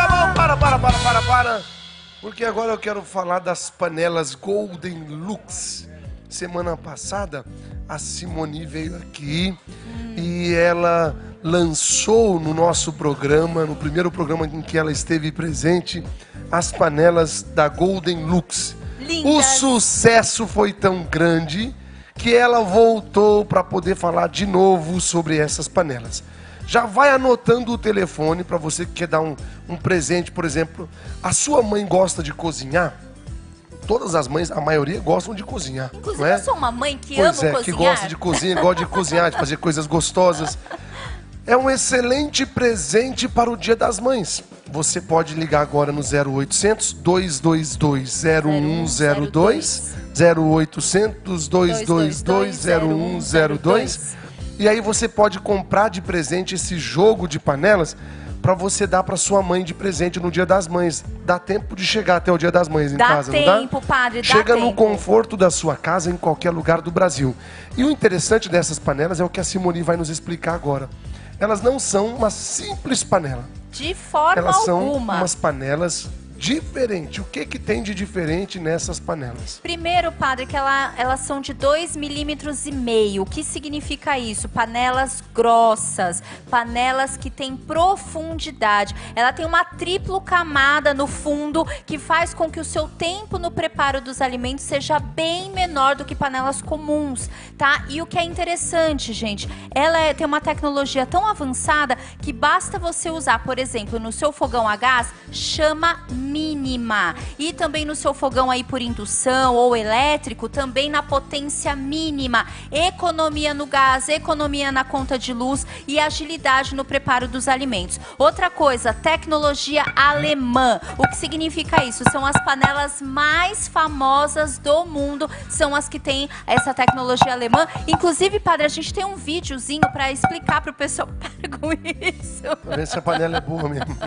S3: para. Porque agora eu quero falar das panelas Golden Lux. Semana passada, a Simone veio aqui e ela lançou no nosso programa, no primeiro programa em que ela esteve presente, as panelas da Golden Lux. Lindas. O sucesso foi tão grande que ela voltou para poder falar de novo sobre essas panelas. Já vai anotando o telefone para você que quer dar um presente, por exemplo. A sua mãe gosta de cozinhar? Todas as mães, a maioria, gostam de cozinhar.
S12: Inclusive,
S3: não é?
S12: eu sou uma mãe que ama cozinhar.
S3: Que gosta de cozinhar, gosta de cozinhar, de fazer coisas gostosas. É um excelente presente para o Dia das Mães. Você pode ligar agora no 0800 222 0102, 0800 222 0102. E aí você pode comprar de presente esse jogo de panelas para você dar para sua mãe de presente no Dia das Mães. Dá tempo de chegar até o Dia das Mães em casa, não dá?
S12: Dá tempo, padre, dá
S3: Chega
S12: tempo.
S3: no conforto da sua casa, em qualquer lugar do Brasil. E o interessante dessas panelas é o que a Simone vai nos explicar agora. Elas não são uma simples panela.
S12: De forma
S3: Elas são
S12: alguma.
S3: umas panelas diferentes. O que tem de diferente nessas panelas?
S12: Primeiro, padre, que elas são de 2,5 milímetros. O que significa isso? Panelas grossas, panelas que têm profundidade. Ela tem uma triplo camada no fundo que faz com que o seu tempo no preparo dos alimentos seja bem menor do que panelas comuns, tá? E o que é interessante, gente, ela tem uma tecnologia tão avançada que basta você usar, por exemplo, no seu fogão a gás, chama mínima. E também no seu fogão aí por indução ou elétrico, também na potência mínima. Economia no gás, economia na conta de luz e agilidade no preparo dos alimentos. Outra coisa, tecnologia alemã. O que significa isso? São as panelas mais famosas do mundo, são as que têm essa tecnologia alemã. Inclusive, padre, a gente tem um videozinho para explicar pro pessoal para com isso.
S3: Pra ver se a panela é boa mesmo.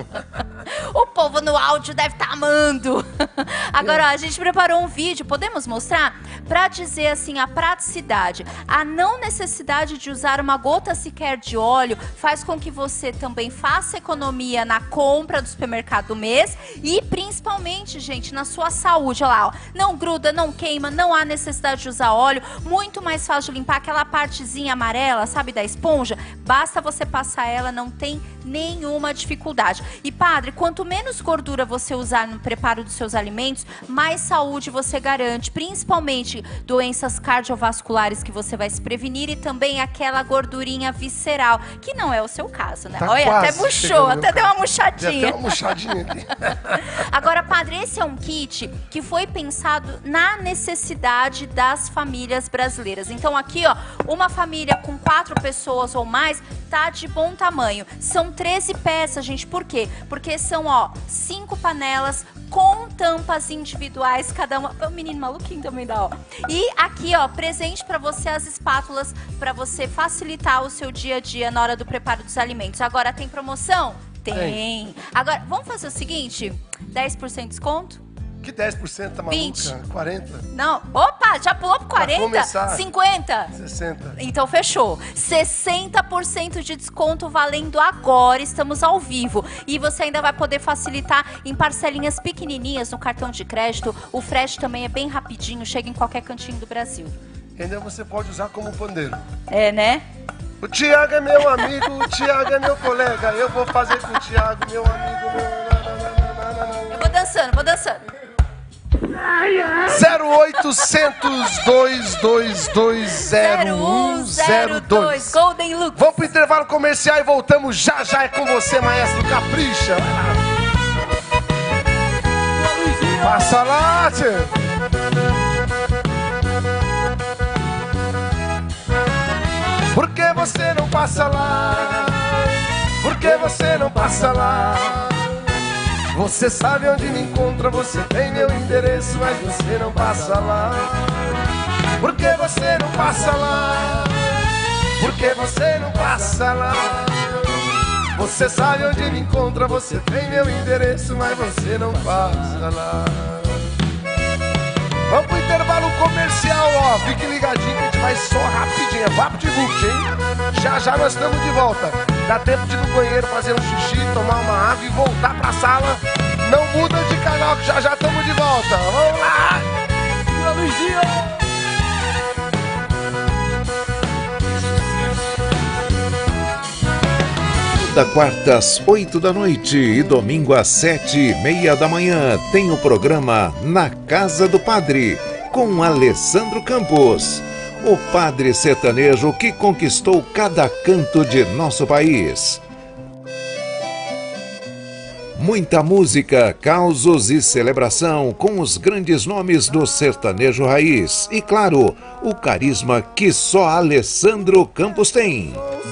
S12: O povo no áudio deve estar amando. Agora, ó, a gente preparou um vídeo, podemos mostrar? Para dizer assim, a praticidade, a não necessidade de usar uma gota sequer de óleo faz com que você também faça economia na compra do supermercado do mês e principalmente, gente, na sua saúde. Olha lá, ó, não gruda, não queima, não há necessidade de usar óleo, muito mais fácil de limpar aquela partezinha amarela, sabe, da esponja, basta você passar ela, não tem nenhuma dificuldade. E padre, quanto menos gordura você usar no preparo dos seus alimentos, mais saúde você garante, principalmente doenças cardiovasculares que você vai se prevenir e também aquela gordurinha visceral, que não é o seu caso, né?
S3: Tá.
S12: Olha, até murchou, até deu uma murchadinha.
S3: Deu até uma murchadinha aqui.
S12: Agora, padre, esse é um kit que foi pensado na necessidade das famílias brasileiras. Então aqui, ó, uma família com 4 pessoas ou mais tá de bom tamanho. São 13 peças, gente. Por quê? Porque são, ó, 5 panelas com tampas individuais, cada uma. O menino maluquinho também dá, ó. E aqui, ó, presente pra você as espátulas, pra você facilitar o seu dia a dia na hora do preparo dos alimentos. Agora, tem promoção? Tem. Agora, vamos fazer o seguinte, 10% de desconto?
S3: Que 10%, tá maluca?
S12: 20.
S3: 40?
S12: Não. Opa, já pulou pro 40? 50?
S3: 60.
S12: Então fechou. 60% de desconto valendo agora. Estamos ao vivo. E você ainda vai poder facilitar em parcelinhas pequenininhas no cartão de crédito. O frete também é bem rapidinho, chega em qualquer cantinho do Brasil.
S3: Ainda você pode usar como pandeiro.
S12: É, né?
S3: O Thiago é meu amigo, o Thiago é meu colega. Eu vou fazer com o Thiago, meu amigo,
S12: Eu vou dançando, vou dançando.
S3: 0800 222 0102.
S12: Golden Look.
S3: Vamos pro intervalo comercial e voltamos já já. É com você, maestro Capricha. Passa lá, tchê. Por que você não passa lá? Por que você não passa lá? Você sabe onde me encontra, você tem meu endereço, mas você não passa lá. Por que você não passa lá? Por que você não passa lá? Você sabe onde me encontra, você tem meu endereço, mas você não passa lá. Vamos pro intervalo comercial, ó. Fique ligadinho que a gente vai só rapidinho. É VaptVupt, hein? Já já nós estamos de volta. Dá tempo de ir no banheiro, fazer um xixi, tomar uma água e voltar pra sala. Não muda de canal que já já estamos de volta. Vamos lá! Vila Luizinho!
S17: Da quarta às 8 da noite e domingo às 7h30 da manhã tem o programa Na Casa do Padre, com Alessandro Campos, o padre sertanejo que conquistou cada canto de nosso país. Muita música, causos e celebração com os grandes nomes do sertanejo raiz e, claro, o carisma que só Alessandro Campos tem.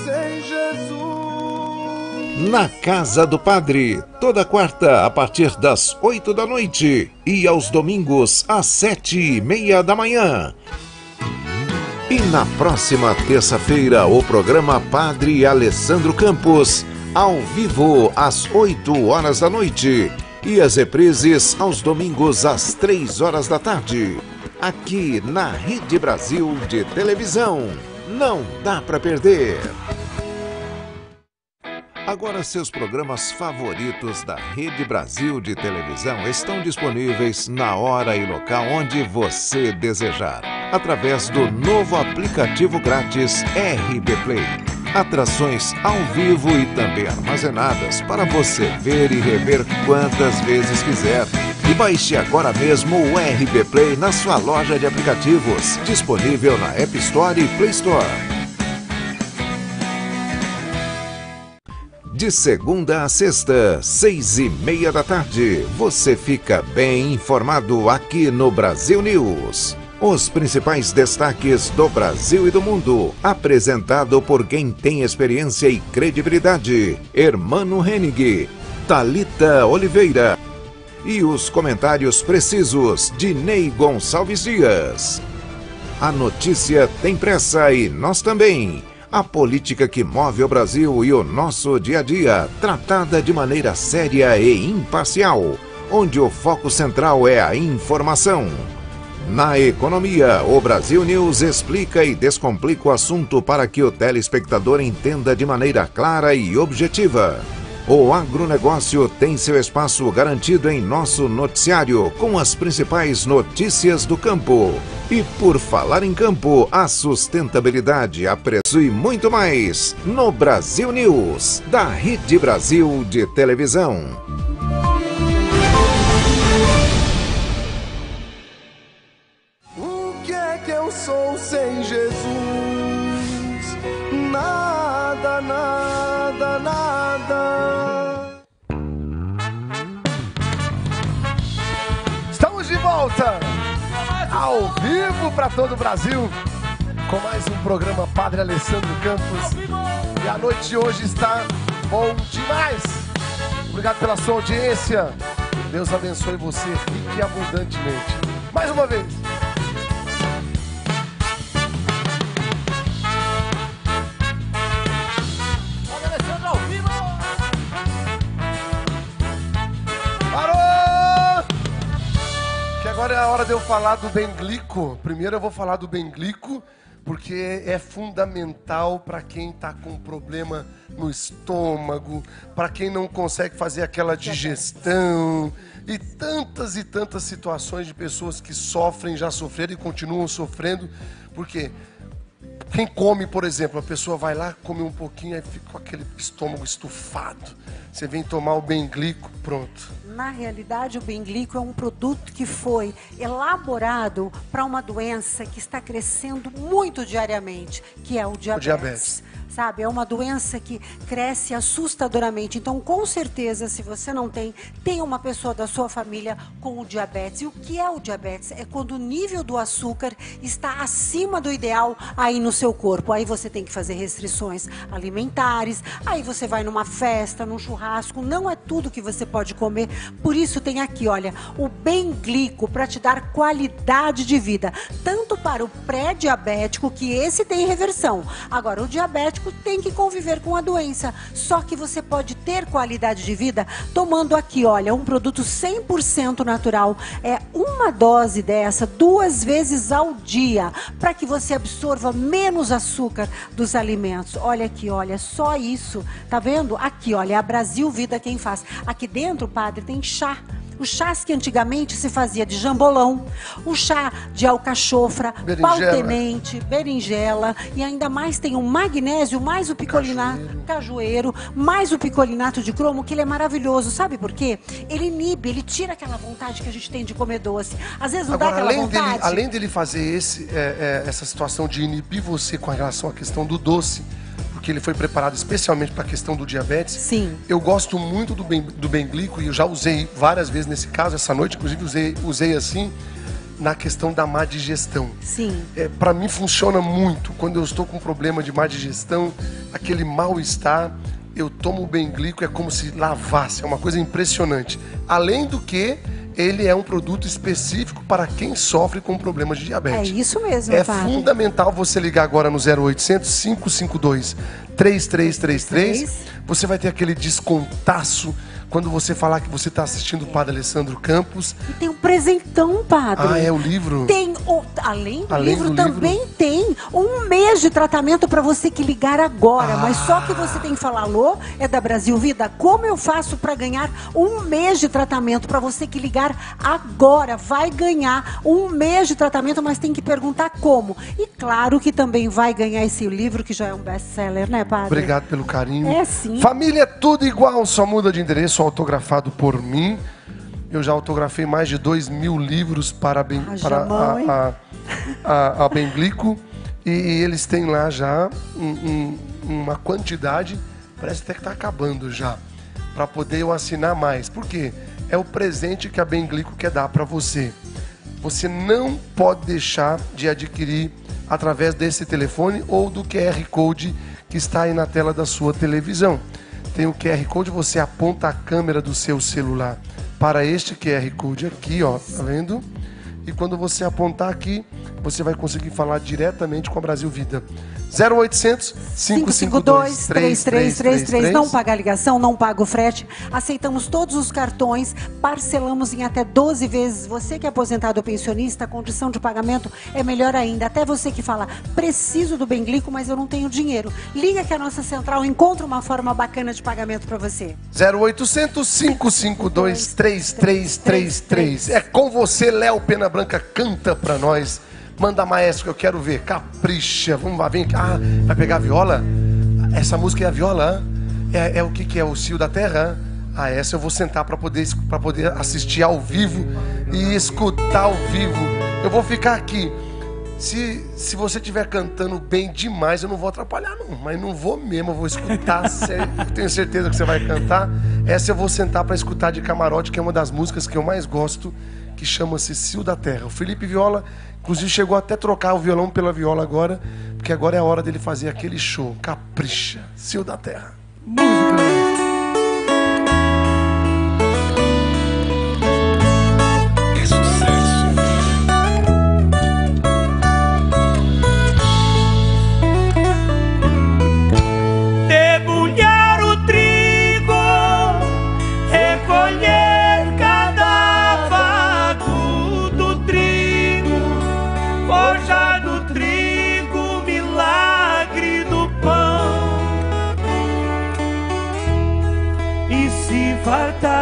S17: Na Casa do Padre, toda quarta a partir das 8 da noite e aos domingos às 7h30 da manhã. E na próxima terça-feira, o programa Padre Alessandro Campos, ao vivo às 8 horas da noite e as reprises aos domingos às 3 horas da tarde, aqui na Rede Brasil de Televisão. Não dá para perder. Agora seus programas favoritos da Rede Brasil de Televisão estão disponíveis na hora e local onde você desejar, através do novo aplicativo grátis RB Play. Atrações ao vivo e também armazenadas para você ver e rever quantas vezes quiser. E baixe agora mesmo o RB Play na sua loja de aplicativos, disponível na App Store e Play Store. De segunda a sexta, 6h30 da tarde, você fica bem informado aqui no Brasil News. Os principais destaques do Brasil e do mundo, apresentado por quem tem experiência e credibilidade, Hermano Hennig, Thalita Oliveira. E os comentários precisos de Ney Gonçalves Dias. A notícia tem pressa e nós também. A política que move o Brasil e o nosso dia a dia, tratada de maneira séria e imparcial, onde o foco central é a informação. Na economia, o Brasil News explica e descomplica o assunto para que o telespectador entenda de maneira clara e objetiva. O agronegócio tem seu espaço garantido em nosso noticiário, com as principais notícias do campo. E por falar em campo, a sustentabilidade, a preço e muito mais, no Brasil News, da Rede Brasil de Televisão.
S1: O que é que eu sou sem Jesus? Nada, nada, nada.
S3: Estamos de volta, ao vivo para todo o Brasil, com mais um programa Padre Alessandro Campos. E a noite de hoje está bom demais. Obrigado pela sua audiência. Deus abençoe você, rique e abundantemente. Mais uma vez. Parou! Que agora é a hora de eu falar do Benglico. Primeiro eu vou falar do Benglico, porque é fundamental para quem está com problema no estômago, para quem não consegue fazer aquela digestão, e tantas situações de pessoas que sofrem, já sofreram e continuam sofrendo, porque quem come, por exemplo, a pessoa vai lá, come um pouquinho, aí fica com aquele estômago estufado. Você vem tomar o Benglico, pronto.
S14: Na realidade, o Benglico é um produto que foi elaborado para uma doença que está crescendo muito diariamente, que é o diabetes. Sabe, é uma doença que cresce assustadoramente. Então, com certeza, se você não tem uma pessoa da sua família com o diabetes. E o que é o diabetes? É quando o nível do açúcar está acima do ideal aí no seu corpo. Aí você tem que fazer restrições alimentares, aí você vai numa festa, num churrasco, não é tudo que você pode comer. Por isso tem aqui, olha, o Benglico para te dar qualidade de vida, tanto para o pré-diabético, que esse tem reversão. Agora, o diabético tem que conviver com a doença. Só que você pode ter qualidade de vida tomando aqui, olha, um produto 100% natural. É uma dose dessa 2 vezes ao dia, para que você absorva menos açúcar dos alimentos. Olha aqui, olha, só isso. Tá vendo? Aqui, olha, é a Brasil Vida quem faz. Aqui dentro, padre, tem chá. Os chás que antigamente se fazia de jambolão, o chá de alcachofra, pau-tenente, berinjela, e ainda mais tem o magnésio, mais o picolinato, cajueiro, mais o picolinato de cromo, que ele é maravilhoso. Sabe por quê? Ele inibe, ele tira aquela vontade que a gente tem de comer doce. Às vezes não
S3: agora,
S14: dá aquela vontade.
S3: Além dele fazer essa situação de inibir você com relação à questão do doce, que ele foi preparado especialmente para a questão do diabetes.
S14: Sim.
S3: Eu gosto muito do Benglico e eu já usei várias vezes nesse caso, essa noite, inclusive usei assim, na questão da má digestão.
S14: Sim.
S3: Para mim funciona muito. Quando eu estou com problema de má digestão, aquele mal-estar, eu tomo o Benglico, é como se lavasse, é uma coisa impressionante. Além do que, ele é um produto específico para quem sofre com problemas de diabetes.
S14: É isso mesmo,
S3: É
S14: padre.
S3: fundamental você ligar agora no 0800 552 3333. Você vai ter aquele descontaço quando você falar que você está assistindo o Padre Alessandro Campos.
S14: E tem um presentão, padre.
S3: Ah, é o livro?
S14: Tem, além do livro, também tem 1 mês de tratamento para você que ligar agora. Mas só que você tem que falar, alô, é da Brasil Vida? Como eu faço para ganhar 1 mês de tratamento? Para você que ligar agora, vai ganhar 1 mês de tratamento, mas tem que perguntar como. E claro que também vai ganhar esse livro, que já é um best-seller, né, padre?
S3: Obrigado pelo carinho.
S14: É sim.
S3: Família é tudo igual, só muda de endereço, autografado por mim. Eu já autografei mais de 2.000 livros para a Benglico. E eles têm lá já uma quantidade, parece até que está acabando já, para poder eu assinar mais. Por quê? É o presente que a Benglico quer dar para você. Você não pode deixar de adquirir através desse telefone ou do QR Code que está aí na tela da sua televisão. Tem o QR Code, você aponta a câmera do seu celular para este QR Code aqui, ó, tá vendo? E quando você apontar aqui, você vai conseguir falar diretamente com a Brasil Vida. 0800 552 3333.
S14: Não paga a ligação, não paga o frete. Aceitamos todos os cartões, parcelamos em até 12 vezes. Você que é aposentado ou pensionista, a condição de pagamento é melhor ainda. Até você que fala, preciso do Benglico, mas eu não tenho dinheiro. Liga que a nossa central encontra uma forma bacana de pagamento para você.
S3: 0800 552 3333. É com você, Léo Pena Branca, canta pra nós. Manda, maestro, que eu quero ver. Capricha. Vamos lá, vem cá. Vai pegar a viola? Essa música é a viola? É o que é? O Cio da Terra? Essa eu vou sentar para poder assistir ao vivo e escutar ao vivo. Eu vou ficar aqui. Se você estiver cantando bem demais, eu não vou atrapalhar, não. Mas não vou mesmo, eu vou escutar. Eu tenho certeza que você vai cantar. Essa eu vou sentar para escutar de camarote, que é uma das músicas que eu mais gosto, que chama-se Cio da Terra. O Felipe Viola, inclusive, chegou até a trocar o violão pela viola agora, porque agora é a hora dele fazer aquele show. Capricha, Cio da Terra.
S6: Música.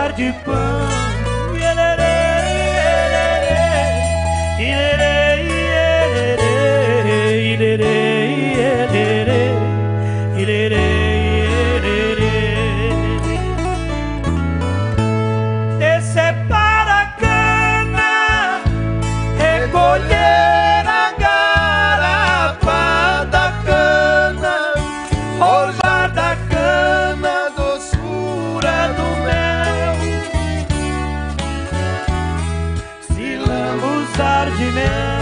S2: faltar de pão. Descer para a cana, recolher a garapa da cana, orvar da cana, doçura do mel, se lambuzar de mel.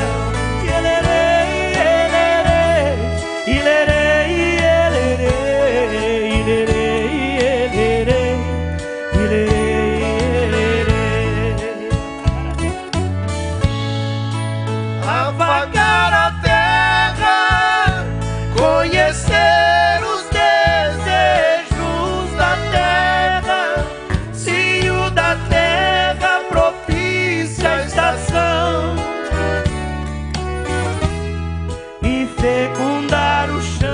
S2: Afagar a terra, conhecer os desejos da terra, se o da terra propicia a estação, e fecundar o chão.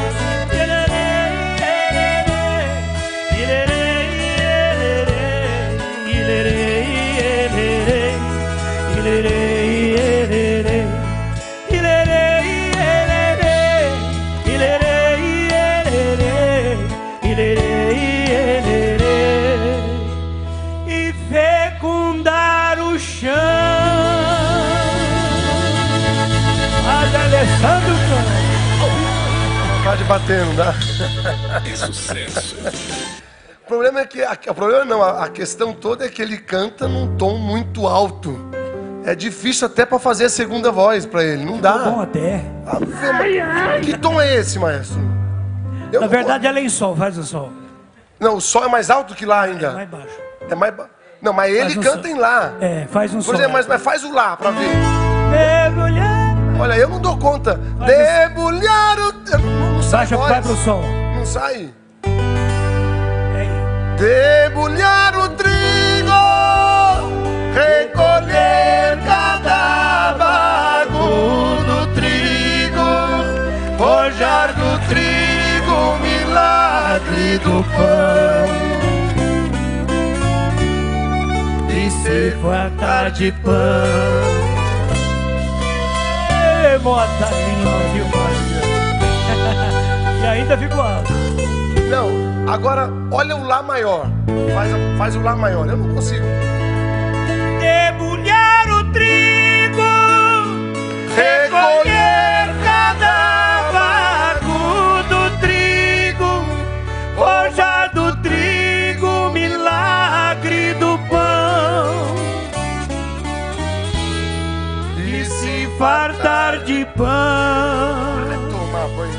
S2: E fecundar o chão. Alessandro,
S3: Tá de bater, não dá?
S15: É sucesso.
S3: O problema é que a questão toda é que ele canta num tom muito alto. É difícil até pra fazer a segunda voz pra ele, não dá.
S6: Bom até.
S3: Que tom é esse, maestro?
S6: Na verdade é lá em sol, faz o sol.
S3: Não, o sol é mais alto que lá ainda.
S6: É mais baixo.
S3: É mais baixo. Não, mas ele canta em lá.
S6: É, faz um sol.
S3: Mas faz o lá pra ver.
S6: Mergulhar.
S3: Olha, eu não dou conta. Debulhar o... Não sai
S6: Baixa, vai pro sol.
S3: Não sai. Debulhar o trigo, recolher cada bago do trigo, forjar do trigo o milagre do pão,
S2: e se fartar de pão. Ei, moda linda, viu, Maria? E ainda ficou alto.
S3: Não, agora olha o lá maior. Faz o lá maior, eu não consigo.
S2: Debulhar o trigo, recolher cada vago do trigo, forjar do trigo o milagre do pão, e se fartar de pão.
S3: Tomar banho,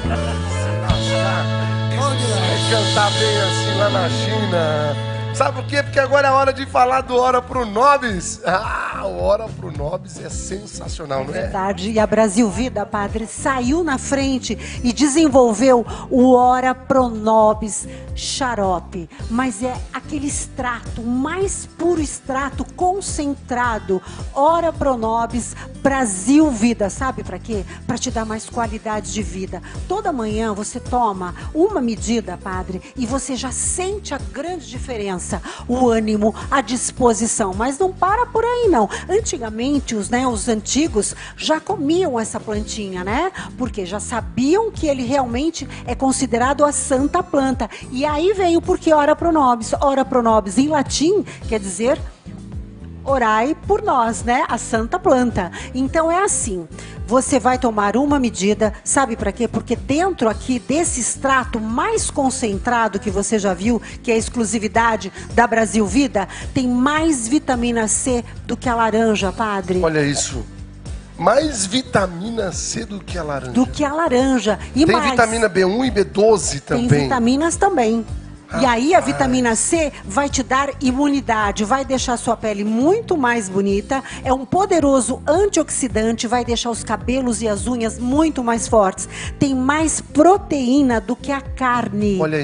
S3: cantar bem assim lá na China. Sabe por quê? Porque agora é a hora de falar do Hora Pro Nobis. Ah, o Hora Pro Nobis é sensacional, não é?
S14: Verdade. E a Brasil Vida, padre, saiu na frente e desenvolveu o Hora Pro Nobis xarope. Mas é aquele extrato, o mais puro extrato concentrado. Hora Pro Nobis Brasil Vida. Sabe pra quê? Pra te dar mais qualidade de vida. Toda manhã você toma uma medida, padre, e você já sente a grande diferença. O ânimo, a disposição, mas não para por aí não. Antigamente os antigos já comiam essa plantinha, né? Porque já sabiam que ele realmente é considerado a santa planta. E aí veio porque Ora Pro Nobis. Ora Pro Nobis em latim quer dizer orai por nós, né? A santa planta. Então é assim. Você vai tomar uma medida, sabe para quê? Porque dentro aqui desse extrato mais concentrado que você já viu, que é a exclusividade da Brasil Vida, tem mais vitamina C do que a laranja, padre.
S3: Olha isso. Mais vitamina C do que a laranja.
S14: Do que a laranja. E
S3: tem
S14: mais,
S3: vitamina B1 e B12 também.
S14: Tem vitaminas também. E aí a vitamina C vai te dar imunidade, vai deixar sua pele muito mais bonita, é um poderoso antioxidante, vai deixar os cabelos e as unhas muito mais fortes. Tem mais proteína do que a carne.
S3: Olha isso.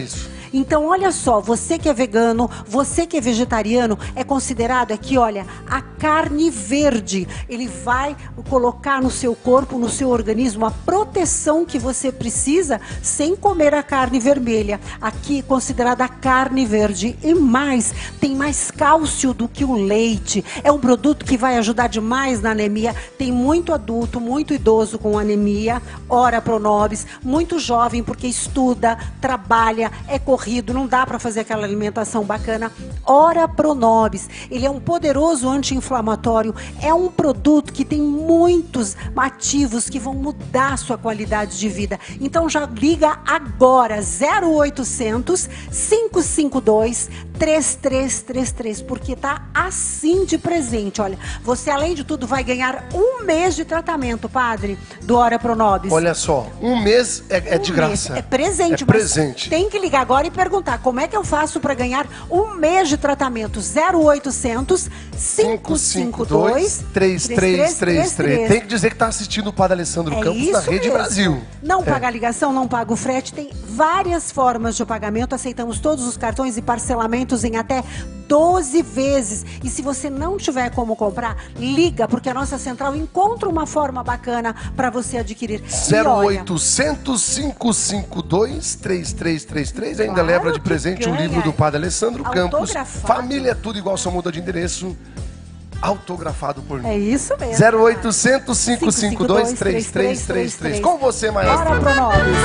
S14: Então, olha só, você que é vegano, você que é vegetariano, é considerado aqui, olha, a carne verde. Ele vai colocar no seu corpo, no seu organismo, a proteção que você precisa sem comer a carne vermelha. Aqui é considerada a carne verde. E mais, tem mais cálcio do que o leite. É um produto que vai ajudar demais na anemia. Tem muito adulto, muito idoso com anemia. Ora Pronobis, muito jovem porque estuda, trabalha, é corrido, não dá para fazer aquela alimentação bacana. Ora Pronobis, ele é um poderoso anti-inflamatório, é um produto que tem muitos ativos que vão mudar a sua qualidade de vida. Então já liga agora, 0800 552 3333, porque tá assim de presente. Olha, você além de tudo vai ganhar 1 mês de tratamento, padre, do Ora Pronobis.
S3: Olha só, 1 mês é de graça.
S14: É presente,
S3: é presente.
S14: Tem que ligar agora e perguntar como é que eu faço para ganhar 1 mês de tratamento. 0800 552
S3: 3333. Tem que dizer que tá assistindo o Padre Alessandro Campos na Rede Brasil.
S14: Não paga a ligação, não paga o frete. Tem várias formas de pagamento. Aceitamos todos os cartões e parcelamentos em até 12 vezes. E se você não tiver como comprar, liga, porque a nossa central encontra uma forma bacana para você adquirir.
S3: 0800 552 3333. Ainda leva de presente o livro do Padre Alessandro Campos. Família é tudo igual, só muda de endereço. Autografado por mim.
S14: É isso mesmo.
S3: 0800 552 3333. Com você, maestro.
S14: Ora Pronobis.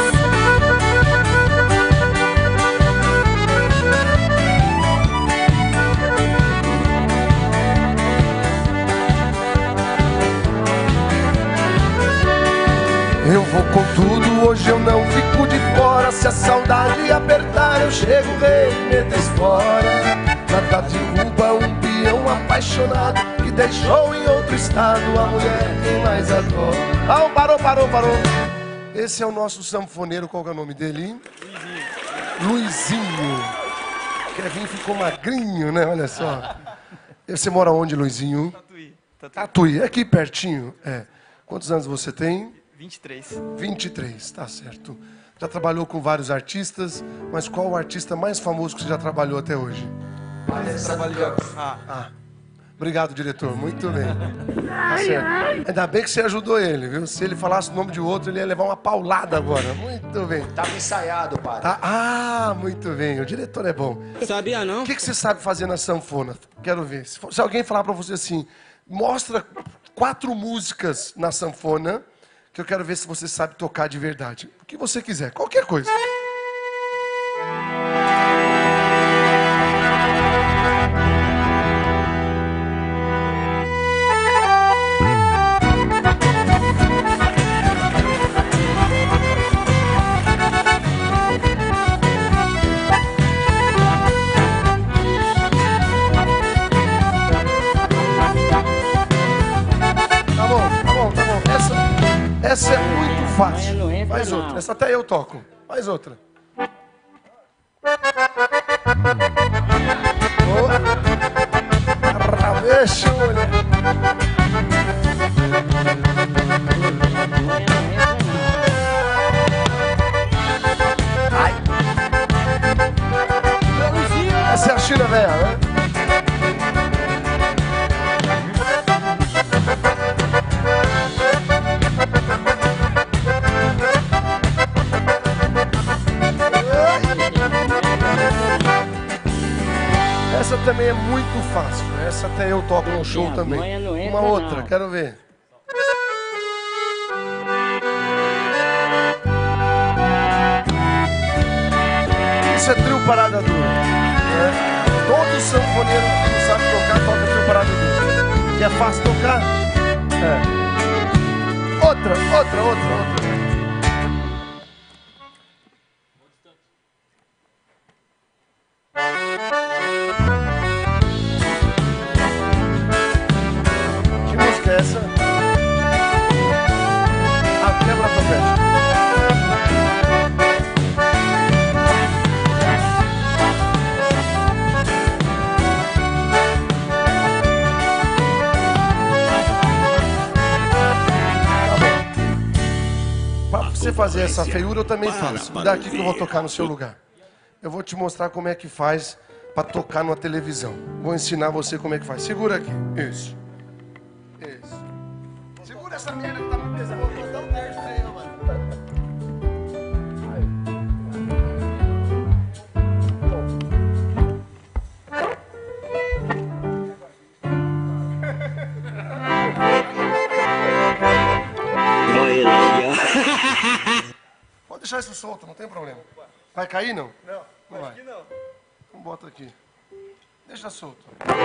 S3: Eu vou com tudo, hoje eu não fico de fora. Se a saudade apertar, eu chego, rei, meto fora. Nada derruba um peão apaixonado que deixou em outro estado a mulher que mais adora. Ah, parou. Esse é o nosso sanfoneiro, qual é o nome dele? Luizinho. Kevin ficou magrinho, né? Olha só. Você mora onde, Luizinho? Tatuí. É aqui pertinho. É. Quantos anos você tem?
S18: 23.
S3: 23, tá certo. Já trabalhou com vários artistas, mas qual o artista mais famoso que você já trabalhou até hoje? Obrigado, diretor. Muito bem. Tá certo. Ainda bem que você ajudou ele, viu? Se ele falasse o nome de outro, ele ia levar uma paulada agora. Muito bem.
S18: Tava ensaiado, padre.
S3: Tá? Ah, muito bem. O diretor é bom.
S18: Sabia não?
S3: O que você sabe fazer na sanfona? Quero ver. Se alguém falar pra você assim, mostra 4 músicas na sanfona, que eu quero ver se você sabe tocar de verdade. O que você quiser, qualquer coisa. Essa é muito fácil. Mais outra. Essa até eu toco. Mais outra. Ramecho, mulher. Ai. Essa é a China velha, né? Essa também é muito fácil. Essa até eu toco no show também. Uma outra, quero ver. Isso é trio parada dura. Todo sanfoneiro que sabe tocar, toca trio parada dura. Que é fácil tocar? Outra. Que música é essa? Quebra a trompete. Pra você fazer essa feiura, eu também faço. Me dá aqui que eu vou tocar no seu lugar. eu vou te mostrar como é que faz para tocar numa televisão. Vou ensinar você como é que faz. Segura aqui. Isso. Isso. Segura essa merda que tá muito pesada. Vou dar um terço aí, mano. Pode deixar isso solto, não tem problema. Vai cair, não? Não vai. Acho que não. Então bota aqui. Deixa solto.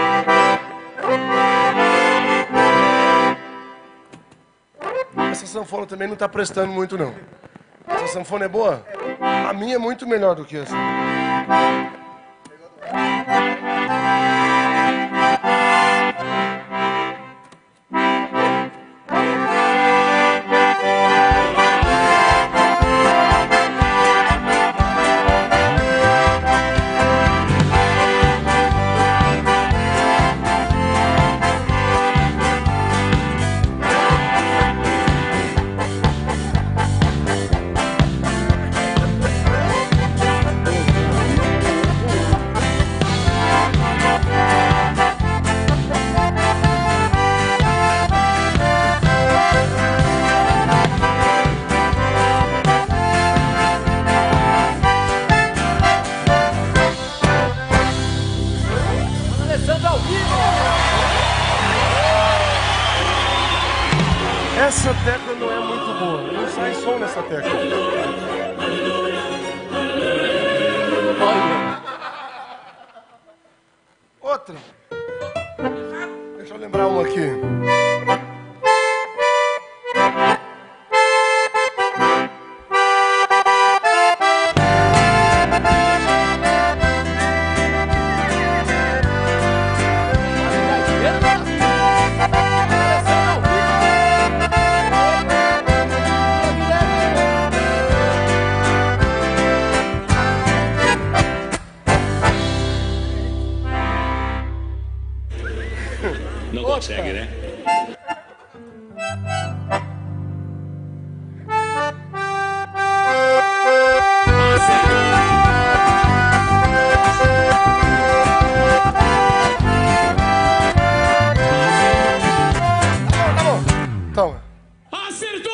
S3: Essa sanfona também não tá prestando muito, não. Essa sanfona é boa? A minha é muito melhor do que essa. Essa tecla não é muito boa. Não sai som nessa tecla. Outra. Deixa eu lembrar uma aqui.
S15: Não consegue, né?
S3: Toma.
S15: Acertou!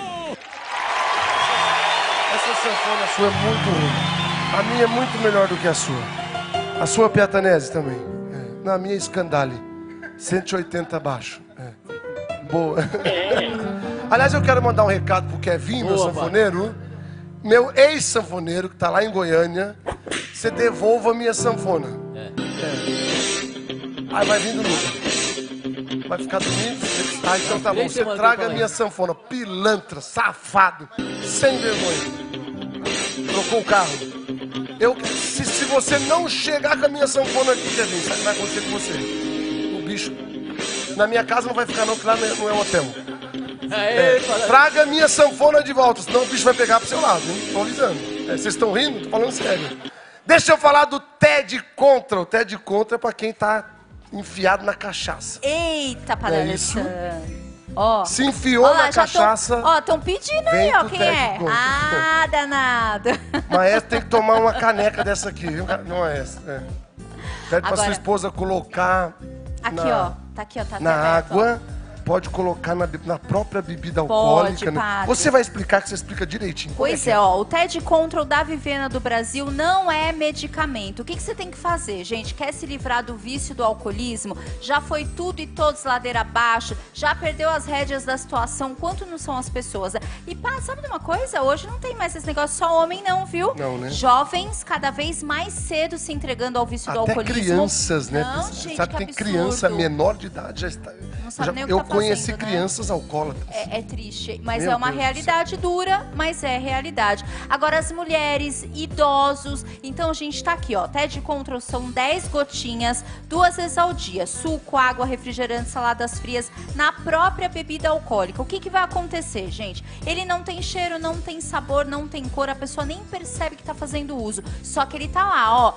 S3: Essa sanfona sua é muito ruim. A minha é muito melhor do que a sua. A sua Piatanese também. É. Na minha Scandale. 180 abaixo. É. Boa. Aliás, eu quero mandar um recado pro Kevin, meu sanfoneiro. Meu ex-sanfoneiro, que tá lá em Goiânia. Você devolva a minha sanfona. Aí vai vir domingo. Vai ficar domingo? Ah, então tá bom. Você traga a minha sanfona. Pilantra, safado, sem vergonha. Trocou o carro. Se você não chegar com a minha sanfona aqui, Kevin, sabe o que vai acontecer com você? O bicho. Na minha casa não vai ficar não, porque lá não é hotel. Traga a minha sanfona de volta, senão o bicho vai pegar pro seu lado, hein? Tô avisando. Vocês estão rindo? Tô falando sério. Deixa eu falar do TED Contra. O TED Contra é pra quem tá enfiado na cachaça.
S12: Eita,
S3: É isso.
S12: Ó.
S3: Se enfiou na cachaça.
S12: Ó, estão pedindo aí, ó, quem é?
S3: Contra.
S12: Ah, danado.
S3: Mas essa tem que tomar uma caneca dessa aqui, viu? Não é essa. É. Pede pra sua esposa colocar.
S12: Aqui, ó. Tá aqui, ó. Tá
S3: na
S12: aberto,
S3: água. Pode colocar na própria bebida alcoólica. Né?
S12: Padre.
S3: Você vai explicar, que você explica direitinho.
S12: Pois é, ó, o TED Control da Vivena do Brasil não é medicamento. O que você tem que fazer, gente? Quer se livrar do vício do alcoolismo? Já foi tudo e todos ladeira abaixo? Já perdeu as rédeas da situação? Quanto não são as pessoas? E pá, sabe de uma coisa? Hoje não tem mais esse negócio só homem não, viu?
S3: Não, né?
S12: Jovens cada vez mais cedo se entregando ao vício do
S3: Até
S12: alcoolismo.
S3: crianças, né?
S12: Não,
S3: Você
S12: gente,
S3: sabe que tem criança menor de idade já está.
S12: Não sabe nem o que tá
S3: conheci
S12: fazendo, né?
S3: crianças alcoólatras.
S12: É triste, mas
S3: Meu
S12: é uma
S3: Deus do
S12: realidade dura, mas é realidade. Agora, as mulheres, idosos, então, gente, tá aqui, ó, TED Control são 10 gotinhas, 2 vezes ao dia, suco, água, refrigerante, saladas frias, na própria bebida alcoólica. O que que vai acontecer, gente? Ele não tem cheiro, não tem sabor, não tem cor, a pessoa nem percebe que tá fazendo uso, só que ele tá lá, ó,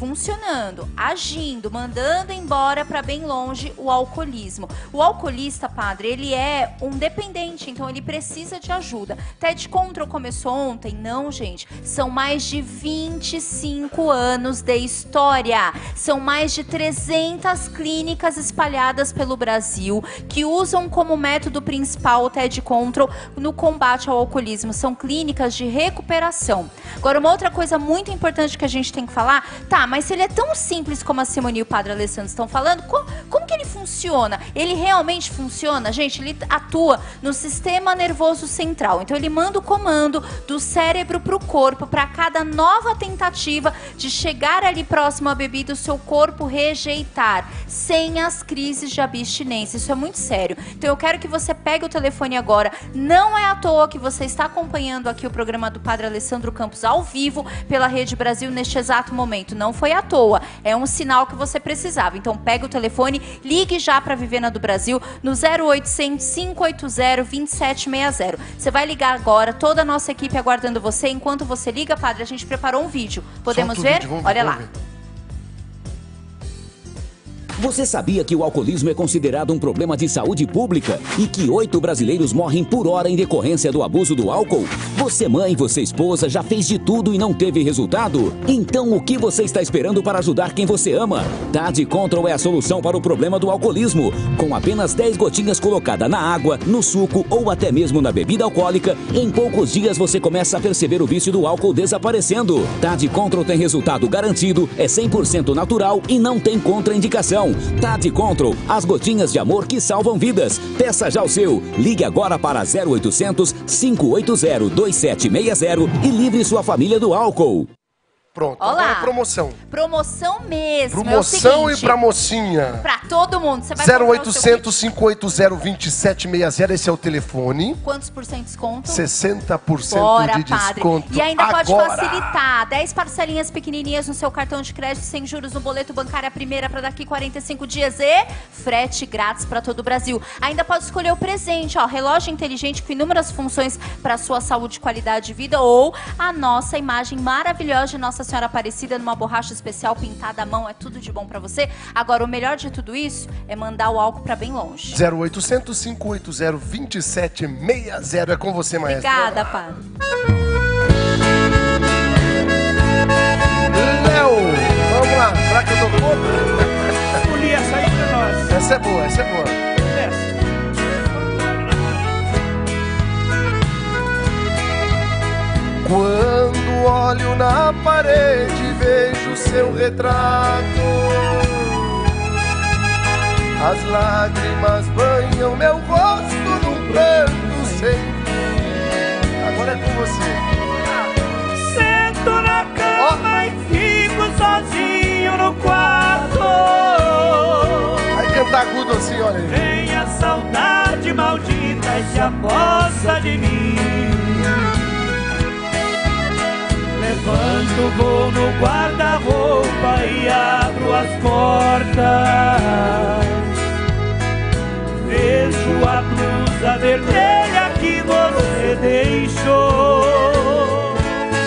S12: funcionando, agindo, mandando embora para bem longe o alcoolismo. O alcoolista padre, ele é um dependente, então ele precisa de ajuda. TED Control começou ontem? Não, gente. São mais de 25 anos de história. São mais de 300 clínicas espalhadas pelo Brasil que usam como método principal o TED Control no combate ao alcoolismo. São clínicas de recuperação. Agora, uma outra coisa muito importante que a gente tem que falar, tá, mas se ele é tão simples como a Simone e o Padre Alessandro estão falando, como que ele funciona? Ele realmente funciona? Gente, ele atua no sistema nervoso central. Então, ele manda o comando do cérebro para o corpo, para cada nova tentativa de chegar ali próximo à bebida, o seu corpo rejeitar, sem as crises de abstinência. Isso é muito sério. Então, eu quero que você pegue o telefone agora. Não é à toa que você está acompanhando aqui o programa do Padre Alessandro Campos ao vivo pela Rede Brasil neste exato momento. Não foi à toa. É um sinal que você precisava. Então, pega o telefone, ligue já para a Vivena do Brasil no 0800 580 2760. Você vai ligar agora, toda a nossa equipe aguardando você. Enquanto você liga, padre, a gente preparou um vídeo. Podemos ver? Olha lá.
S13: Você sabia que o alcoolismo é considerado um problema de saúde pública e que 8 brasileiros morrem por hora em decorrência do abuso do álcool? Você, mãe, você, esposa, já fez de tudo e não teve resultado? Então o que você está esperando para ajudar quem você ama? TAD Control é a solução para o problema do alcoolismo. Com apenas 10 gotinhas colocadas na água, no suco ou até mesmo na bebida alcoólica, em poucos dias você começa a perceber o vício do álcool desaparecendo. TAD Control tem resultado garantido, é 100% natural e não tem contraindicação. TAD Control, as gotinhas de amor que salvam vidas. Peça já o seu. Ligue agora para 0800 580 2760 e livre sua família do álcool.
S3: Pronto,
S12: Olá.
S3: agora é promoção.
S12: Promoção mesmo.
S3: Promoção
S12: é o seguinte,
S3: e pra mocinha.
S12: Pra todo mundo. Você vai
S3: 0800 580 2760, esse é o telefone.
S12: Quantos por cento de desconto?
S3: 60%
S12: Bora,
S3: de
S12: padre.
S3: desconto.
S12: E ainda pode
S3: agora
S12: facilitar. 10 parcelinhas pequenininhas no seu cartão de crédito, sem juros no boleto bancário, a primeira para daqui 45 dias e frete grátis para todo o Brasil. Ainda pode escolher o presente, ó, relógio inteligente com inúmeras funções para sua saúde e qualidade de vida, ou a nossa imagem maravilhosa de Nossa Senhora Aparecida numa borracha especial pintada à mão. É tudo de bom para você. Agora, o melhor de tudo isso é mandar o álcool para bem longe.
S3: 0800 580 2760. É com você, maestra.
S12: Obrigada, padre.
S3: Léo, vamos lá. Será que eu tô contra?
S2: Escolhi essa aí pra nós.
S3: Essa é boa, essa é boa. Quando olho na parede, vejo seu retrato. As lágrimas banham meu rosto num pranto sem fim. Agora é com você.
S2: Sento na cama e fico sozinho no quarto.
S3: Vai cantar agudo assim, olha aí.
S2: Vem a saudade maldita e se aposta de mim. Levanto, vou no guarda-roupa e abro as portas. Vejo a blusa vermelha que você deixou.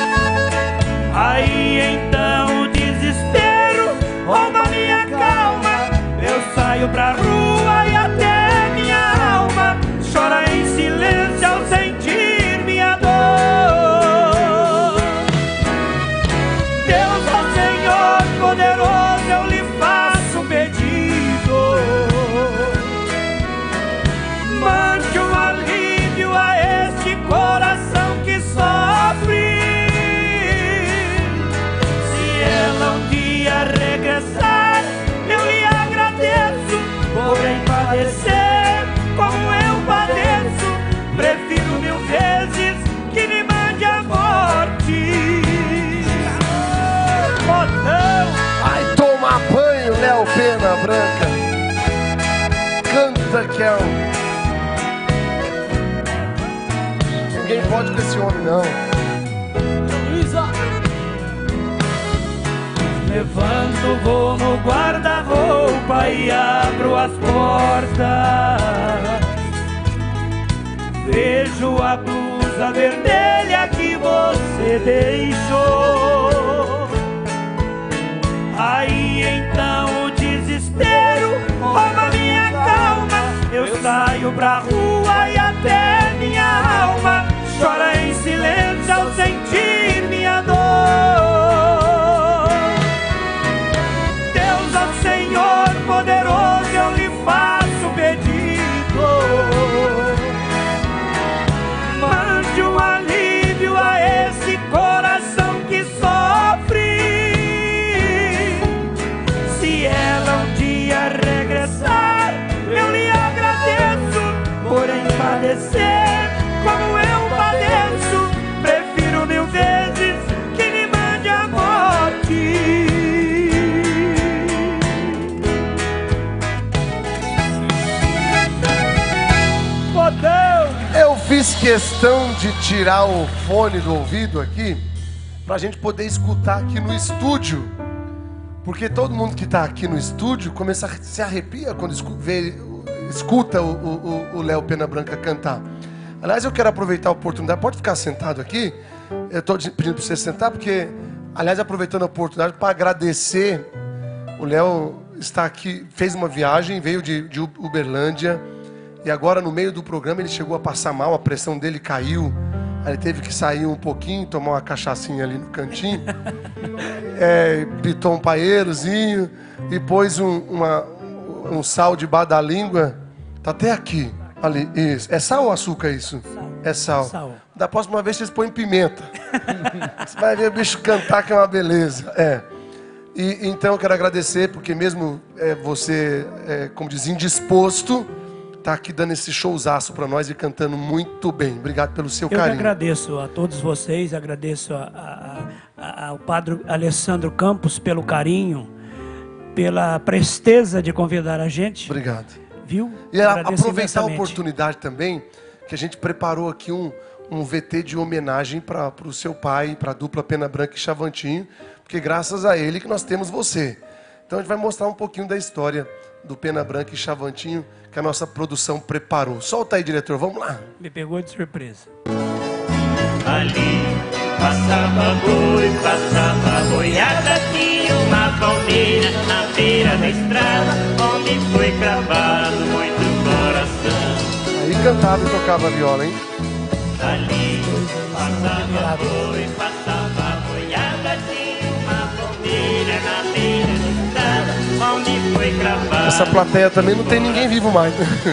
S2: Aí então o desespero rouba minha calma. Eu saio pra rua e até minha alma chora em silêncio ao sentir minha dor. Deus, ó Senhor poderoso, eu lhe faço um pedido. Mande um alívio a este coração que sofre. Se ela um dia regressar, eu lhe agradeço. Porém padecer como eu padeço, prefiro 1000 vezes que me mande a morte.
S3: Vai tomar banho, Léo Pena Branca. Canta, Kel. Ninguém pode com esse homem, não.
S2: Luísa. Levanto, vou no guarda-roupa e abro as portas. Vejo a blusa vermelha que você deixou. Aí então o desespero rouba minha calma. Eu saio
S3: questão de tirar o fone do ouvido aqui, pra gente poder escutar aqui no estúdio. Porque todo mundo que tá aqui no estúdio começa a se arrepia quando escuta o Léo Pena Branca cantar. Aliás, eu quero aproveitar a oportunidade. Pode ficar sentado aqui. Eu estou pedindo para você sentar, porque, aliás, aproveitando a oportunidade para agradecer. O Léo está aqui, fez uma viagem, veio de Uberlândia. E agora, no meio do programa, ele chegou a passar mal, a pressão dele caiu. Aí ele teve que sair um pouquinho, tomar uma cachaçinha ali no cantinho. Pitou um paeirozinho e pôs um sal debaixo da língua. Tá até aqui. Ali, isso. É sal ou açúcar isso? Sal. É sal. Sal. Da próxima vez vocês põem pimenta. Você vai ver o bicho cantar, que é uma beleza. E então eu quero agradecer, porque mesmo você, como diz, indisposto, tá aqui dando esse showzaço para nós e cantando muito bem. Obrigado pelo seu carinho.
S6: Eu agradeço a todos vocês, agradeço ao padre Alessandro Campos pelo carinho, pela presteza de convidar a gente.
S3: Obrigado.
S6: Viu?
S3: E aproveitar a oportunidade também, que a gente preparou aqui um VT de homenagem para o seu pai, para a dupla Pena Branca e Chavantinho, porque graças a ele que nós temos você. Então a gente vai mostrar um pouquinho da história do Pena Branca e Chavantinho, que a nossa produção preparou. Solta aí, diretor, vamos lá.
S6: Me pegou de surpresa.
S15: Ali passava boi, passava boiada, tinha uma palmeira na beira da estrada, onde foi cravado muito coração.
S3: Aí cantava e tocava a viola, hein?
S15: Ali passava boi, passava boiada, tinha uma palmeira na beira da estrada, onde foi cravado.
S3: Essa plateia também não tem ninguém vivo mais.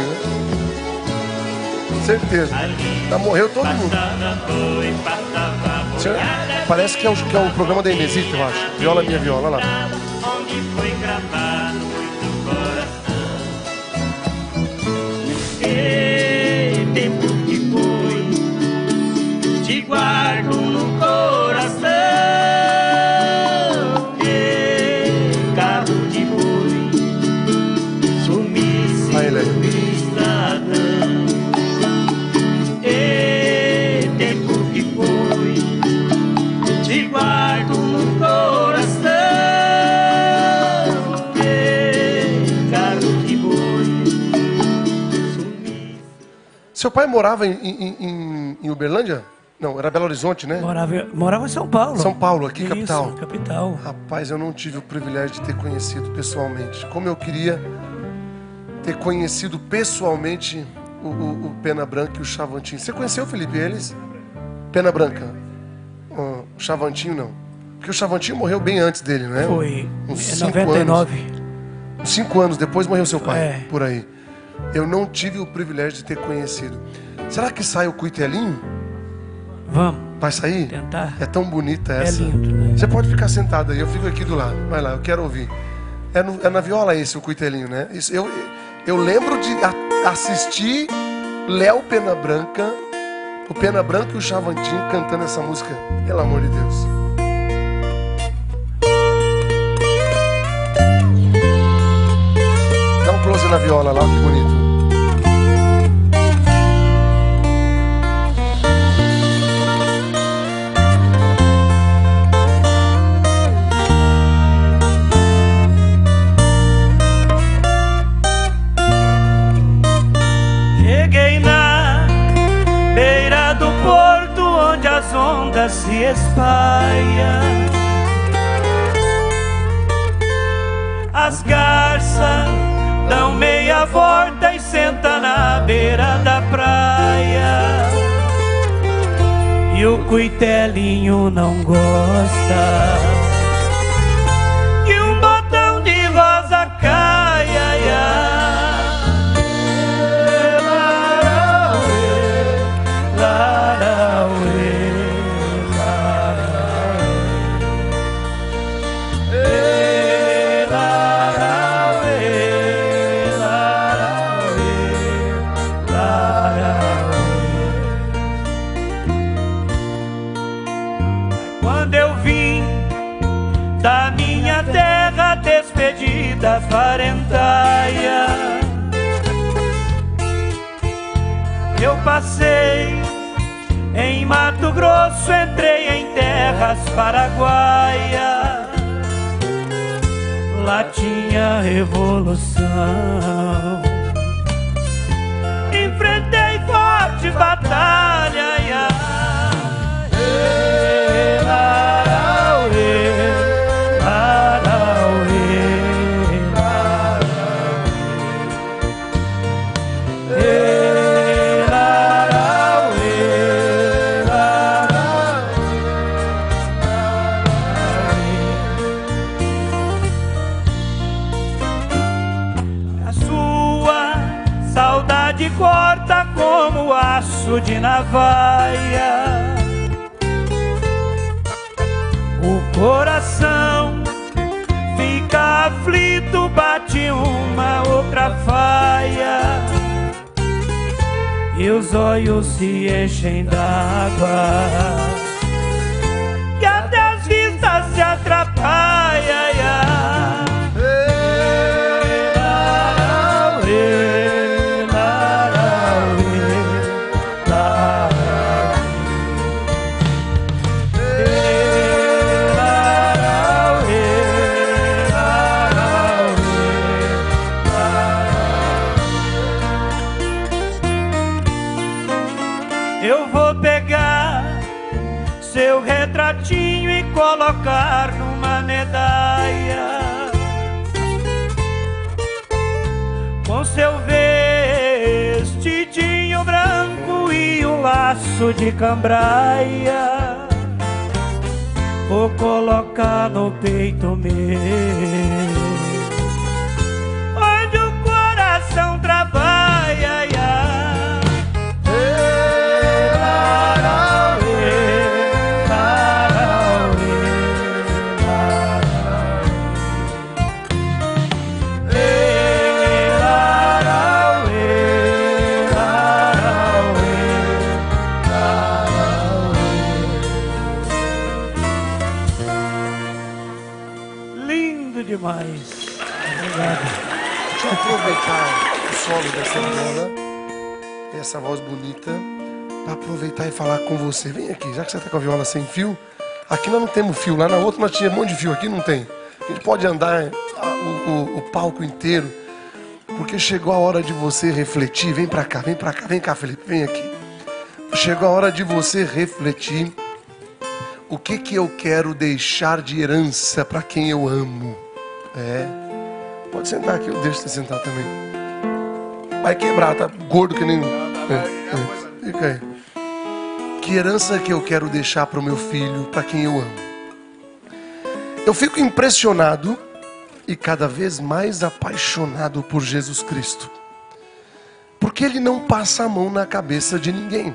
S3: Certeza. Já morreu todo mundo. Parece que é o programa da Inesita, eu acho. Viola Minha Viola, olha lá.
S15: Onde foi gravado muito coração. E tempo que foi, te guardo no coração. E carro de boi, sumisse no estradão. Guardo no coração, carro de boi.
S3: Seu pai morava em Uberlândia? Não, era Belo Horizonte, né?
S6: Morava em São Paulo.
S3: São Paulo, aqui,
S6: Isso,
S3: capital.
S6: Capital.
S3: Rapaz, eu não tive o privilégio de ter conhecido pessoalmente. Como eu queria ter conhecido pessoalmente o Pena Branca e o Chavantinho. Você conheceu, Felipe, eles? Pena Branca. O Chavantinho não. Porque o Chavantinho morreu bem antes dele, né?
S6: Foi.
S3: Uns
S6: 99.
S3: Uns 5 anos depois morreu seu pai. Por aí. Eu não tive o privilégio de ter conhecido. Será que sai o Cuitelinho?
S6: Vamos.
S3: Vai sair?
S6: Tentar.
S3: É tão bonita essa.
S6: É lindo, né?
S3: Você pode ficar sentado aí, eu fico aqui do lado. Vai lá, eu quero ouvir. É na viola esse, o Cuitelinho, né? Isso, eu lembro de assistir Léo Pena Branca, o Pena Branca e o Chavantinho cantando essa música. Pelo amor de Deus. Dá um close na viola lá, que bonito.
S15: Cheguei na beira do porto onde as ondas se espalham. As garças dão meia volta e sentam na beira da praia. E o Cuitelinho não gosta que um botão de rosa caia. Da minha terra despedida parentaia, eu passei
S2: Em Mato Grosso entrei em terras paraguaias. Lá tinha revolução. Enfrentei forte batalha. Corta como aço de navalha o coração, fica aflito, bate uma outra faia e os olhos se enchem d'água e até as vistas se atrapalham. Seu retratinho e colocar numa medalha, com seu vestidinho branco e um laço de cambraia, vou colocar no peito meu, onde o coração trabalha. Demais. Obrigado.
S3: Deixa eu aproveitar o solo dessa viola, essa voz bonita, para aproveitar e falar com você. Vem aqui, já que você está com a viola sem fio. Aqui nós não temos fio, lá na outra nós tínhamos um monte de fio, aqui não tem. A gente pode andar o palco inteiro, porque chegou a hora de você refletir. Vem pra cá, vem cá, Felipe, vem aqui. Chegou a hora de você refletir o que eu quero deixar de herança para quem eu amo. Pode sentar aqui, eu deixo você sentar também. Vai quebrar, tá gordo que nem... Fica aí. Que herança que eu quero deixar para o meu filho, para quem eu amo? Eu fico impressionado e cada vez mais apaixonado por Jesus Cristo, porque Ele não passa a mão na cabeça de ninguém.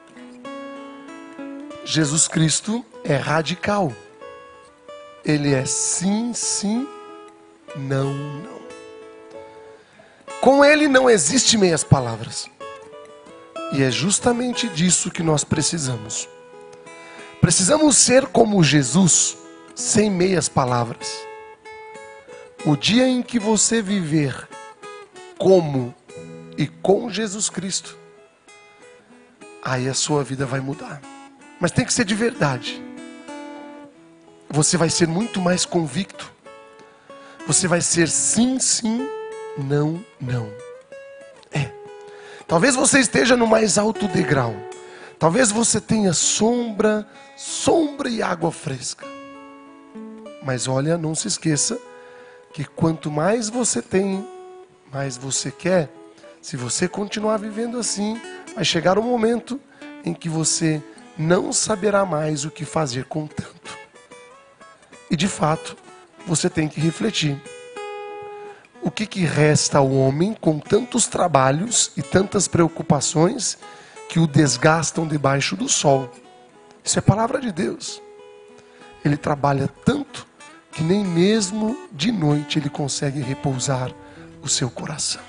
S3: Jesus Cristo é radical. Ele é sim, sim, não, não. Com Ele não existe meias palavras. E é justamente disso que nós precisamos. Precisamos ser como Jesus, sem meias palavras. O dia em que você viver como e com Jesus Cristo, aí a sua vida vai mudar. Mas tem que ser de verdade. Você vai ser muito mais convicto. Você vai ser sim, sim, não, não. Talvez você esteja no mais alto degrau. Talvez você tenha sombra e água fresca. Mas olha, não se esqueça que quanto mais você tem, mais você quer. Se você continuar vivendo assim, vai chegar um momento em que você não saberá mais o que fazer com tanto. E de fato, você tem que refletir. O que resta ao homem com tantos trabalhos e tantas preocupações que o desgastam debaixo do sol? Isso é palavra de Deus. Ele trabalha tanto que nem mesmo de noite ele consegue repousar o seu coração.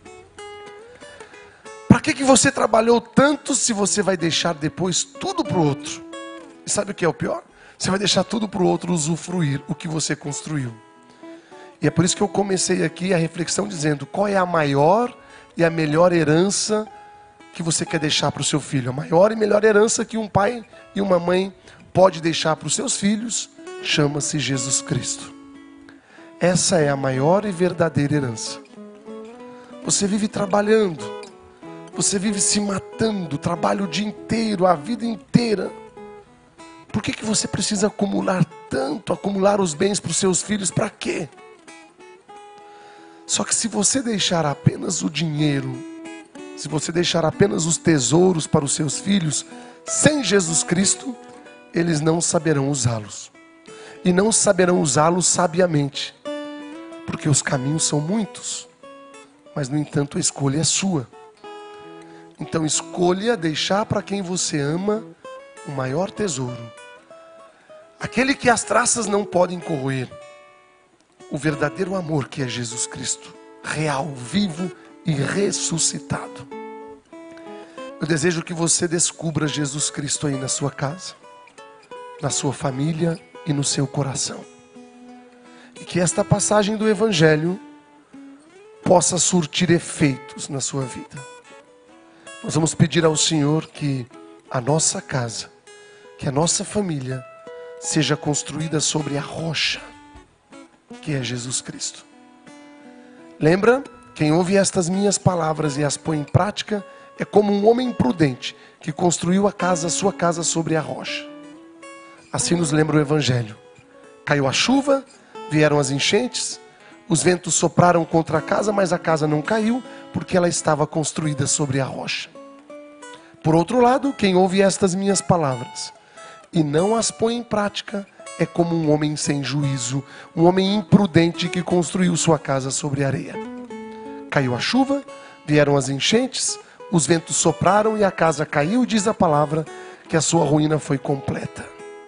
S3: Para que você trabalhou tanto se você vai deixar depois tudo para o outro? E sabe o que é o pior? Você vai deixar tudo para o outro usufruir o que você construiu. E é por isso que eu comecei aqui a reflexão dizendo qual é a maior e a melhor herança que você quer deixar para o seu filho? A maior e melhor herança que um pai e uma mãe pode deixar para os seus filhos chama-se Jesus Cristo. Essa é a maior e verdadeira herança. Você vive trabalhando, você vive se matando, trabalha o dia inteiro, a vida inteira. Por que você precisa acumular tanto, acumular os bens para os seus filhos? Para quê? Só que se você deixar apenas o dinheiro, se você deixar apenas os tesouros para os seus filhos, sem Jesus Cristo, eles não saberão usá-los. E não saberão usá-los sabiamente, porque os caminhos são muitos, mas no entanto a escolha é sua. Então escolha deixar para quem você ama o maior tesouro, aquele que as traças não podem corroer, o verdadeiro amor que é Jesus Cristo, real, vivo e ressuscitado. Eu desejo que você descubra Jesus Cristo aí na sua casa, na sua família e no seu coração. E que esta passagem do Evangelho possa surtir efeitos na sua vida. Nós vamos pedir ao Senhor que a nossa casa, que a nossa família seja construída sobre a rocha, que é Jesus Cristo. Lembra? Quem ouve estas minhas palavras e as põe em prática é como um homem prudente que construiu a sua casa sobre a rocha. Assim nos lembra o Evangelho. Caiu a chuva, vieram as enchentes, os ventos sopraram contra a casa, mas a casa não caiu, porque ela estava construída sobre a rocha. Por outro lado, quem ouve estas minhas palavras e não as põe em prática é como um homem sem juízo, um homem imprudente que construiu sua casa sobre a areia. Caiu a chuva, vieram as enchentes, os ventos sopraram e a casa caiu, e diz a palavra que a sua ruína foi completa.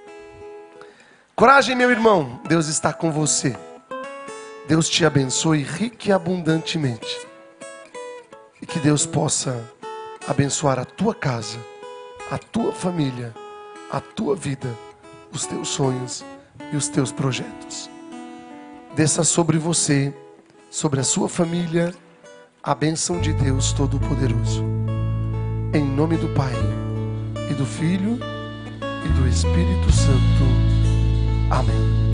S3: Coragem, meu irmão, Deus está com você. Deus te abençoe rica e abundantemente. E que Deus possa abençoar a tua casa, a tua família, a tua vida, os teus sonhos e os teus projetos. Desça sobre você, sobre a sua família, a bênção de Deus Todo-Poderoso. Em nome do Pai, e do Filho, e do Espírito Santo. Amém.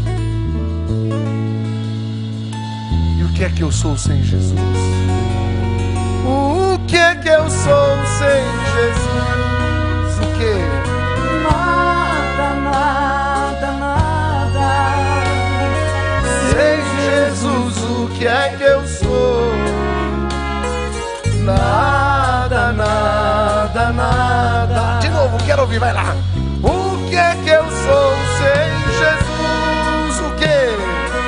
S3: E o que é que eu sou sem Jesus? O que é que eu sou sem Jesus? O que?
S2: Nada, nada, nada.
S3: Sem Jesus, o que é que eu sou? Nada, nada, nada. De novo, quero ouvir, vai lá. O que é que eu sou sem Jesus? O que?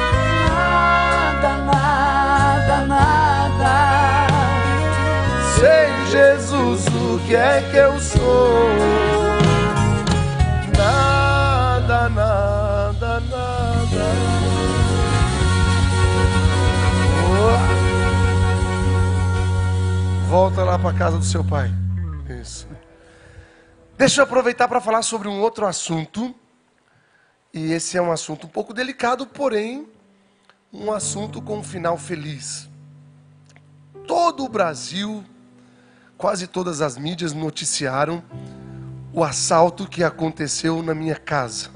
S2: Nada, nada, nada.
S3: Sem Jesus, o que é que eu sou? Nada, nada, nada. Volta lá para casa do seu pai. Isso. Deixa eu aproveitar para falar sobre um outro assunto. E esse é um assunto um pouco delicado, porém um assunto com um final feliz. Todo o Brasil, quase todas as mídias noticiaram o assalto que aconteceu na minha casa.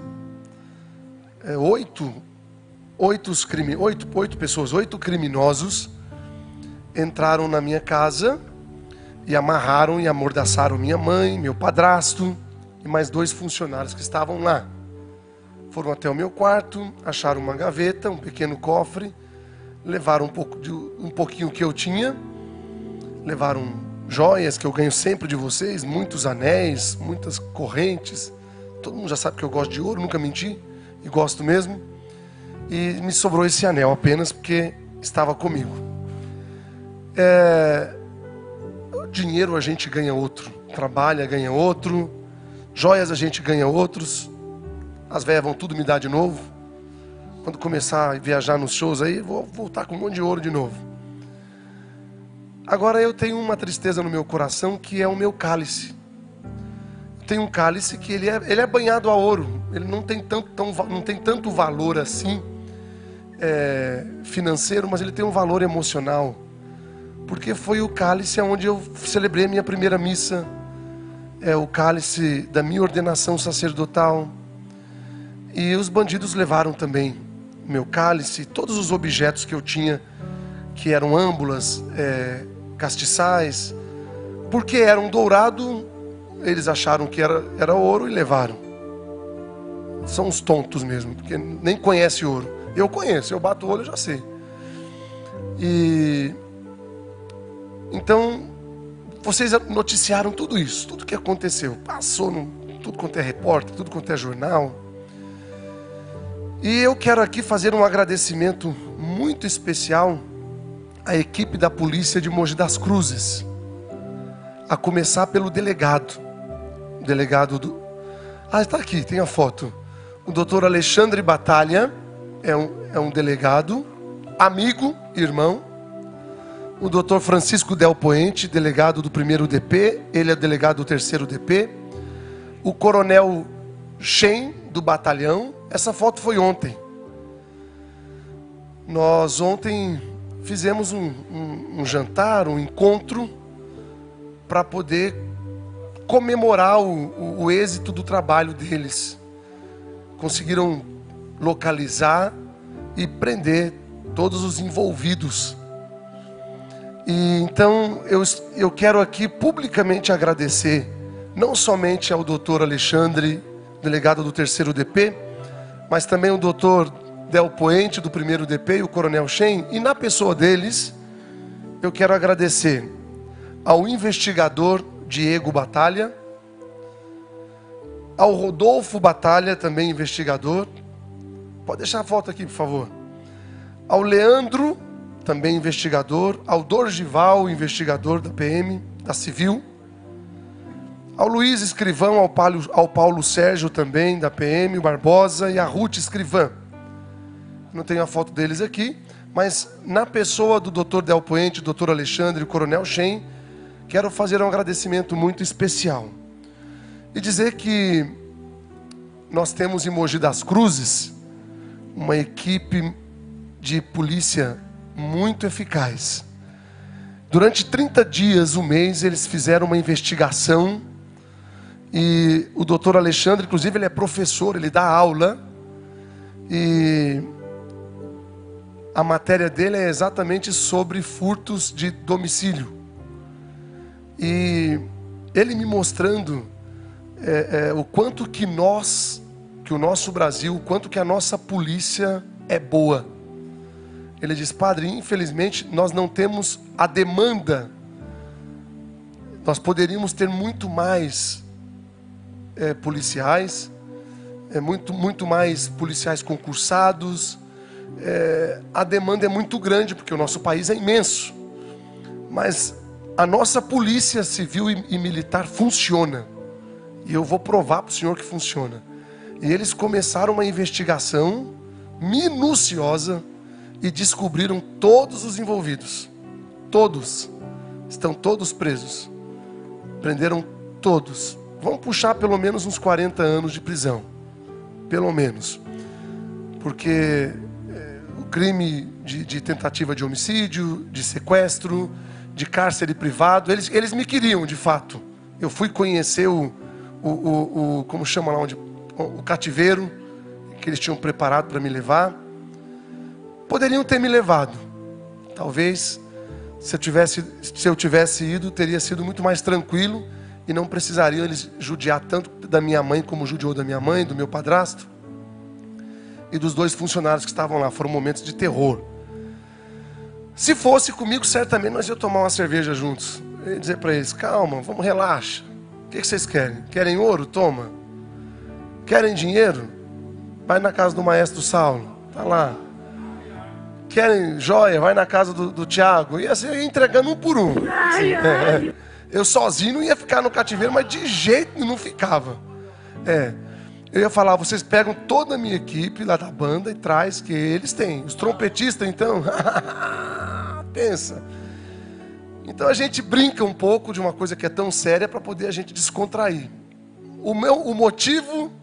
S3: Oito criminosos entraram na minha casa e amarraram e amordaçaram minha mãe, meu padrasto e mais 2 funcionários que estavam lá. Foram até o meu quarto, acharam uma gaveta, um pequeno cofre, levaram um pouquinho que eu tinha, levaram joias que eu ganho sempre de vocês, muitos anéis, muitas correntes. Todo mundo já sabe que eu gosto de ouro, nunca menti, e gosto mesmo. E me sobrou esse anel apenas porque estava comigo. Dinheiro a gente ganha outro, trabalha, ganha outro, joias a gente ganha outros, as velhas vão tudo me dar de novo. Quando começar a viajar nos shows aí, vou voltar com um monte de ouro de novo. Agora eu tenho uma tristeza no meu coração que é o meu cálice. Tem um cálice que ele é banhado a ouro, ele não tem tanto valor assim financeiro, mas ele tem um valor emocional. porque foi o cálice onde eu celebrei a minha primeira missa, é o cálice da minha ordenação sacerdotal. E os bandidos levaram também meu cálice, todos os objetos que eu tinha, que eram âmbulas, castiçais, porque era um dourado, eles acharam que era ouro e levaram. São uns tontos mesmo, porque nem conhece ouro. Eu conheço, eu bato o olho e já sei. E então vocês noticiaram tudo isso, tudo que aconteceu, passou tudo quanto é repórter, tudo quanto é jornal. E eu quero aqui fazer um agradecimento muito especial à equipe da polícia de Mogi das Cruzes, a começar pelo delegado. O delegado do... está aqui, tem a foto. O doutor Alexandre Batalha é um delegado, amigo, irmão. O doutor Francisco Del Poente, delegado do 1º DP, ele é delegado do 3º DP. O coronel Shen, do batalhão. Essa foto foi ontem. Nós ontem fizemos um jantar, um encontro, para poder comemorar o êxito do trabalho deles. Conseguiram localizar e prender todos os envolvidos. E então eu quero aqui publicamente agradecer, não somente ao doutor Alexandre, delegado do 3º DP, mas também o doutor Del Poente, do 1º DP, e o coronel Shen. E na pessoa deles, eu quero agradecer ao investigador Diego Batalha, ao Rodolfo Batalha, também investigador. Pode deixar a foto aqui, por favor. Ao Leandro, também investigador. Ao Dorgival, investigador da PM, da Civil. Ao Luiz Escrivão, ao Paulo Sérgio também, da PM, o Barbosa, e a Ruth Escrivã. Não tenho a foto deles aqui, mas na pessoa do Dr. Del Poente, Dr. Alexandre e o Coronel Shen, quero fazer um agradecimento muito especial. E dizer que nós temos em Mogi das Cruzes uma equipe de polícia muito eficaz. Durante 30 dias, um mês, eles fizeram uma investigação. E o doutor Alexandre, inclusive, ele é professor, ele dá aula. E a matéria dele é exatamente sobre furtos de domicílio. E ele me mostrando o quanto que o nosso Brasil, o quanto que a nossa polícia é boa. Ele diz: padre, infelizmente nós não temos a demanda. Nós poderíamos ter muito mais policiais, muito mais policiais concursados. A demanda é muito grande, porque o nosso país é imenso. Mas a nossa polícia civil e militar funciona. E eu vou provar para o senhor que funciona. E eles começaram uma investigação minuciosa e descobriram todos os envolvidos. Todos. Estão todos presos. Prenderam todos. Vão puxar pelo menos uns 40 anos de prisão. Pelo menos. Porque o crime de tentativa de homicídio, de sequestro, de cárcere privado, eles me queriam, de fato. Eu fui conhecer como chama lá, o cativeiro que eles tinham preparado para me levar. Poderiam ter me levado. Talvez, se eu tivesse ido, teria sido muito mais tranquilo e não precisariam eles judiar tanto da minha mãe como judiou da minha mãe, do meu padrasto e dos 2 funcionários que estavam lá. Foram momentos de terror. Se fosse comigo, certamente nós íamos tomar uma cerveja juntos. Eu ia dizer para eles: calma, vamos, relaxa. O que vocês querem? Querem ouro? Toma. Querem dinheiro? Vai na casa do maestro Saulo. Tá lá. Querem joia? Vai na casa do Tiago. E assim eu ia entregando um por um. Eu sozinho não ia ficar no cativeiro, mas de jeito nenhum não ficava. Eu ia falar: vocês pegam toda a minha equipe lá da banda e traz, que eles têm. Os trompetistas, então, pensa. Então a gente brinca um pouco de uma coisa que é tão séria para poder a gente descontrair. O motivo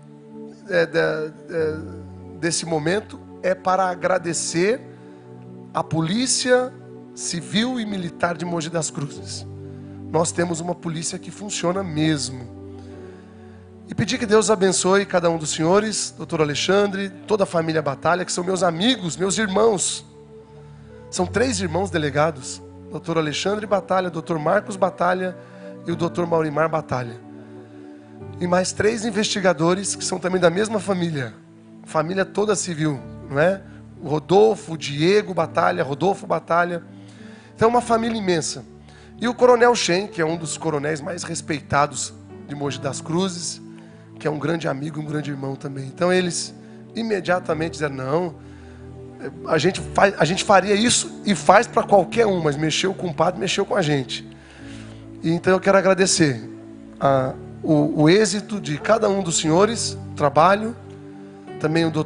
S3: desse momento é para agradecer a Polícia Civil e Militar de Mogi das Cruzes. Nós temos uma polícia que funciona mesmo. E pedir que Deus abençoe cada um dos senhores, doutor Alexandre, toda a família Batalha, que são meus amigos, meus irmãos. São 3 irmãos delegados. Doutor Alexandre Batalha, doutor Marcos Batalha e o doutor Maurimar Batalha. E mais 3 investigadores que são também da mesma família. Família toda civil, não é? O Rodolfo, o Diego Batalha, Rodolfo Batalha. Então é uma família imensa. E o coronel Shen, que é um dos coronéis mais respeitados de Mogi das Cruzes, que é um grande amigo, um grande irmão também. Então eles imediatamente disseram, não, a gente faria isso e faz para qualquer um, mas mexeu com o padre, mexeu com a gente. E então eu quero agradecer o êxito de cada um dos senhores, trabalho, também o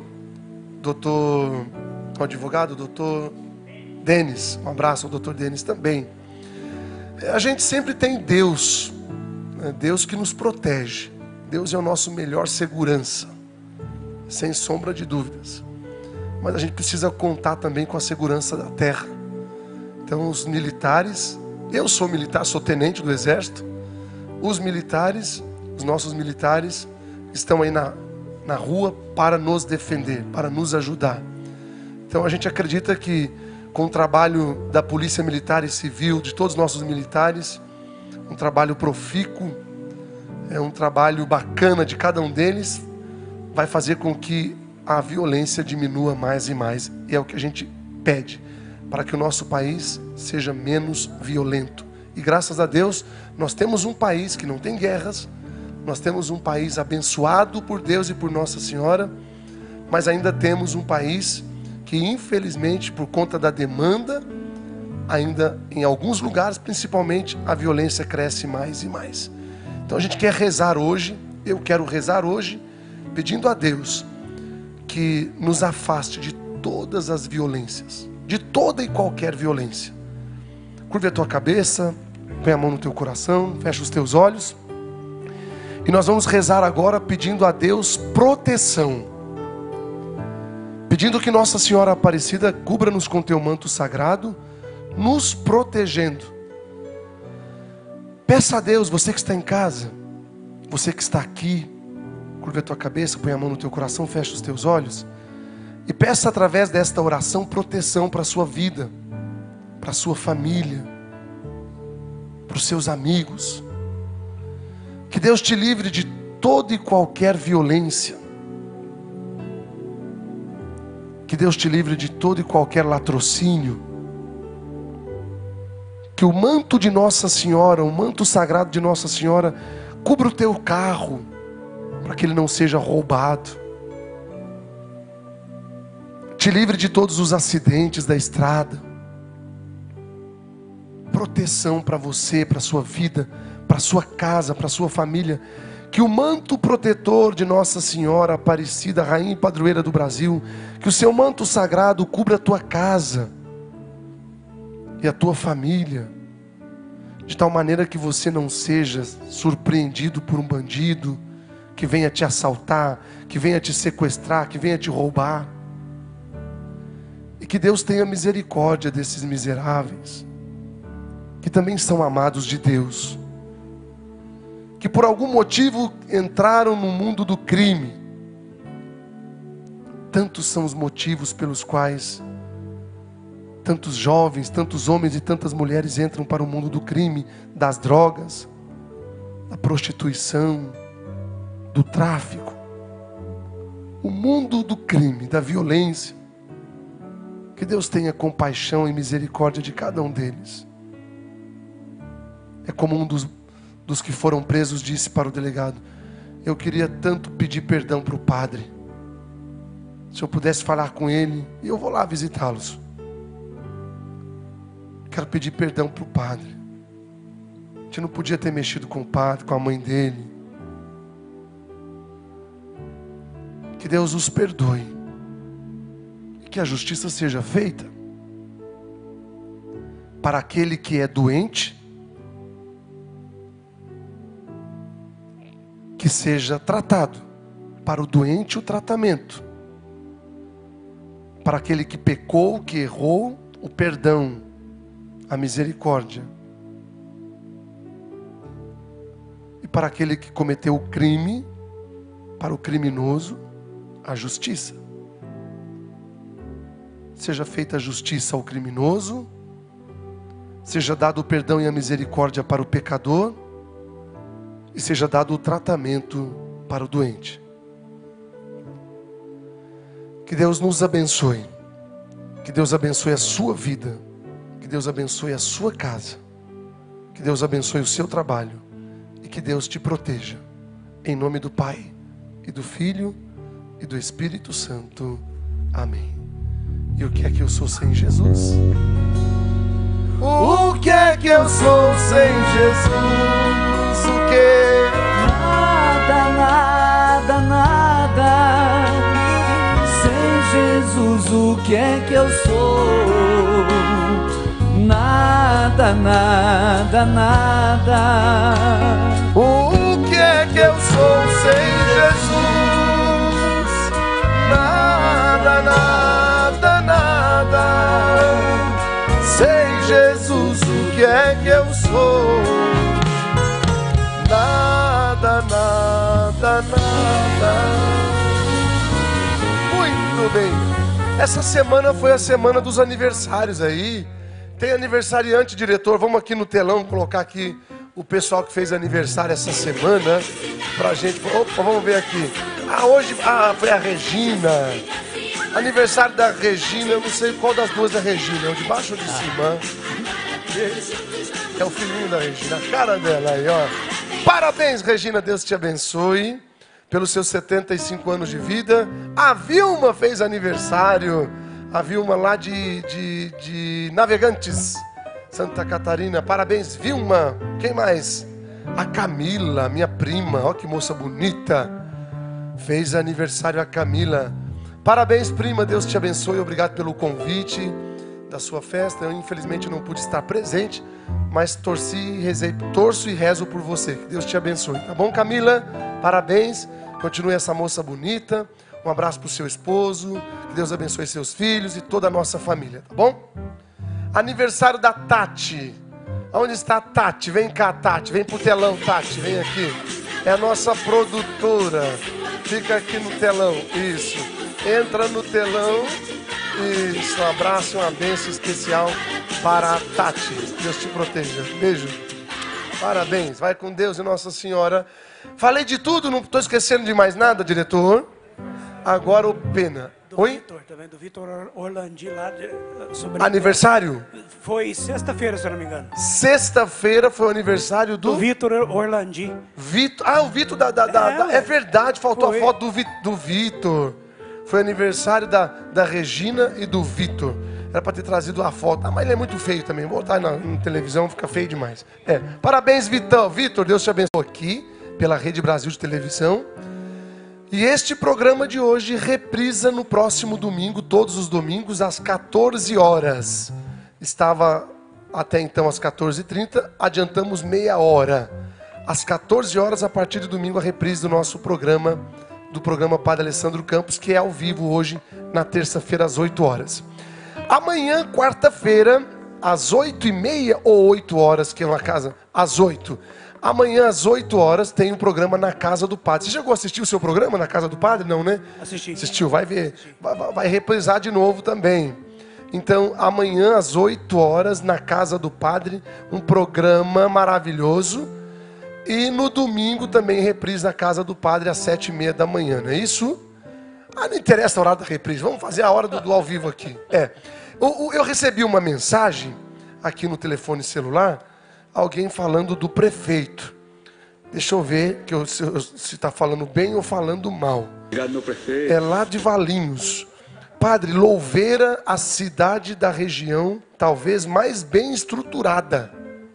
S3: o advogado, doutor Denis, um abraço ao doutor Denis também. A gente sempre tem Deus, Deus que nos protege. Deus é o nosso melhor segurança, sem sombra de dúvidas. Mas a gente precisa contar também com a segurança da terra. Então os militares, eu sou militar, sou tenente do exército. Os militares, os nossos militares, estão aí na rua para nos defender, para nos ajudar. Então a gente acredita que com o trabalho da Polícia Militar e Civil, de todos os nossos militares, um trabalho profícuo, é um trabalho bacana de cada um deles, vai fazer com que a violência diminua mais e mais. E é o que a gente pede, para que o nosso país seja menos violento. E graças a Deus, nós temos um país que não tem guerras, nós temos um país abençoado por Deus e por Nossa Senhora, mas ainda temos um país que infelizmente, por conta da demanda, ainda em alguns lugares, principalmente, a violência cresce mais e mais. Então a gente quer rezar hoje, eu quero rezar hoje, pedindo a Deus que nos afaste de todas as violências, de toda e qualquer violência. Curve a tua cabeça, põe a mão no teu coração, fecha os teus olhos. E nós vamos rezar agora pedindo a Deus proteção. Pedindo que Nossa Senhora Aparecida cubra-nos com teu manto sagrado, nos protegendo. Peça a Deus, você que está em casa, você que está aqui, curva a tua cabeça, põe a mão no teu coração, fecha os teus olhos. E peça através desta oração proteção para a sua vida, para a sua família, para os seus amigos. Que Deus te livre de toda e qualquer violência. Que Deus te livre de todo e qualquer latrocínio. Que o manto de Nossa Senhora, o manto sagrado de Nossa Senhora, cubra o teu carro, para que ele não seja roubado. Te livre de todos os acidentes da estrada. Proteção para você, para a sua vida, para a sua casa, para a sua família. Que o manto protetor de Nossa Senhora Aparecida, Rainha e Padroeira do Brasil, que o seu manto sagrado cubra a tua casa e a tua família, de tal maneira que você não seja surpreendido por um bandido que venha te assaltar, que venha te sequestrar, que venha te roubar. E que Deus tenha misericórdia desses miseráveis, que também são amados de Deus, que por algum motivo entraram no mundo do crime. Tantos são os motivos pelos quais tantos jovens, tantos homens e tantas mulheres entram para o mundo do crime, das drogas, da prostituição, do tráfico. O mundo do crime, da violência. Que Deus tenha compaixão e misericórdia de cada um deles. É como um dos que foram presos disse para o delegado: eu queria tanto pedir perdão para o padre. Se eu pudesse falar com ele, e eu vou lá visitá-los. Quero pedir perdão para o padre. A gente não podia ter mexido com o padre, com a mãe dele. Que Deus os perdoe. E que a justiça seja feita. Para aquele que é doente, que seja tratado. Para o doente, o tratamento. Para aquele que pecou, que errou, o perdão. a misericórdia. E para aquele que cometeu o crime, para o criminoso, a justiça. Seja feita a justiça ao criminoso, seja dado o perdão e a misericórdia para o pecador, e seja dado o tratamento para o doente. Que Deus nos abençoe. Que Deus abençoe a sua vida. Que Deus abençoe a sua casa. Que Deus abençoe o seu trabalho. E que Deus te proteja. Em nome do Pai, e do Filho, e do Espírito Santo. Amém. E o que é que eu sou sem Jesus?
S1: O que é que eu sou sem Jesus? O que?
S2: Nada, nada, nada. Sem Jesus, o que é que eu sou? Nada, nada, nada.
S1: O que é que eu sou sem Jesus? Nada, nada, nada. Sem Jesus, o que é que eu sou? Nada, nada, nada.
S3: Muito bem. Essa semana foi a semana dos aniversários aí. Tem aniversariante, diretor. Vamos aqui no telão colocar aqui o pessoal que fez aniversário essa semana pra gente. Opa, vamos ver aqui. Hoje foi a Regina. Aniversário da Regina, eu não sei qual das duas é a Regina, é o de baixo ou de cima? É o filhinho da Regina, a cara dela aí, ó. Parabéns, Regina, Deus te abençoe pelos seus 75 anos de vida. A Vilma fez aniversário, a Vilma lá de Navegantes, Santa Catarina. Parabéns, Vilma. Quem mais? A Camila, minha prima, ó que moça bonita. Fez aniversário a Camila. Parabéns, prima, Deus te abençoe, obrigado pelo convite da sua festa. Eu infelizmente não pude estar presente, mas torço e rezo por você. Que Deus te abençoe, tá bom, Camila? Parabéns, continue essa moça bonita. Um abraço para o seu esposo, que Deus abençoe seus filhos e toda a nossa família, tá bom? Aniversário da Tati. Onde está a Tati? Vem cá, Tati, vem pro telão, Tati, vem aqui. É a nossa produtora, fica aqui no telão, isso. Entra no telão. Isso, um abraço e uma bênção especial para a Tati. Deus te proteja. Beijo. Parabéns. Vai com Deus e Nossa Senhora. Falei de tudo, não estou esquecendo de mais nada, diretor. Agora o Pena. Oi?
S6: Vitor, tá vendo? Do Vitor Orlandi lá.
S3: Aniversário?
S6: Foi sexta-feira, se eu não me engano.
S3: Sexta-feira foi o aniversário do
S6: Vitor Orlandi.
S3: O Vitor é verdade, faltou a foto do Vitor. Foi aniversário da Regina e do Vitor. Era para ter trazido a foto. Mas ele é muito feio também. Vou botar na televisão, fica feio demais. Parabéns, Vitão. Vitor, Deus te abençoe aqui pela Rede Brasil de Televisão. E este programa de hoje reprisa no próximo domingo, todos os domingos, às 14 horas. Estava até então às 14h30, adiantamos meia hora. Às 14 horas, a partir de domingo, a reprise do nosso programa, do programa Padre Alessandro Campos, que é ao vivo hoje, na terça-feira, às 8 horas. Amanhã, quarta-feira, às 8h30 ou 8 horas, que é uma casa, às 8. Amanhã, às 8 horas, tem um programa na Casa do Padre. Você chegou a assistir o seu programa na Casa do Padre? Não, né?
S6: Assisti.
S3: Assistiu, vai ver. Vai reprisar de novo também. Então, amanhã, às 8 horas, na Casa do Padre, um programa maravilhoso. E no domingo também reprise na Casa do Padre às 7h30 da manhã, não é isso? Não interessa a hora da reprise, vamos fazer a hora do ao vivo aqui. Eu recebi uma mensagem aqui no telefone celular, alguém falando do prefeito. Deixa eu ver se está falando bem ou falando mal.
S19: Obrigado, meu prefeito.
S3: É lá de Valinhos. Padre, Louveira, a cidade da região talvez mais bem estruturada.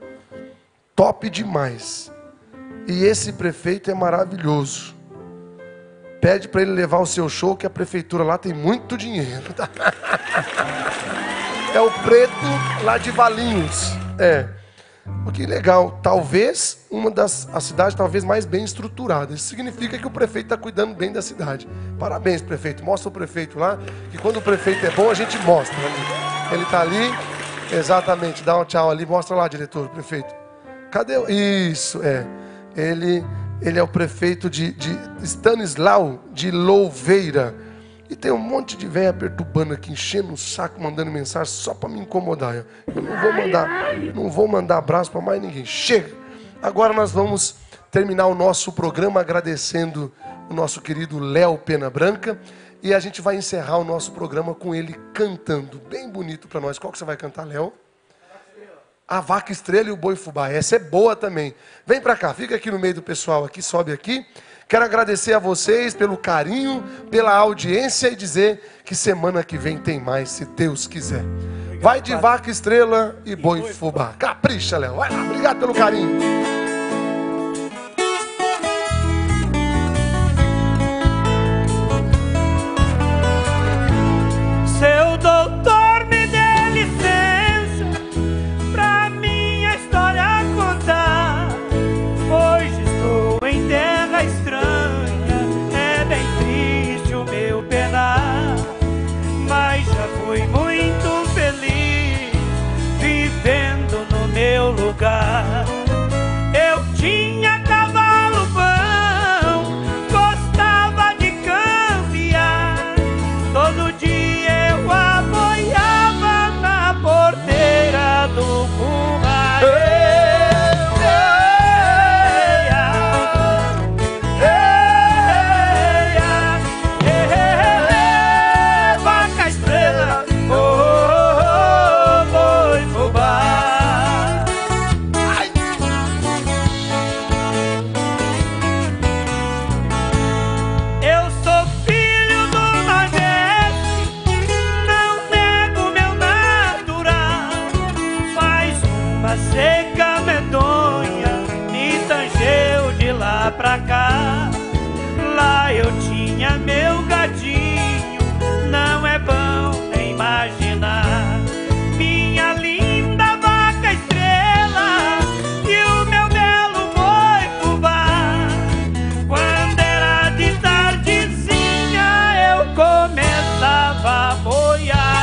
S3: Top demais. E esse prefeito é maravilhoso. Pede para ele levar o seu show, que a prefeitura lá tem muito dinheiro. É o preto lá de Valinhos. Que legal. Talvez a cidade talvez mais bem estruturada. Isso significa que o prefeito está cuidando bem da cidade. Parabéns, prefeito. Mostra o prefeito lá, que quando o prefeito é bom, a gente mostra. Ele está ali. Exatamente, dá um tchau ali, mostra lá, diretor, prefeito. Cadê? Isso, Ele é o prefeito de Stanislau de Louveira. E tem um monte de velha perturbando aqui, enchendo o saco, mandando mensagem só para me incomodar. Eu não vou mandar abraço para mais ninguém. Chega! Agora nós vamos terminar o nosso programa agradecendo o nosso querido Léo Pena Branca. E a gente vai encerrar o nosso programa com ele cantando bem bonito para nós. Qual que você vai cantar, Léo? A Vaca Estrela e o Boi Fubá. Essa é boa também. Vem para cá, fica aqui no meio do pessoal aqui, sobe aqui. Quero agradecer a vocês pelo carinho, pela audiência e dizer que semana que vem tem mais, se Deus quiser. Vai de Vaca Estrela e Boi Fubá. Capricha, Léo. Vai lá, obrigado pelo carinho.
S2: Seu doutor, me dê licença pra minha história contar, pois estou em terra estranha, é bem triste o meu penar, mas já fui muito feliz vivendo no meu lugar. Eu tinha cavalo bom, gostava de campear, todo dia eu apoiava na porteira do curral. Vaca Estrela, Boi Fubá. Eu sou filho do Nordeste, não nego meu natural, mas uma seca medonha me tangeu de lá pra cá. Lá eu tinha meu gadinho, não é bom nem imaginar. Minha linda vaca estrela e o meu belo boi fubá. Quando era de tardezinha eu começava a boiar.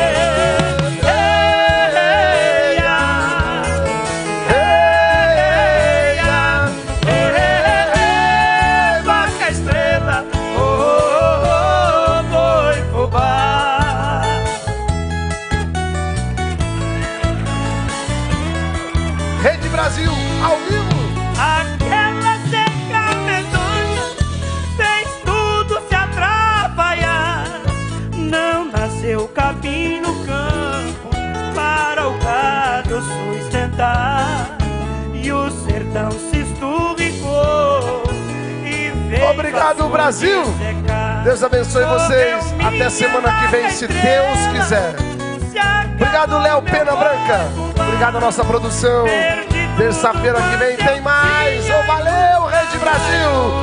S2: Vaca estrela, boi fubá.
S3: Rede Brasil, ao vivo.
S2: Aquela seca medonha fez tudo se atrapalhar. Não nasceu capim no campo para o gado sustentar, e o sertão se esturricou e veio.
S3: Obrigado, Brasil. Deus abençoe vocês. Até semana que vem, se Deus quiser. Obrigado, Léo Pena Branca. Obrigado a nossa produção. Terça-feira que vem tem mais. Oh, valeu, Rede Brasil.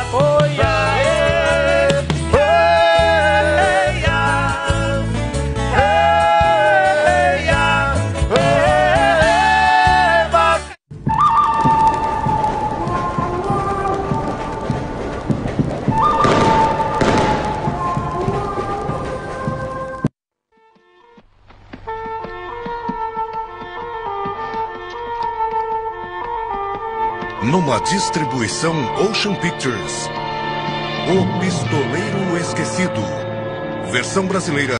S19: Numa distribuição Ocean Pictures. O Pistoleiro Esquecido. Versão brasileira.